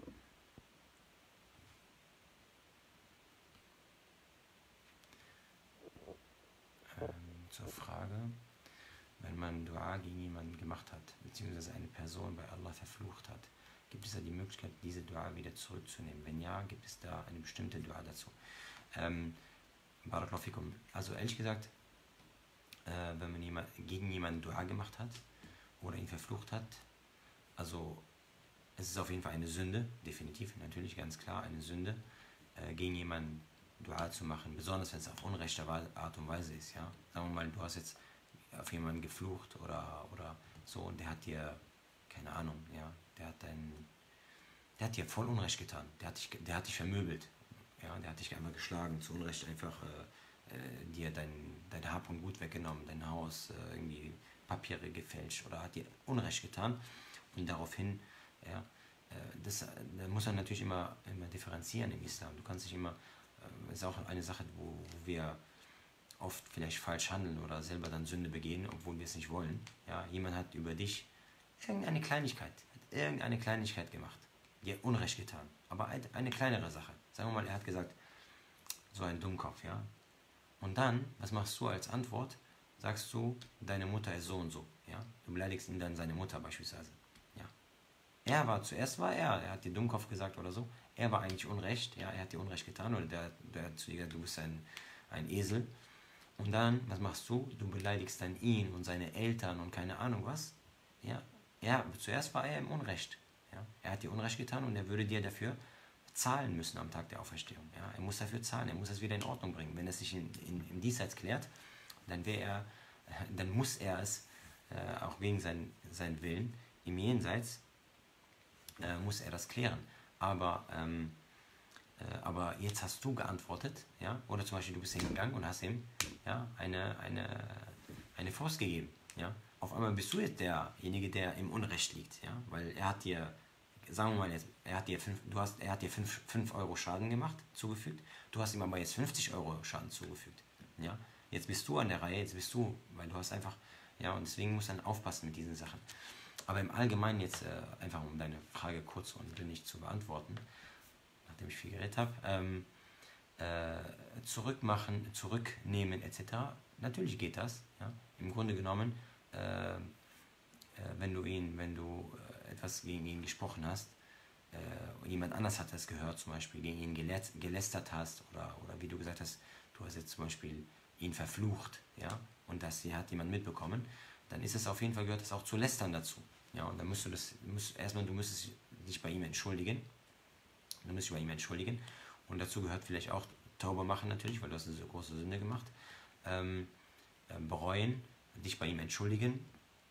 Speaker 1: Ähm, zur Frage, wenn man Dua gegen jemanden gemacht hat, beziehungsweise eine Person bei Allah verflucht hat, gibt es da die Möglichkeit, diese Dua wieder zurückzunehmen? Wenn ja, gibt es da eine bestimmte Dua dazu? Ähm, Barakallahu fikum. Also ehrlich gesagt, äh, wenn man jemand, gegen jemanden Dua gemacht hat oder ihn verflucht hat, also es ist auf jeden Fall eine Sünde, definitiv, natürlich, ganz klar eine Sünde, äh, gegen jemanden Dua zu machen, besonders wenn es auf unrechte Art und Weise ist, ja. Sagen wir mal, du hast jetzt auf jemanden geflucht oder, oder so und der hat dir, keine Ahnung, ja, der hat dein, der hat dir voll Unrecht getan, der hat dich, der hat dich vermöbelt, ja, der hat dich einmal geschlagen, zu Unrecht einfach äh, äh, dir dein, dein Hab und Gut weggenommen, dein Haus, äh, irgendwie Papiere gefälscht oder hat dir Unrecht getan und daraufhin, ja, äh, das, da muss man natürlich immer, immer differenzieren im Islam. Du kannst nicht immer, äh, ist auch eine Sache, wo, wo wir oft vielleicht falsch handeln oder selber dann Sünde begehen, obwohl wir es nicht wollen. Ja, jemand hat über dich irgendeine Kleinigkeit, hat irgendeine Kleinigkeit gemacht, dir Unrecht getan, aber eine kleinere Sache. Sagen wir mal, er hat gesagt, so ein Dummkopf, ja. Und dann, was machst du als Antwort? Sagst du, deine Mutter ist so und so, ja. Du beleidigst ihn dann seine Mutter beispielsweise, ja. Er war, zuerst war er, er hat dir Dummkopf gesagt oder so, er war eigentlich Unrecht, ja, er hat dir Unrecht getan oder der, der hat zu dir gesagt, du bist ein, ein Esel. Und dann, was machst du? Du beleidigst dann ihn und seine Eltern und keine Ahnung was. Ja, ja, zuerst war er im Unrecht. Ja? Er hat dir Unrecht getan und er würde dir dafür zahlen müssen am Tag der Auferstehung. Ja? Er muss dafür zahlen, er muss das wieder in Ordnung bringen. Wenn es sich in, in, im Diesseits klärt, dann, er, dann muss er es, äh, auch gegen sein, seinen Willen, im Jenseits, äh, muss er das klären. Aber... Ähm, aber jetzt hast du geantwortet, ja, oder zum Beispiel du bist hingegangen und hast ihm, ja, eine, eine, eine Faust gegeben, ja. Auf einmal bist du jetzt derjenige, der im Unrecht liegt, ja, weil er hat dir, sagen wir mal jetzt, er hat dir fünf, du hast, er hat dir fünf Euro Schaden gemacht, zugefügt, du hast ihm aber jetzt fünfzig Euro Schaden zugefügt, ja. Jetzt bist du an der Reihe, jetzt bist du, weil du hast einfach, ja, und deswegen musst du dann aufpassen mit diesen Sachen. Aber im Allgemeinen jetzt, äh, einfach um deine Frage kurz und bündig zu beantworten, nachdem ich viel geredet habe, ähm, äh, zurückmachen, zurücknehmen et cetera. Natürlich geht das. Ja? Im Grunde genommen, äh, äh, wenn du ihn, wenn du äh, etwas gegen ihn gesprochen hast, äh, und jemand anders hat das gehört, zum Beispiel gegen ihn gelä gelästert hast oder, oder wie du gesagt hast, du hast jetzt zum Beispiel ihn verflucht, ja, und das hier hat jemand mitbekommen, dann ist es auf jeden Fall, gehört das auch zu Lästern dazu. Ja, und dann musst du das, musst, erstmal, du müsstest dich bei ihm entschuldigen. Du musst dich bei ihm entschuldigen. Und dazu gehört vielleicht auch Tauber machen natürlich, weil du hast eine so große Sünde gemacht. Ähm, äh, bereuen, dich bei ihm entschuldigen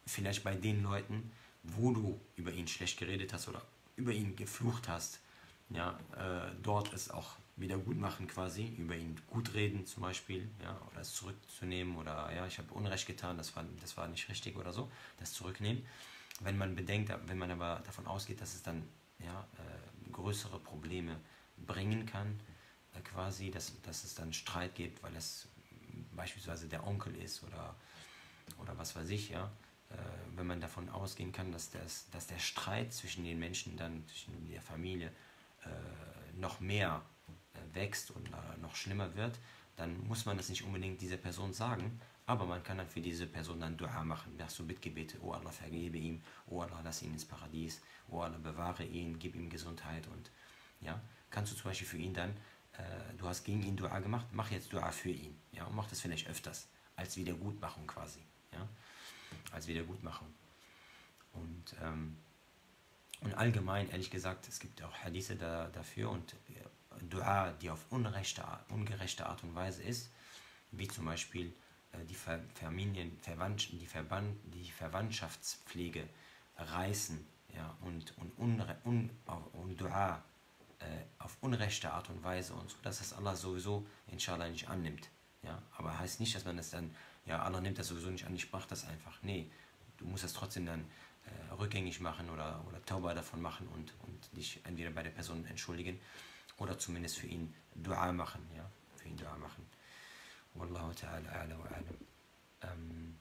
Speaker 1: vielleicht bei den Leuten, wo du über ihn schlecht geredet hast oder über ihn geflucht hast, ja, äh, dort es auch wieder gut machen quasi, über ihn gut reden zum Beispiel, ja, oder es zurückzunehmen oder ja, ich habe Unrecht getan, das war, das war nicht richtig oder so, das zurücknehmen. Wenn man bedenkt, wenn man aber davon ausgeht, dass es dann ja, äh, größere Probleme bringen kann, äh, quasi, dass, dass es dann Streit gibt, weil es beispielsweise der Onkel ist oder, oder was weiß ich, ja, äh, wenn man davon ausgehen kann, dass, das, dass der Streit zwischen den Menschen, dann zwischen der Familie, äh, noch mehr äh, wächst und äh, noch schlimmer wird, dann muss man das nicht unbedingt dieser Person sagen, aber man kann dann für diese Person dann Dua machen, machst du Bittgebete, oh Allah vergebe ihm, oh Allah lass ihn ins Paradies, oh Allah bewahre ihn, gib ihm Gesundheit und ja, kannst du zum Beispiel für ihn dann, äh, du hast gegen ihn Dua gemacht, mach jetzt Dua für ihn, ja, und mach das vielleicht öfters, als Wiedergutmachung quasi, ja, als Wiedergutmachung. Und, ähm, und allgemein, ehrlich gesagt, es gibt auch Hadithe da, dafür und äh, Dua, die auf unrechte, ungerechte Art und Weise ist, wie zum Beispiel äh, die Ver Familien, Verwandts die, Verband die Verwandtschaftspflege reißen, ja, und, und, unre un und Dua äh, auf unrechte Art und Weise und so, dass das Allah sowieso inshallah nicht annimmt. Ja? Aber heißt nicht, dass man das dann, ja, Allah nimmt das sowieso nicht an, ich mach das einfach. Nee, du musst das trotzdem dann äh, rückgängig machen oder, oder Tauba davon machen und, und dich entweder bei der Person entschuldigen oder zumindest für ihn Dua machen, ja, für ihn Dua machen. Wallahu ta'ala a'la wa a'lam. Ähm,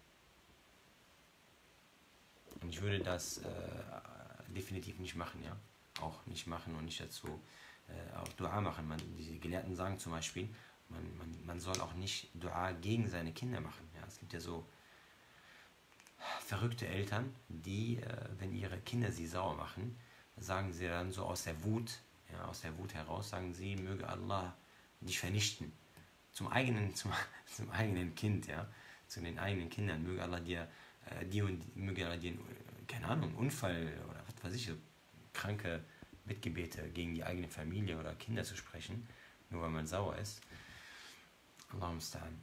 Speaker 1: und ich würde das äh, definitiv nicht machen, ja, auch nicht machen und nicht dazu äh, auch Dua machen. Man, die Gelehrten sagen zum Beispiel, man, man, man soll auch nicht Dua gegen seine Kinder machen. Ja. Es gibt ja so verrückte Eltern, die, äh, wenn ihre Kinder sie sauer machen, sagen sie dann so aus der Wut, ja, aus der Wut heraus, sagen sie, möge Allah dich vernichten. Zum eigenen, zum, zum eigenen Kind, ja, zu den eigenen Kindern, möge Allah dir, äh, dir und möge Allah dir, keine Ahnung, Unfall oder was weiß ich, so kranke Bittgebete gegen die eigene Familie oder Kinder zu sprechen, nur weil man sauer ist. Allahumma musta'an.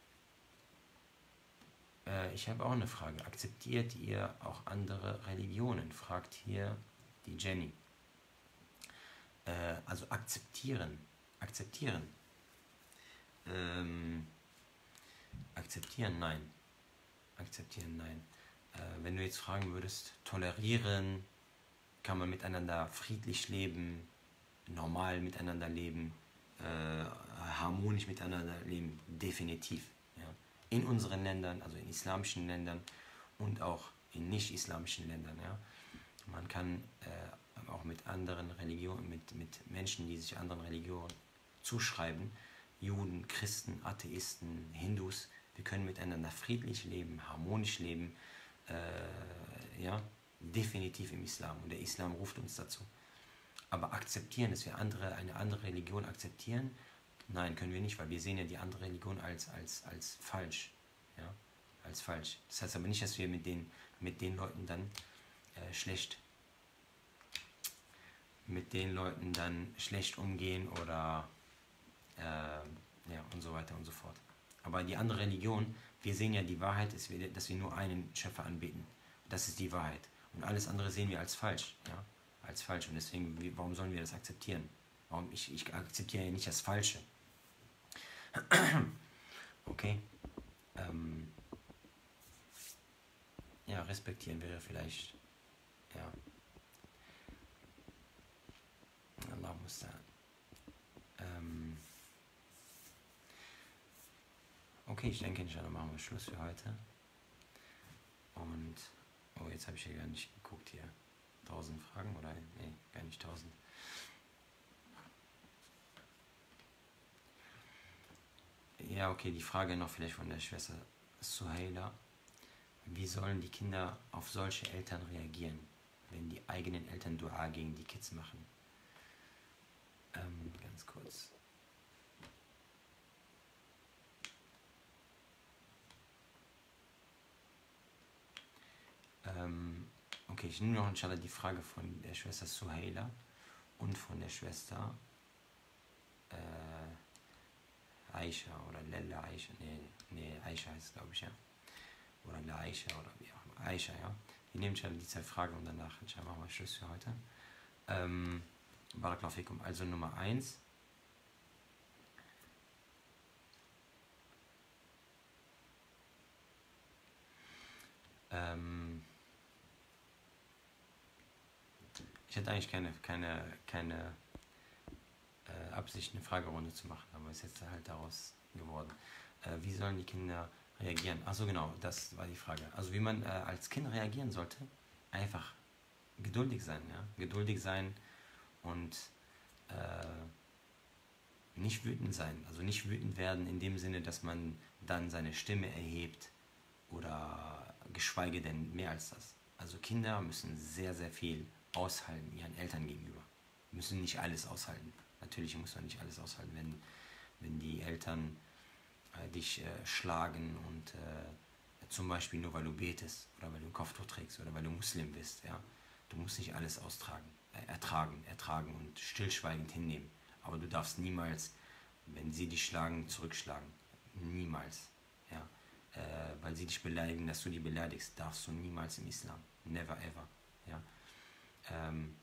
Speaker 1: Äh, ich habe auch eine Frage. Akzeptiert ihr auch andere Religionen? Fragt hier die Jenny. Äh, also akzeptieren. Akzeptieren. Ähm, akzeptieren, nein. Akzeptieren, nein. Äh, wenn du jetzt fragen würdest, tolerieren, kann man miteinander friedlich leben, normal miteinander leben, äh, harmonisch miteinander leben, definitiv. Ja. In unseren Ländern, also in islamischen Ländern und auch in nicht-islamischen Ländern. Ja. Man kann äh, auch mit anderen Religionen, mit, mit Menschen, die sich anderen Religionen zuschreiben, Juden, Christen, Atheisten, Hindus, wir können miteinander friedlich leben, harmonisch leben, äh, ja, definitiv im Islam. Und der Islam ruft uns dazu. Aber akzeptieren, dass wir andere, eine andere Religion akzeptieren, nein, können wir nicht, weil wir sehen ja die andere Religion als, als, als falsch. Ja, als falsch. Das heißt aber nicht, dass wir mit den, mit den Leuten dann äh, schlecht mit den Leuten dann schlecht umgehen oder äh, ja, und so weiter und so fort. Aber die andere Religion, wir sehen ja, die Wahrheit ist, dass wir nur einen Schöpfer anbeten. Das ist die Wahrheit. Und alles andere sehen wir als falsch. Ja? Als falsch. Und deswegen, warum sollen wir das akzeptieren? Warum? Ich, ich akzeptiere ja nicht das Falsche. Okay. Ähm, ja, respektieren wäre vielleicht, ja, Allah muss da. Ähm, okay, ich denke, inshallah machen wir Schluss für heute. Und, oh, jetzt habe ich hier gar nicht geguckt hier. Tausend Fragen oder? Nee, gar nicht tausend. Ja, okay, die Frage noch vielleicht von der Schwester Suhaila. Wie sollen die Kinder auf solche Eltern reagieren, wenn die eigenen Eltern Dua gegen die Kids machen? Ähm, ganz kurz. Ähm, okay, ich nehme noch inshallah die Frage von der Schwester Suhaila und von der Schwester äh, Aisha oder Lella Aisha. Nee, nee, Aisha heißt es, glaube ich, ja. Oder La Aisha oder wie auch immer. Aisha, ja. Wir nehmen schon die zwei Fragen und danach machen wir Schluss für heute. Ähm, Barakallahu fikum. Also Nummer eins. Ähm, ich hatte eigentlich keine, keine, keine äh, Absicht, eine Fragerunde zu machen, aber ist jetzt halt daraus geworden. Äh, wie sollen die Kinder reagieren? Achso, genau, das war die Frage. Also wie man äh, als Kind reagieren sollte, einfach geduldig sein, ja, geduldig sein und äh, nicht wütend sein. Also nicht wütend werden in dem Sinne, dass man dann seine Stimme erhebt oder geschweige denn mehr als das. Also Kinder müssen sehr, sehr viel aushalten ihren Eltern gegenüber. Müssen nicht alles aushalten. Natürlich muss man nicht alles aushalten, wenn, wenn die Eltern äh, dich äh, schlagen und äh, zum Beispiel nur weil du betest oder weil du ein Kopftuch trägst oder weil du Muslim bist. Ja? Du musst nicht alles austragen, äh, ertragen, ertragen und stillschweigend hinnehmen. Aber du darfst niemals, wenn sie dich schlagen, zurückschlagen. Niemals. Ja? Äh, weil sie dich beleidigen, dass du die beleidigst, darfst du niemals im Islam. Never ever. Ja? Ähm,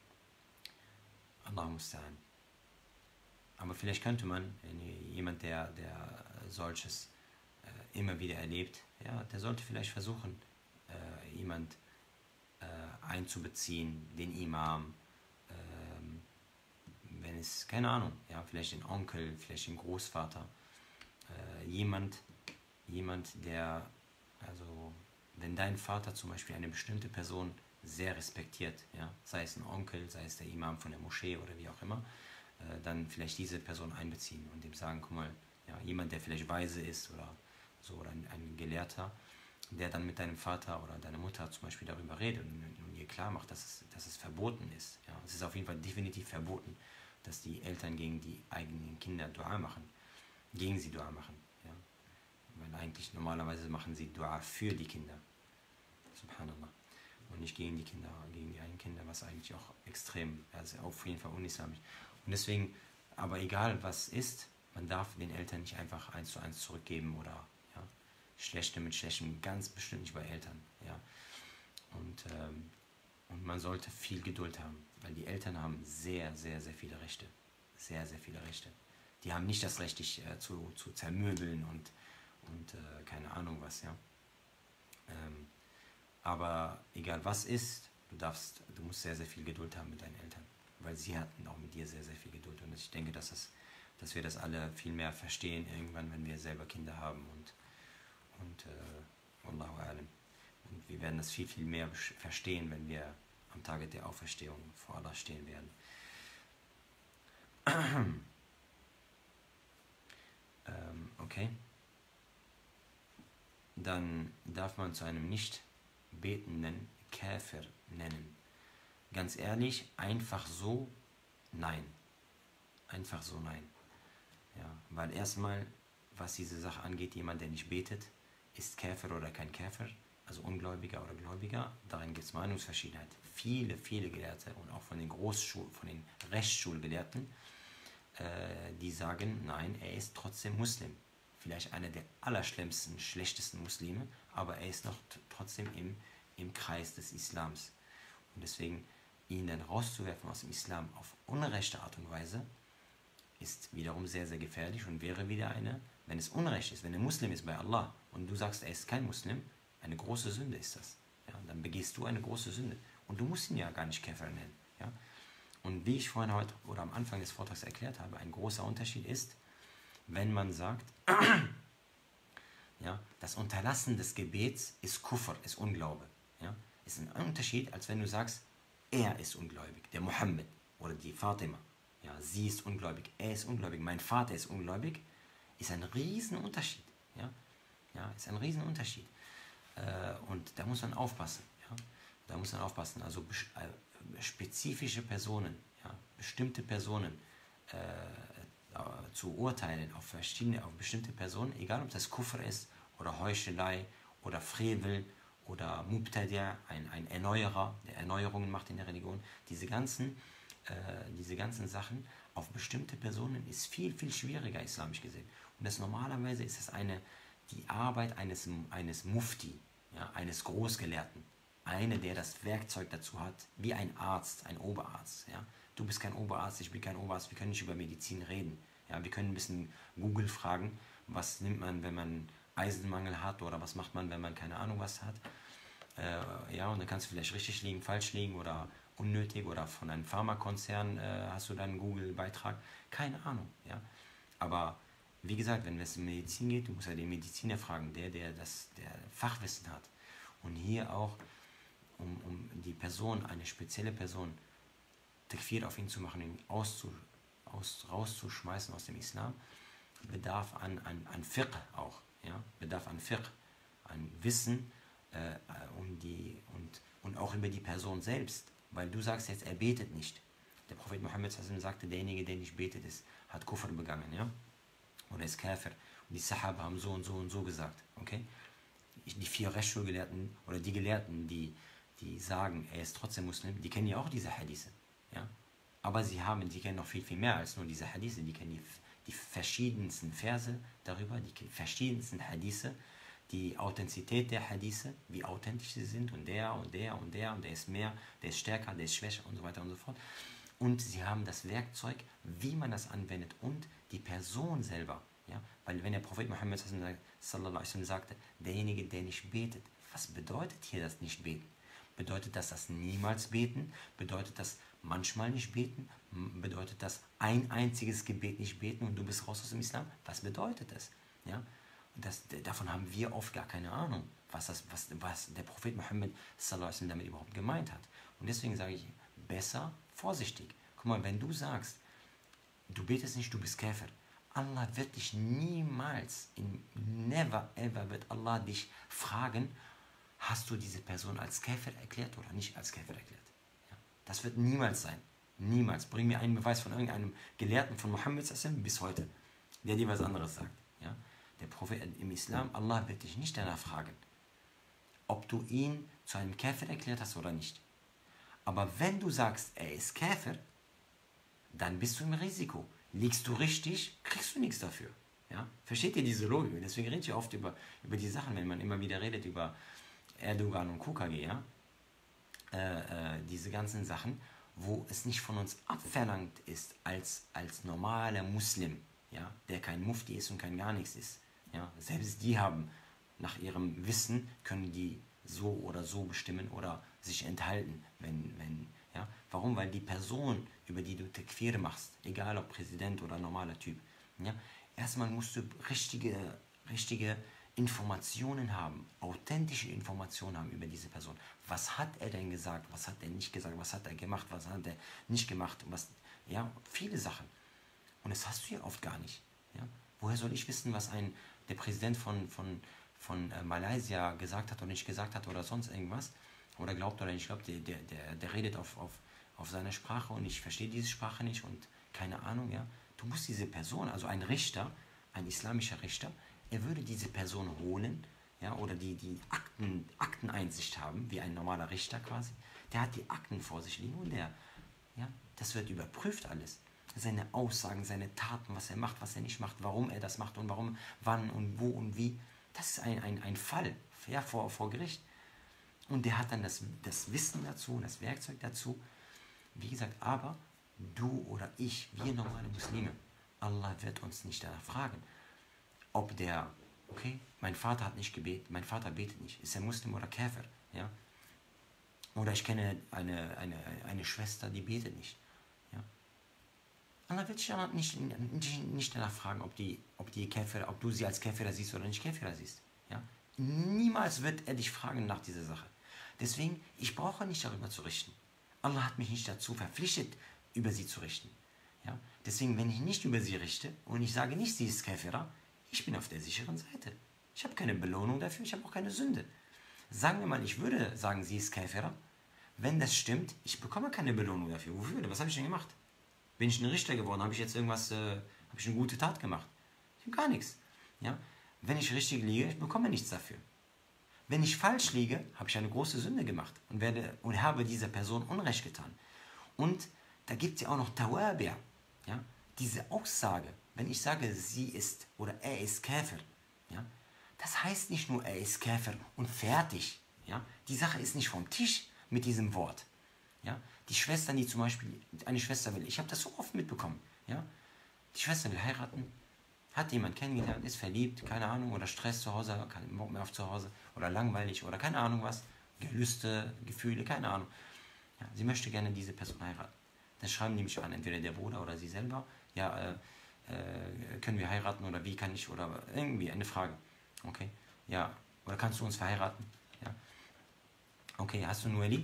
Speaker 1: Allah muss sein. Aber vielleicht könnte man, jemand, der, der solches äh, immer wieder erlebt, ja, der sollte vielleicht versuchen, äh, jemand äh, einzubeziehen, den Imam, ähm, wenn es, keine Ahnung, ja, vielleicht den Onkel, vielleicht den Großvater, äh, jemand, jemand, der, also, wenn dein Vater zum Beispiel eine bestimmte Person sehr respektiert, ja, sei es ein Onkel, sei es der Imam von der Moschee oder wie auch immer, äh, dann vielleicht diese Person einbeziehen und dem sagen, guck mal, ja, jemand, der vielleicht weise ist oder so, oder ein, ein Gelehrter, der dann mit deinem Vater oder deiner Mutter zum Beispiel darüber redet und, und ihr klar macht, dass es, dass es verboten ist. Ja. Es ist auf jeden Fall definitiv verboten, dass die Eltern gegen die eigenen Kinder Dua machen, gegen sie Dua machen. Ja. Weil eigentlich normalerweise machen sie Dua für die Kinder. Subhanallah. Und nicht gegen die Kinder, gegen die eigenen Kinder, was eigentlich auch extrem, also auf jeden Fall unislamisch. Und deswegen, aber egal was ist, man darf den Eltern nicht einfach eins zu eins zurückgeben oder ja, Schlechte mit Schlechtem, ganz bestimmt nicht bei Eltern. Ja. Und, ähm, und man sollte viel Geduld haben, weil die Eltern haben sehr, sehr, sehr viele Rechte. Sehr, sehr viele Rechte. Die haben nicht das Recht, dich äh, zu, zu zermöbeln und, und äh, keine Ahnung was, ja. Ähm, aber egal was ist, du darfst, du musst sehr, sehr viel Geduld haben mit deinen Eltern, weil sie hatten auch mit dir sehr, sehr viel Geduld. Und ich denke, dass, es, dass wir das alle viel mehr verstehen irgendwann, wenn wir selber Kinder haben und, und äh, Wallahu a'lam. Und wir werden das viel, viel mehr verstehen, wenn wir am Tage der Auferstehung vor Allah stehen werden. ähm, okay. Dann darf man zu einem nicht betenden Käfer nennen. Ganz ehrlich, einfach so, nein. Einfach so, nein. Ja, weil erstmal, was diese Sache angeht, jemand, der nicht betet, ist Käfer oder kein Käfer, also Ungläubiger oder Gläubiger, darin gibt es Meinungsverschiedenheit. Viele, viele Gelehrte und auch von den Großschul-, von den Rechtsschulgelehrten, äh, die sagen, nein, er ist trotzdem Muslim. Vielleicht einer der allerschlimmsten, schlechtesten Muslime, aber er ist noch trotzdem im, im Kreis des Islams. Und deswegen, ihn dann rauszuwerfen aus dem Islam auf unrechte Art und Weise, ist wiederum sehr, sehr gefährlich und wäre wieder eine, wenn es Unrecht ist, wenn er Muslim ist bei Allah und du sagst, er ist kein Muslim, eine große Sünde ist das. Ja, dann begehst du eine große Sünde. Und du musst ihn ja gar nicht Käfer nennen. Ja? Und wie ich vorhin heute oder am Anfang des Vortrags erklärt habe, ein großer Unterschied ist, wenn man sagt, ja, das Unterlassen des Gebets ist Kufr, ist Unglaube. Ja? Ist ein Unterschied, als wenn du sagst, er ist ungläubig, der Mohammed oder die Fatima. Ja, sie ist ungläubig, er ist ungläubig, mein Vater ist ungläubig, ist ein Riesenunterschied. Ja? Ja, ist ein Riesenunterschied. Äh, und da muss man aufpassen. Ja? Da muss man aufpassen. Also äh, spezifische Personen, ja? Bestimmte Personen äh, zu urteilen auf verschiedene, auf bestimmte Personen, egal ob das Kufr ist oder Heuchelei oder Frevel oder Mubtadi', ein, ein Erneuerer, der Erneuerungen macht in der Religion, diese ganzen, äh, diese ganzen Sachen auf bestimmte Personen ist viel, viel schwieriger, islamisch gesehen. Und das normalerweise ist es eine, die Arbeit eines, eines Mufti, ja, eines Großgelehrten. Einer, der das Werkzeug dazu hat, wie ein Arzt, ein Oberarzt. Ja. Du bist kein Oberarzt, ich bin kein Oberarzt, wir können nicht über Medizin reden. Ja, wir können ein bisschen Google fragen, was nimmt man, wenn man Eisenmangel hat oder was macht man, wenn man keine Ahnung was hat. Äh, ja, und dann kannst du vielleicht richtig liegen, falsch liegen oder unnötig oder von einem Pharmakonzern äh, hast du dann einen Google-Beitrag. Keine Ahnung, ja. Aber wie gesagt, wenn es um Medizin geht, du musst ja den Mediziner fragen, der, der das der Fachwissen hat. Und hier auch, um, um die Person, eine spezielle Person, Takfir auf ihn zu machen, ihn auszu, aus, rauszuschmeißen aus dem Islam, bedarf an, an, an Fiqh auch, ja, bedarf an Fiqh, an Wissen äh, um die, und, und auch über die Person selbst, weil du sagst jetzt, er betet nicht. Der Prophet Muhammad sagte, derjenige, der nicht betet, ist, hat Kufr begangen, ja, oder ist Kafir. Und die Sahaba haben so und so und so gesagt, okay. Die vier Rechtsschulgelehrten oder die Gelehrten, die, die sagen, er ist trotzdem Muslim, die kennen ja auch diese Hadithe, ja. Aber sie haben, die kennen noch viel, viel mehr als nur diese Hadithe, die kennen die, die verschiedensten Verse darüber, die verschiedensten Hadithe, die Authentizität der Hadithe, wie authentisch sie sind und der und der und der und der ist mehr, der ist stärker, der ist schwächer und so weiter und so fort. Und sie haben das Werkzeug, wie man das anwendet und die Person selber. Ja? Weil wenn der Prophet Muhammad sallallahu alaihi wasallam sagte, derjenige, der nicht betet, was bedeutet hier das nicht beten? Bedeutet das das niemals beten? Bedeutet das manchmal nicht beten? Bedeutet das ein einziges Gebet nicht beten und du bist raus aus dem Islam? Was bedeutet das? Ja? Und das, davon haben wir oft gar keine Ahnung, was, das, was, was der Prophet Muhammad sallallahu alaihi wasallam damit überhaupt gemeint hat. Und deswegen sage ich, besser vorsichtig. Guck mal, wenn du sagst, du betest nicht, du bist Käfer, Allah wird dich niemals, in never ever wird Allah dich fragen, hast du diese Person als Käfer erklärt oder nicht als Käfer erklärt? Ja, das wird niemals sein. Niemals. Bring mir einen Beweis von irgendeinem Gelehrten von Muhammad bis heute, der dir was anderes sagt. Ja? Der Prophet im Islam, Allah wird dich nicht danach fragen, ob du ihn zu einem Käfer erklärt hast oder nicht. Aber wenn du sagst, er ist Käfer, dann bist du im Risiko. Liegst du richtig, kriegst du nichts dafür. Ja? Versteht ihr diese Logik? Deswegen rede ich oft über, über die Sachen, wenn man immer wieder redet über Erdogan und K K G, ja? äh, äh, diese ganzen Sachen, wo es nicht von uns abverlangt ist, als, als normaler Muslim, ja? Der kein Mufti ist und kein gar nichts ist. Ja? Selbst die haben, nach ihrem Wissen, können die so oder so bestimmen oder sich enthalten, wenn, wenn, ja, warum? Weil die Person, über die du Takfir machst, egal ob Präsident oder normaler Typ, ja, erstmal musst du richtige, richtige Informationen haben, authentische Informationen haben über diese Person. Was hat er denn gesagt, was hat er nicht gesagt, was hat er gemacht, was hat er nicht gemacht, was, ja, viele Sachen. Und das hast du ja oft gar nicht. Ja. Woher soll ich wissen, was ein, der Präsident von, von, von äh, Malaysia gesagt hat oder nicht gesagt hat oder sonst irgendwas? Oder glaubt oder nicht glaubt, der, der, der, der redet auf, auf, auf seine Sprache und ich verstehe diese Sprache nicht und keine Ahnung, ja. Du musst diese Person, also ein Richter, ein islamischer Richter, er würde diese Person holen, ja, oder die, die Akten, Akteneinsicht haben, wie ein normaler Richter quasi. Der hat die Akten vor sich liegen und der, ja, das wird überprüft alles. Seine Aussagen, seine Taten, was er macht, was er nicht macht, warum er das macht und warum, wann und wo und wie. Das ist ein, ein, ein Fall, ja, vor, vor Gericht. Und der hat dann das, das Wissen dazu und das Werkzeug dazu. Wie gesagt, aber du oder ich, wir normale Muslime, Allah wird uns nicht danach fragen, ob der, okay, mein Vater hat nicht gebetet, mein Vater betet nicht, ist er Muslim oder Käfer, ja? Oder ich kenne eine, eine, eine Schwester, die betet nicht, ja? Allah wird dich nicht, nicht, nicht danach fragen, ob, die, ob, die Käfer, ob du sie als Käfer siehst oder nicht Käfer siehst, ja? Niemals wird er dich fragen nach dieser Sache. Deswegen, ich brauche nicht darüber zu richten. Allah hat mich nicht dazu verpflichtet, über sie zu richten. Ja? Deswegen, wenn ich nicht über sie richte und ich sage nicht, sie ist Käfera, ich bin auf der sicheren Seite. Ich habe keine Belohnung dafür, ich habe auch keine Sünde. Sagen wir mal, ich würde sagen, sie ist Käfera. Wenn das stimmt, ich bekomme keine Belohnung dafür. Wofür? Was habe ich denn gemacht? Bin ich ein Richter geworden? Habe ich jetzt irgendwas, äh, habe ich eine gute Tat gemacht? Ich habe gar nichts. Ja? Wenn ich richtig liege, ich bekomme nichts dafür. Wenn ich falsch liege, habe ich eine große Sünde gemacht und, werde, und habe dieser Person Unrecht getan. Und da gibt es ja auch noch Tawabi', ja? Diese Aussage, wenn ich sage, sie ist oder er ist Käfer, ja? Das heißt nicht nur, er ist Käfer und fertig. Ja? Die Sache ist nicht vom Tisch mit diesem Wort. Ja? Die Schwestern, die zum Beispiel, eine Schwester will, ich habe das so oft mitbekommen. Ja? Die Schwester will heiraten, hat jemand kennengelernt, ist verliebt, keine Ahnung, oder Stress zu Hause, keinen Bock mehr auf zu Hause, oder langweilig, oder keine Ahnung was, Gelüste, Gefühle, keine Ahnung. Ja, sie möchte gerne diese Person heiraten. Dann schreiben die mich an, entweder der Bruder oder sie selber, ja, äh, äh, können wir heiraten oder wie kann ich, oder irgendwie eine Frage. Okay, ja, oder kannst du uns verheiraten? Ja. Okay, hast du einen Wali?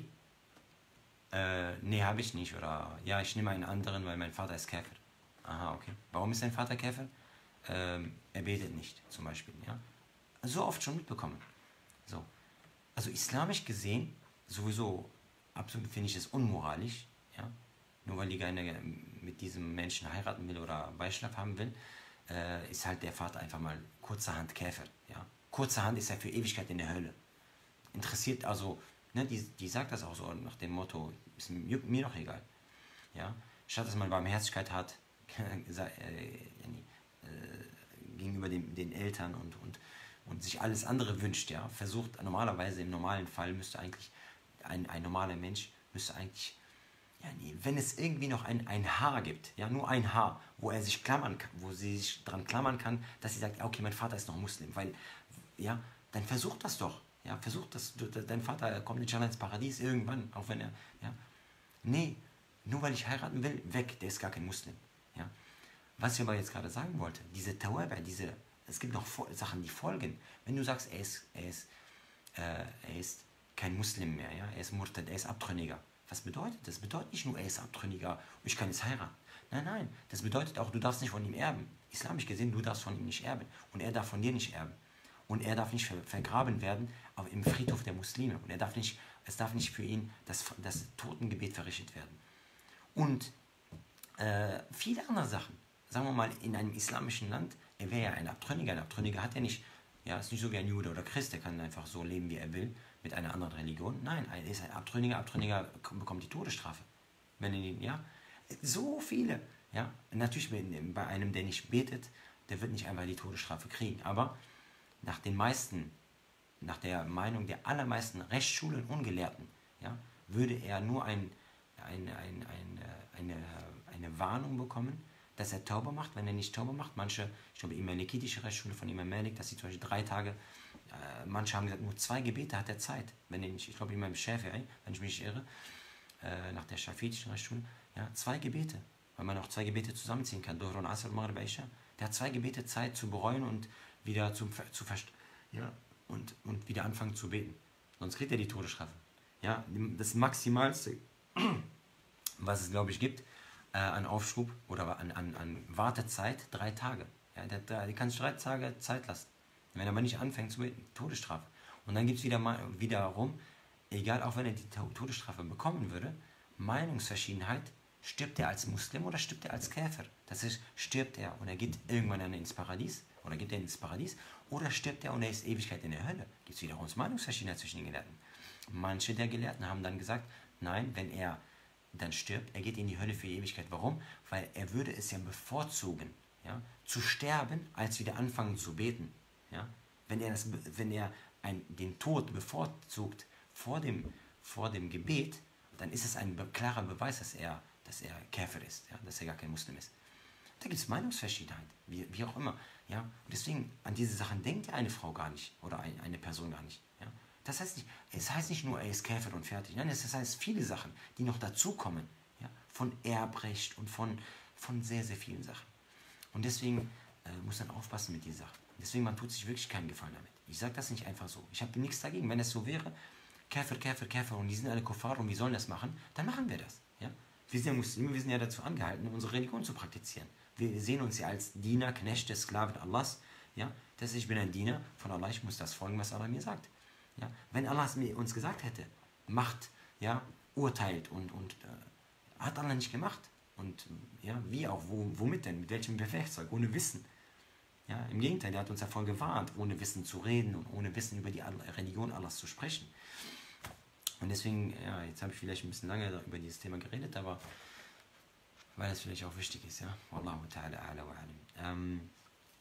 Speaker 1: Äh, nee, habe ich nicht, oder ja, ich nehme einen anderen, weil mein Vater ist Käfer. Aha, okay. Warum ist dein Vater Käfer? Ähm, er betet nicht, zum Beispiel, ja. So oft schon mitbekommen. So. Also islamisch gesehen, sowieso, absolut finde ich es unmoralisch, ja. Nur weil die gerne mit diesem Menschen heiraten will oder Beischlaf haben will, äh, ist halt der Vater einfach mal kurzerhand Käfer, ja. Kurzerhand ist er für Ewigkeit in der Hölle. Interessiert also, ne, die, die sagt das auch so nach dem Motto, ist mir, mir doch egal, ja. Statt dass man Barmherzigkeit hat, äh, äh, gegenüber den, den Eltern und, und, und sich alles andere wünscht, ja, versucht normalerweise im normalen Fall müsste eigentlich ein, ein normaler Mensch müsste eigentlich, ja, nee, wenn es irgendwie noch ein, ein Haar gibt, ja, nur ein Haar, wo er sich klammern kann, wo sie sich dran klammern kann, dass sie sagt, okay, mein Vater ist noch Muslim, weil, ja, dann versucht das doch, ja, versucht das, dein Vater kommt inshallah ins Paradies irgendwann, auch wenn er, ja, nee, nur weil ich heiraten will, weg, der ist gar kein Muslim, ja. Was ich aber jetzt gerade sagen wollte, diese Tawaba, diese, es gibt noch Sachen, die folgen. Wenn du sagst, er ist, er ist, äh, er ist kein Muslim mehr, ja? Er ist Murtad, er ist Abtrünniger. Was bedeutet das? Das bedeutet nicht nur, er ist Abtrünniger und ich kann jetzt heiraten. Nein, nein, das bedeutet auch, du darfst nicht von ihm erben. Islamisch gesehen, du darfst von ihm nicht erben. Und er darf von dir nicht erben. Und er darf nicht vergraben werden aber im Friedhof der Muslime. Und er darf nicht, es darf nicht für ihn das, das Totengebet verrichtet werden. Und äh, viele andere Sachen. Sagen wir mal, in einem islamischen Land, er wäre ja ein Abtrünniger. Ein Abtrünniger hat ja nicht, ja, ist nicht so wie ein Jude oder Christ, der kann einfach so leben, wie er will, mit einer anderen Religion. Nein, er ist ein Abtrünniger, Abtrünniger bekommt die Todesstrafe. Wenn ihn, ja, so viele, ja, natürlich bei einem, der nicht betet, der wird nicht einfach die Todesstrafe kriegen, aber nach den meisten, nach der Meinung der allermeisten Rechtsschulen und Ungelehrten, ja, würde er nur ein, ein, ein, ein, eine, eine Warnung bekommen, dass er Tauber macht. Wenn er nicht Tauber macht, manche, ich glaube, imamalikitische Rechtsschule von Imam Malik, dass sie zum Beispiel drei Tage, äh, manche haben gesagt, nur zwei Gebete hat er Zeit. Wenn er nicht, ich glaube, Imam Shafi'i, wenn ich mich nicht irre, äh, nach der schafiitischen Rechtsschule, ja, zwei Gebete, weil man auch zwei Gebete zusammenziehen kann, Dhuhr und Asr und Maghrib Isha. Der hat zwei Gebete Zeit zu bereuen und wieder zum, zu verstehen, ja, und, und wieder anfangen zu beten. Sonst kriegt er die Todesstrafe. Ja, das Maximalste, was es, glaube ich, gibt, äh, an Aufschub oder an, an, an Wartezeit, drei Tage. Ja, der, der, der kann sich drei Tage Zeit lassen. Wenn er aber nicht anfängt zu beten, Todesstrafe. Und dann gibt es wieder mal, wiederum, egal, auch wenn er die Todesstrafe bekommen würde, Meinungsverschiedenheit, stirbt er als Muslim oder stirbt er als Käfer? Das heißt, stirbt er und er geht irgendwann dann ins Paradies, oder geht er ins Paradies, oder stirbt er und er ist Ewigkeit in der Hölle? Gibt es wiederum Meinungsverschiedenheit zwischen den Gelehrten. Manche der Gelehrten haben dann gesagt, nein, wenn er dann stirbt, er geht in die Hölle für die Ewigkeit. Warum? Weil er würde es ja bevorzugen, ja, zu sterben, als wieder anfangen zu beten. Ja? Wenn er, das, wenn er ein, den Tod bevorzugt vor dem, vor dem Gebet, dann ist es ein be klarer Beweis, dass er, dass er Käfer ist, ja? Dass er gar kein Muslim ist. Da gibt es Meinungsverschiedenheit, wie, wie auch immer. Ja? Und deswegen, an diese Sachen denkt ja eine Frau gar nicht oder ein, eine Person gar nicht. Ja? Das heißt nicht, es heißt nicht nur, er ist Käfer und fertig. Nein, es heißt viele Sachen, die noch dazukommen. Ja? Von Erbrecht und von, von sehr, sehr vielen Sachen. Und deswegen äh, muss man aufpassen mit diesen Sachen. Deswegen, man tut sich wirklich keinen Gefallen damit. Ich sage das nicht einfach so. Ich habe nichts dagegen. Wenn es so wäre, Käfer, Käfer, Käfer und die sind alle Kuffar und wir sollen das machen, dann machen wir das. Ja? Wir sind ja Muslime, wir sind ja dazu angehalten, unsere Religion zu praktizieren. Wir sehen uns ja als Diener, Knechte, Sklaven Allahs. Ja? Das heißt, ich bin ein Diener von Allah, ich muss das folgen, was Allah mir sagt. Ja? Wenn Allah es mir uns gesagt hätte, macht, ja, urteilt und, und äh, hat Allah nicht gemacht. Und ja, wie auch, wo, womit denn, mit welchem Werkzeug, ohne Wissen. Ja, im Gegenteil, er hat uns davor gewarnt, ohne Wissen zu reden und ohne Wissen über die Religion Allahs zu sprechen. Und deswegen, ja, jetzt habe ich vielleicht ein bisschen lange über dieses Thema geredet, aber weil es vielleicht auch wichtig ist, ja. Wallahu ta'ala a'la wa alim. Ähm,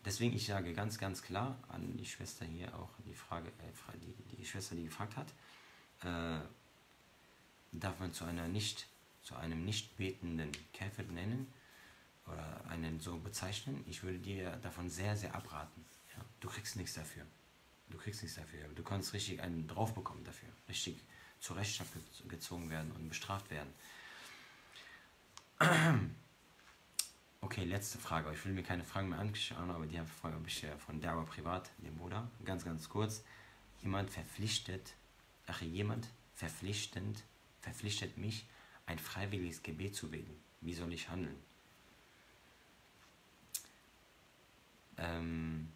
Speaker 1: deswegen ich sage ganz, ganz klar an die Schwester hier auch die Frage, äh, die, die Schwester, die gefragt hat, äh, darf man zu einer nicht, zu einem nicht betenden Käfer nennen oder einen so bezeichnen? Ich würde dir davon sehr, sehr abraten. Ja? Du kriegst nichts dafür. Du kriegst nichts dafür. Du kannst richtig einen drauf bekommen dafür. Richtig zur Rechenschaft gezogen werden und bestraft werden. Okay, letzte Frage. Ich will mir keine Fragen mehr anschauen, aber die Frage habe ich von Dawa Privat, dem Bruder. Ganz, ganz kurz. Jemand verpflichtet, ach, jemand verpflichtend, verpflichtet mich, ein freiwilliges Gebet zu beten. Wie soll ich handeln? Ähm,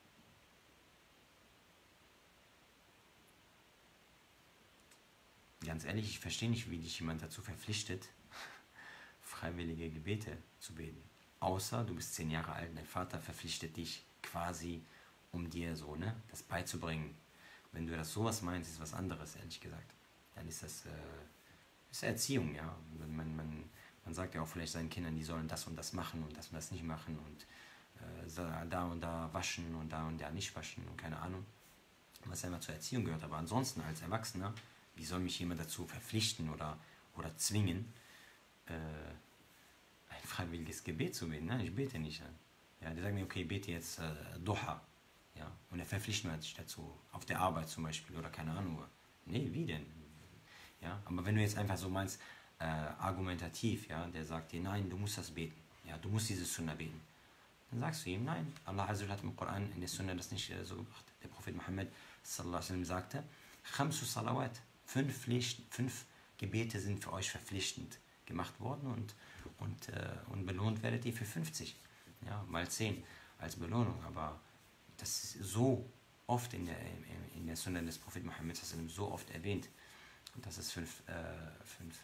Speaker 1: ganz ehrlich, ich verstehe nicht, wie dich jemand dazu verpflichtet, freiwillige Gebete zu beten. Außer du bist zehn Jahre alt, dein Vater verpflichtet dich quasi, um dir so, ne, das beizubringen. Wenn du das sowas meinst, ist was anderes, ehrlich gesagt. Dann ist das, äh, ist Erziehung, ja. Man, man, man sagt ja auch vielleicht seinen Kindern, die sollen das und das machen und das und das nicht machen und äh, da und da waschen und da und da nicht waschen und keine Ahnung, was einfach zur Erziehung gehört. Aber ansonsten als Erwachsener, wie soll mich jemand dazu verpflichten oder, oder zwingen, äh, ein freiwilliges Gebet zu beten? Nein, ich bete nicht an. Ja, die sagen mir, okay, bete jetzt äh, Duha. Ja, und er verpflichtet mich dazu, auf der Arbeit zum Beispiel oder keine Ahnung. Nee, wie denn? Ja, aber wenn du jetzt einfach so meinst, äh, argumentativ, ja, der sagt dir, nein, du musst das beten. Ja, du musst dieses Sunna beten. Dann sagst du ihm, nein, Allah Azza hat im Koran in der Sunna das nicht äh, so gebracht. Der Prophet Muhammad sallallahu alaihi wasallam sagte, Khamsu Salawat, fünf, Pflicht, fünf Gebete sind für euch verpflichtend gemacht worden und, und, äh, und belohnt werdet ihr für fünfzig. Ja, mal zehn als Belohnung. Aber das ist so oft in der, in der Sunna des Propheten Muhammad sallallahu alaihi wasallam so oft erwähnt, dass es fünf, äh, fünf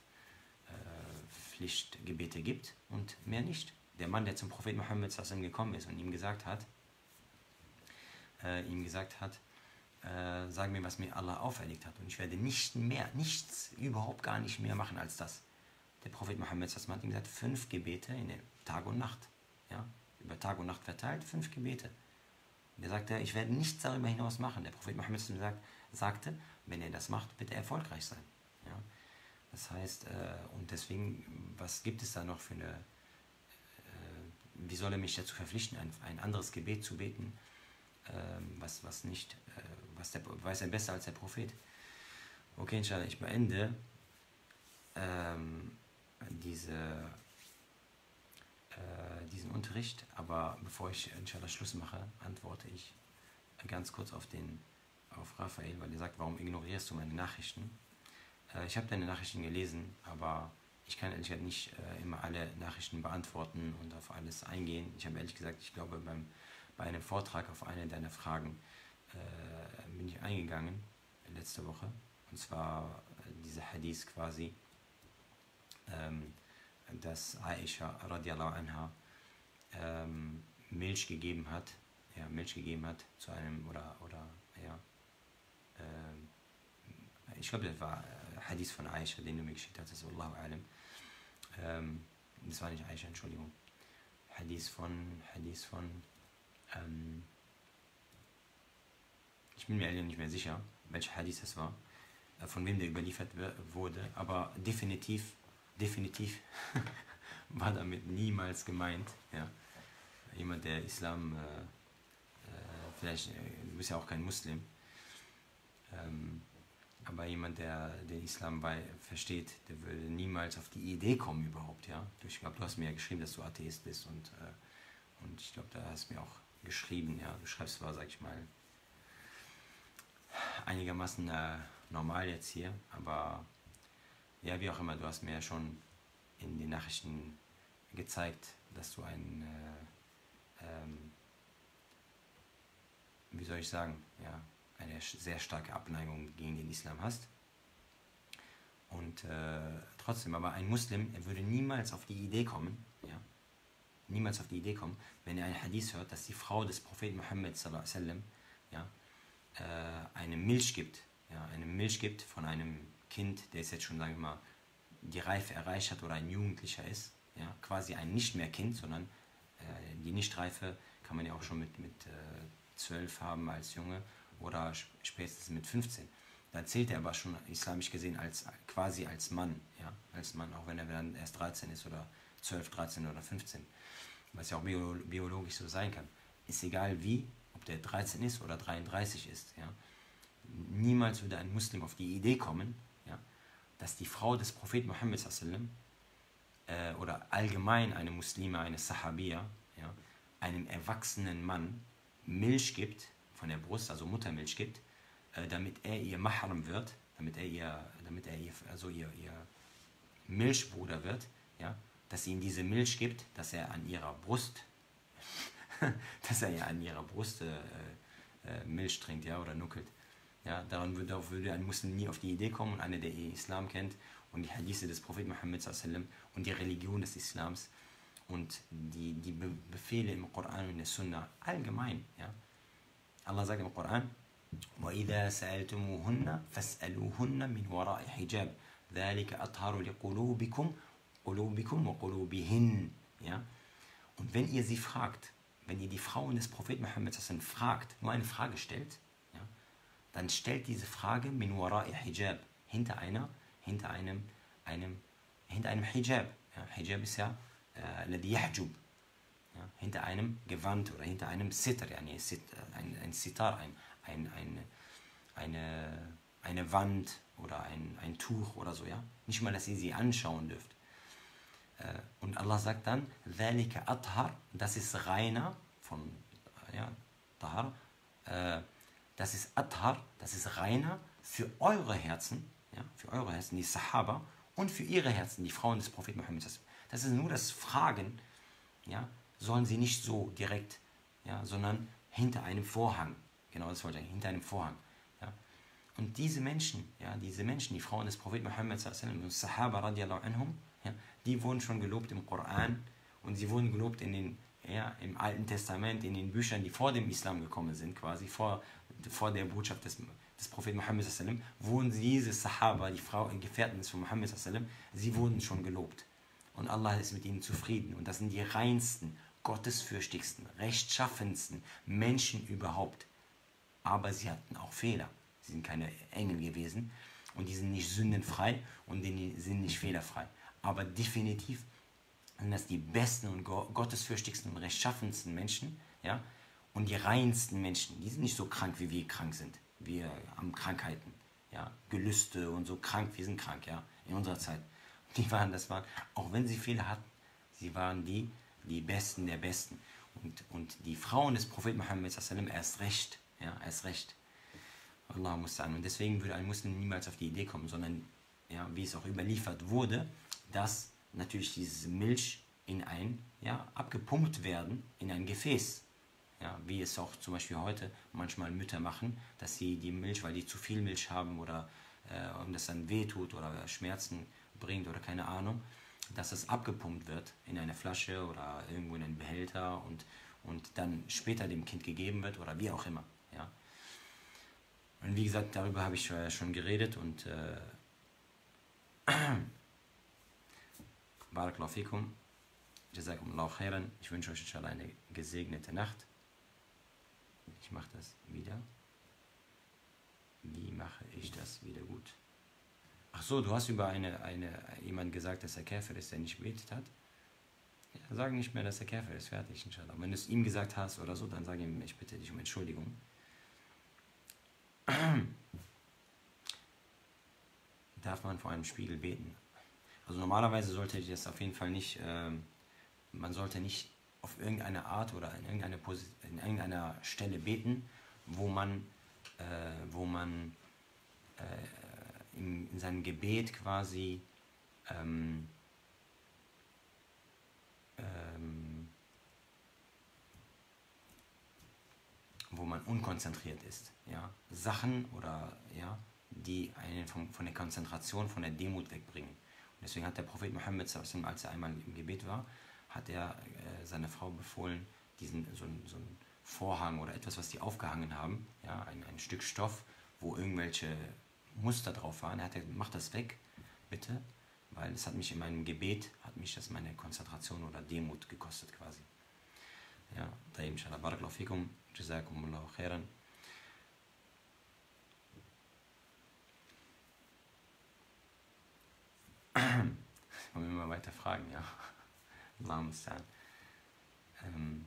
Speaker 1: äh, Pflichtgebete gibt und mehr nicht. Der Mann, der zum Propheten Muhammad sallallahu alaihi wasallam gekommen ist und ihm gesagt hat, äh, ihm gesagt hat, äh, sag mir, was mir Allah auferlegt hat und ich werde nicht mehr, nichts, überhaupt gar nicht mehr machen als das. Der Prophet Muhammad sallallahu alaihi wasallam hat ihm gesagt, fünf Gebete in der Tag und Nacht, ja, über Tag und Nacht verteilt, fünf Gebete. Und er sagte, ich werde nichts darüber hinaus machen. Der Prophet Muhammad sallallahu alaihi wasallam sagte, wenn er das macht, wird er erfolgreich sein. Ja? Das heißt, äh, und deswegen, was gibt es da noch für eine, äh, wie soll er mich dazu verpflichten, ein, ein anderes Gebet zu beten, äh, was, was nicht, äh, was der, weiß er besser als der Prophet. Okay, inshallah, ich beende ähm, diese, äh, diesen Unterricht, aber bevor ich inshallah Schluss mache, antworte ich ganz kurz auf den auf Raphael, weil er sagt, warum ignorierst du meine Nachrichten? Äh, ich habe deine Nachrichten gelesen, aber ich kann ehrlich gesagt nicht äh, immer alle Nachrichten beantworten und auf alles eingehen. Ich habe ehrlich gesagt, ich glaube, beim, bei einem Vortrag auf eine deiner Fragen äh, bin ich eingegangen, letzte Woche. Und zwar äh, dieser Hadith quasi, ähm, dass Aisha radiallahu anha ähm, Milch gegeben hat, ja, Milch gegeben hat zu einem, oder, oder, ja, ähm, ich glaube, das war äh, Hadith von Aisha, den du mir geschickt hast, Wallahu alam. Ähm, das war nicht Aisha, Entschuldigung. Hadith von, Hadith von, ähm, ich bin mir ehrlich nicht mehr sicher, welcher Hadith das war, äh, von wem der überliefert wurde, aber definitiv, definitiv war damit niemals gemeint, ja, jemand, der Islam, äh, äh, vielleicht, äh, du bist ja auch kein Muslim, ähm, aber jemand, der den Islam bei, versteht, der würde niemals auf die Idee kommen überhaupt, ja. Ich glaube, du hast mir ja geschrieben, dass du Atheist bist und, äh, und ich glaube, da hast du mir auch geschrieben, ja. Du schreibst zwar, sag ich mal, einigermaßen äh, normal jetzt hier, aber ja, wie auch immer, du hast mir ja schon in den Nachrichten gezeigt, dass du ein, äh, ähm, wie soll ich sagen, ja, eine sehr starke Abneigung gegen den Islam hast. Und äh, trotzdem, aber ein Muslim, er würde niemals auf die Idee kommen, ja, niemals auf die Idee kommen, wenn er ein Hadith hört, dass die Frau des Propheten Muhammad sallallahu alaihi wasallam, ja, äh, eine Milch gibt, ja, eine Milch gibt von einem Kind, der ist jetzt schon, sagen wir mal, die Reife erreicht hat oder ein Jugendlicher ist, ja, quasi ein nicht mehr Kind, sondern äh, die Nichtreife kann man ja auch schon mit, mit äh, zwölf haben als Junge oder spätestens mit fünfzehn. Da zählt er aber schon islamisch gesehen als quasi als Mann, ja, als Mann, auch wenn er dann erst dreizehn ist oder zwölf, dreizehn oder fünfzehn, was ja auch bio, biologisch so sein kann. Ist egal wie, ob der dreizehn ist oder dreiunddreißig ist, ja. Niemals würde ein Muslim auf die Idee kommen, ja, dass die Frau des Propheten Mohammed sallam, äh, oder allgemein eine Muslime, eine Sahabiya, ja, einem erwachsenen Mann Milch gibt, von der Brust, also Muttermilch gibt, äh, damit er ihr Mahram wird, damit er ihr, damit er ihr, also ihr, ihr Milchbruder wird, ja, dass sie ihm diese Milch gibt, dass er an ihrer Brust, dass er ja an ihrer Brust äh, äh, Milch trinkt, ja, oder nuckelt. Ja, daran würde, darauf würde ein Muslim nie auf die Idee kommen, und einer, der Islam kennt und die Hadithe des Propheten Muhammad sallam und die Religion des Islams und die, die Be Befehle im Koran und in der Sunna allgemein. Ja. Allah sagt im Koran, وَإِذَا سَأَلْتُمُوهُنَّ فَاسْأَلُوهُنَّ مِنْ وَرَاءِ حِجَابٍ ذَلِكَ أَطْهَرُ لِقُلُوبِكُمْ قُلُوبِكُمْ وَقُلُوبِهِنْ. Ja. Und wenn ihr sie fragt, wenn ihr die Frauen des Propheten Muhammad sallam fragt, nur eine Frage stellt, dann stellt diese Frage min wara'i hijab, hinter einer, hinter einem, einem, hinter einem Hijab. Ja, Hijab ist ja alladhi yahjub, ja, hinter einem Gewand oder hinter einem Sitr, yani ein, ein Sitar, ein, ein, ein, eine, eine Wand oder ein, ein Tuch oder so, ja. Nicht mal, dass ihr sie anschauen dürft. Und Allah sagt dann, ذَلِكَ أَطْهَرْ, das ist reiner, von, ja, Tahar, äh, das ist Athar, das ist reiner für eure Herzen, ja, für eure Herzen, die Sahaba, und für ihre Herzen, die Frauen des Propheten Muhammad. Das ist nur das Fragen, ja, sollen sie nicht so direkt, ja, sondern hinter einem Vorhang. Genau, das wollte ich sagen, hinter einem Vorhang. Ja. Und diese Menschen, ja, diese Menschen, die Frauen des Propheten Muhammad und Sahaba radiallahu anhum, ja, die wurden schon gelobt im Koran und sie wurden gelobt in den, ja, im Alten Testament, in den Büchern, die vor dem Islam gekommen sind, quasi vor vor der Botschaft des, des Propheten Muhammad sallam, wurden diese Sahaba, die Frau, Gefährten von Muhammad sallam, sie wurden schon gelobt. Und Allah ist mit ihnen zufrieden. Und das sind die reinsten, gottesfürchtigsten, rechtschaffensten Menschen überhaupt. Aber sie hatten auch Fehler. Sie sind keine Engel gewesen. Und die sind nicht sündenfrei und die sind nicht fehlerfrei. Aber definitiv sind das die besten und gottesfürchtigsten und rechtschaffensten Menschen, ja, und die reinsten Menschen, die sind nicht so krank, wie wir krank sind. Wir haben Krankheiten, ja, Gelüste und so krank, wir sind krank, ja, in unserer Zeit. Die waren, das waren, auch wenn sie Fehler hatten, sie waren die, die Besten der Besten. Und, und die Frauen des Propheten Muhammad sallam erst recht, ja, erst recht. Allah muss sagen. Und deswegen würde ein Muslim niemals auf die Idee kommen, sondern, ja, wie es auch überliefert wurde, dass natürlich diese Milch in ein, ja, abgepumpt werden, in ein Gefäß. Ja, wie es auch zum Beispiel heute manchmal Mütter machen, dass sie die Milch, weil die zu viel Milch haben oder äh, und das dann wehtut oder Schmerzen bringt oder keine Ahnung, dass es abgepumpt wird in eine Flasche oder irgendwo in einen Behälter und, und dann später dem Kind gegeben wird oder wie auch immer. Ja. Und wie gesagt, darüber habe ich äh, schon geredet und äh, Barakallahu fikum, Jazakumullahu khairan. Ich wünsche euch inshallah eine gesegnete Nacht. Ich mache das wieder. Wie mache ich das wieder gut? Ach so, du hast über eine, eine, jemanden gesagt, dass er Käfer ist, der nicht gebetet hat. Ja, sag nicht mehr, dass er Käfer ist. Fertig, inshallah. Wenn du es ihm gesagt hast oder so, dann sag ihm, ich bitte dich um Entschuldigung. Darf man vor einem Spiegel beten? Also normalerweise sollte ich das auf jeden Fall nicht, ähm, man sollte nicht auf irgendeine Art oder in irgendeiner, in irgendeiner Stelle beten, wo man, äh, wo man äh, in, in seinem Gebet quasi ähm, ähm, wo man unkonzentriert ist. Ja? Sachen oder ja, die einen von, von der Konzentration, von der Demut wegbringen. Und deswegen hat der Prophet Muhammad, als er einmal im Gebet war, hat er äh, seiner Frau befohlen, diesen, so, so einen Vorhang oder etwas, was die aufgehangen haben, ja, ein, ein Stück Stoff, wo irgendwelche Muster drauf waren. Er hat gesagt, mach das weg, bitte, weil es hat mich in meinem Gebet, hat mich das meine Konzentration oder Demut gekostet quasi. Ja, طيب inshallah. Barakallahu fikum. Jazakumullahu khairan. Wollen wir mal weiter fragen, ja. Allah musta'an. Ähm,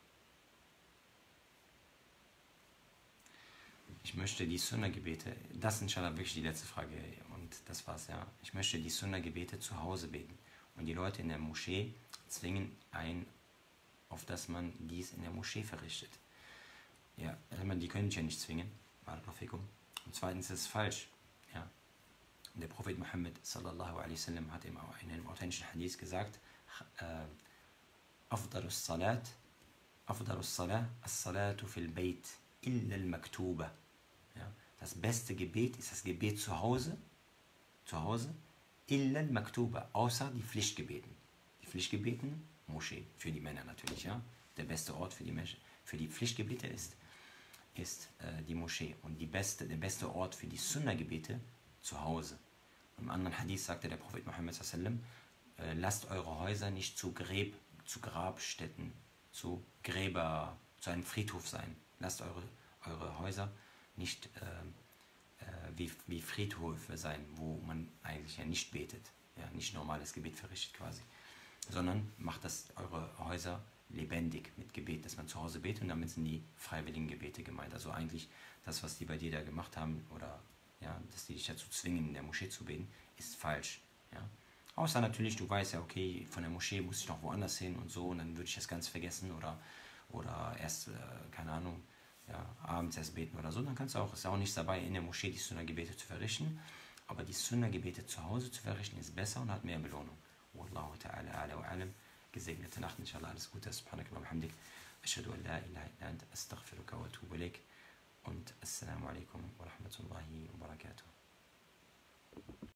Speaker 1: ich möchte die Sunna-Gebete, das ist inshallah wirklich die letzte Frage und das war's, ja. Ich möchte die Sunna-Gebete zu Hause beten und die Leute in der Moschee zwingen ein, auf dass man dies in der Moschee verrichtet. Ja, die können dich ja nicht zwingen, und zweitens ist es falsch, ja. Der Prophet Muhammad sallallahu alaihi wasallam hat in einem authentischen Hadith gesagt, Afdalus Salat, Afdalus Salat, As-Salatu fil Bayt, illa al-Maktuba. Ja, das beste Gebet ist das Gebet zu Hause, zu Hause, illa al-Maktuba, außer die Pflichtgebeten. Die Pflichtgebeten, Moschee, für die Männer natürlich, ja. Der beste Ort für die Menschen, für die Pflichtgebete ist, ist äh, die Moschee. Und die beste, der beste Ort für die Sunna-Gebete zu Hause. Im anderen Hadith sagte der Prophet Muhammad sallallahu alaihi wasallam, äh, lasst eure Häuser nicht zu, Gräb, zu Grabstätten, zu Gräber, zu einem Friedhof sein. Lasst eure, eure Häuser nicht äh, äh, wie, wie Friedhöfe sein, wo man eigentlich ja nicht betet, ja, nicht normales Gebet verrichtet quasi, sondern macht das eure Häuser lebendig mit Gebet, dass man zu Hause betet, und damit sind die freiwilligen Gebete gemeint. Also eigentlich das, was die bei dir da gemacht haben, oder ja, dass die dich dazu zwingen, in der Moschee zu beten, ist falsch. Ja. Außer natürlich, du weißt ja, okay, von der Moschee muss ich noch woanders hin und so, und dann würde ich das ganz vergessen oder, oder erst, äh, keine Ahnung, ja, abends erst beten oder so, dann kannst du auch, ist auch nichts dabei, in der Moschee die Sunna-Gebete zu verrichten, aber die Sunna-Gebete zu Hause zu verrichten ist besser und hat mehr Belohnung. Wallahu ta'ala ala wa alam. Gesegnete Nacht, inshallah, alles Gute, subhanakallah wa hamdik, ashhadu an la ilaha illa ant, astaghfiruka wa atubu ilaik, und assalamu alaikum wa rahmatullahi wa barakatuh.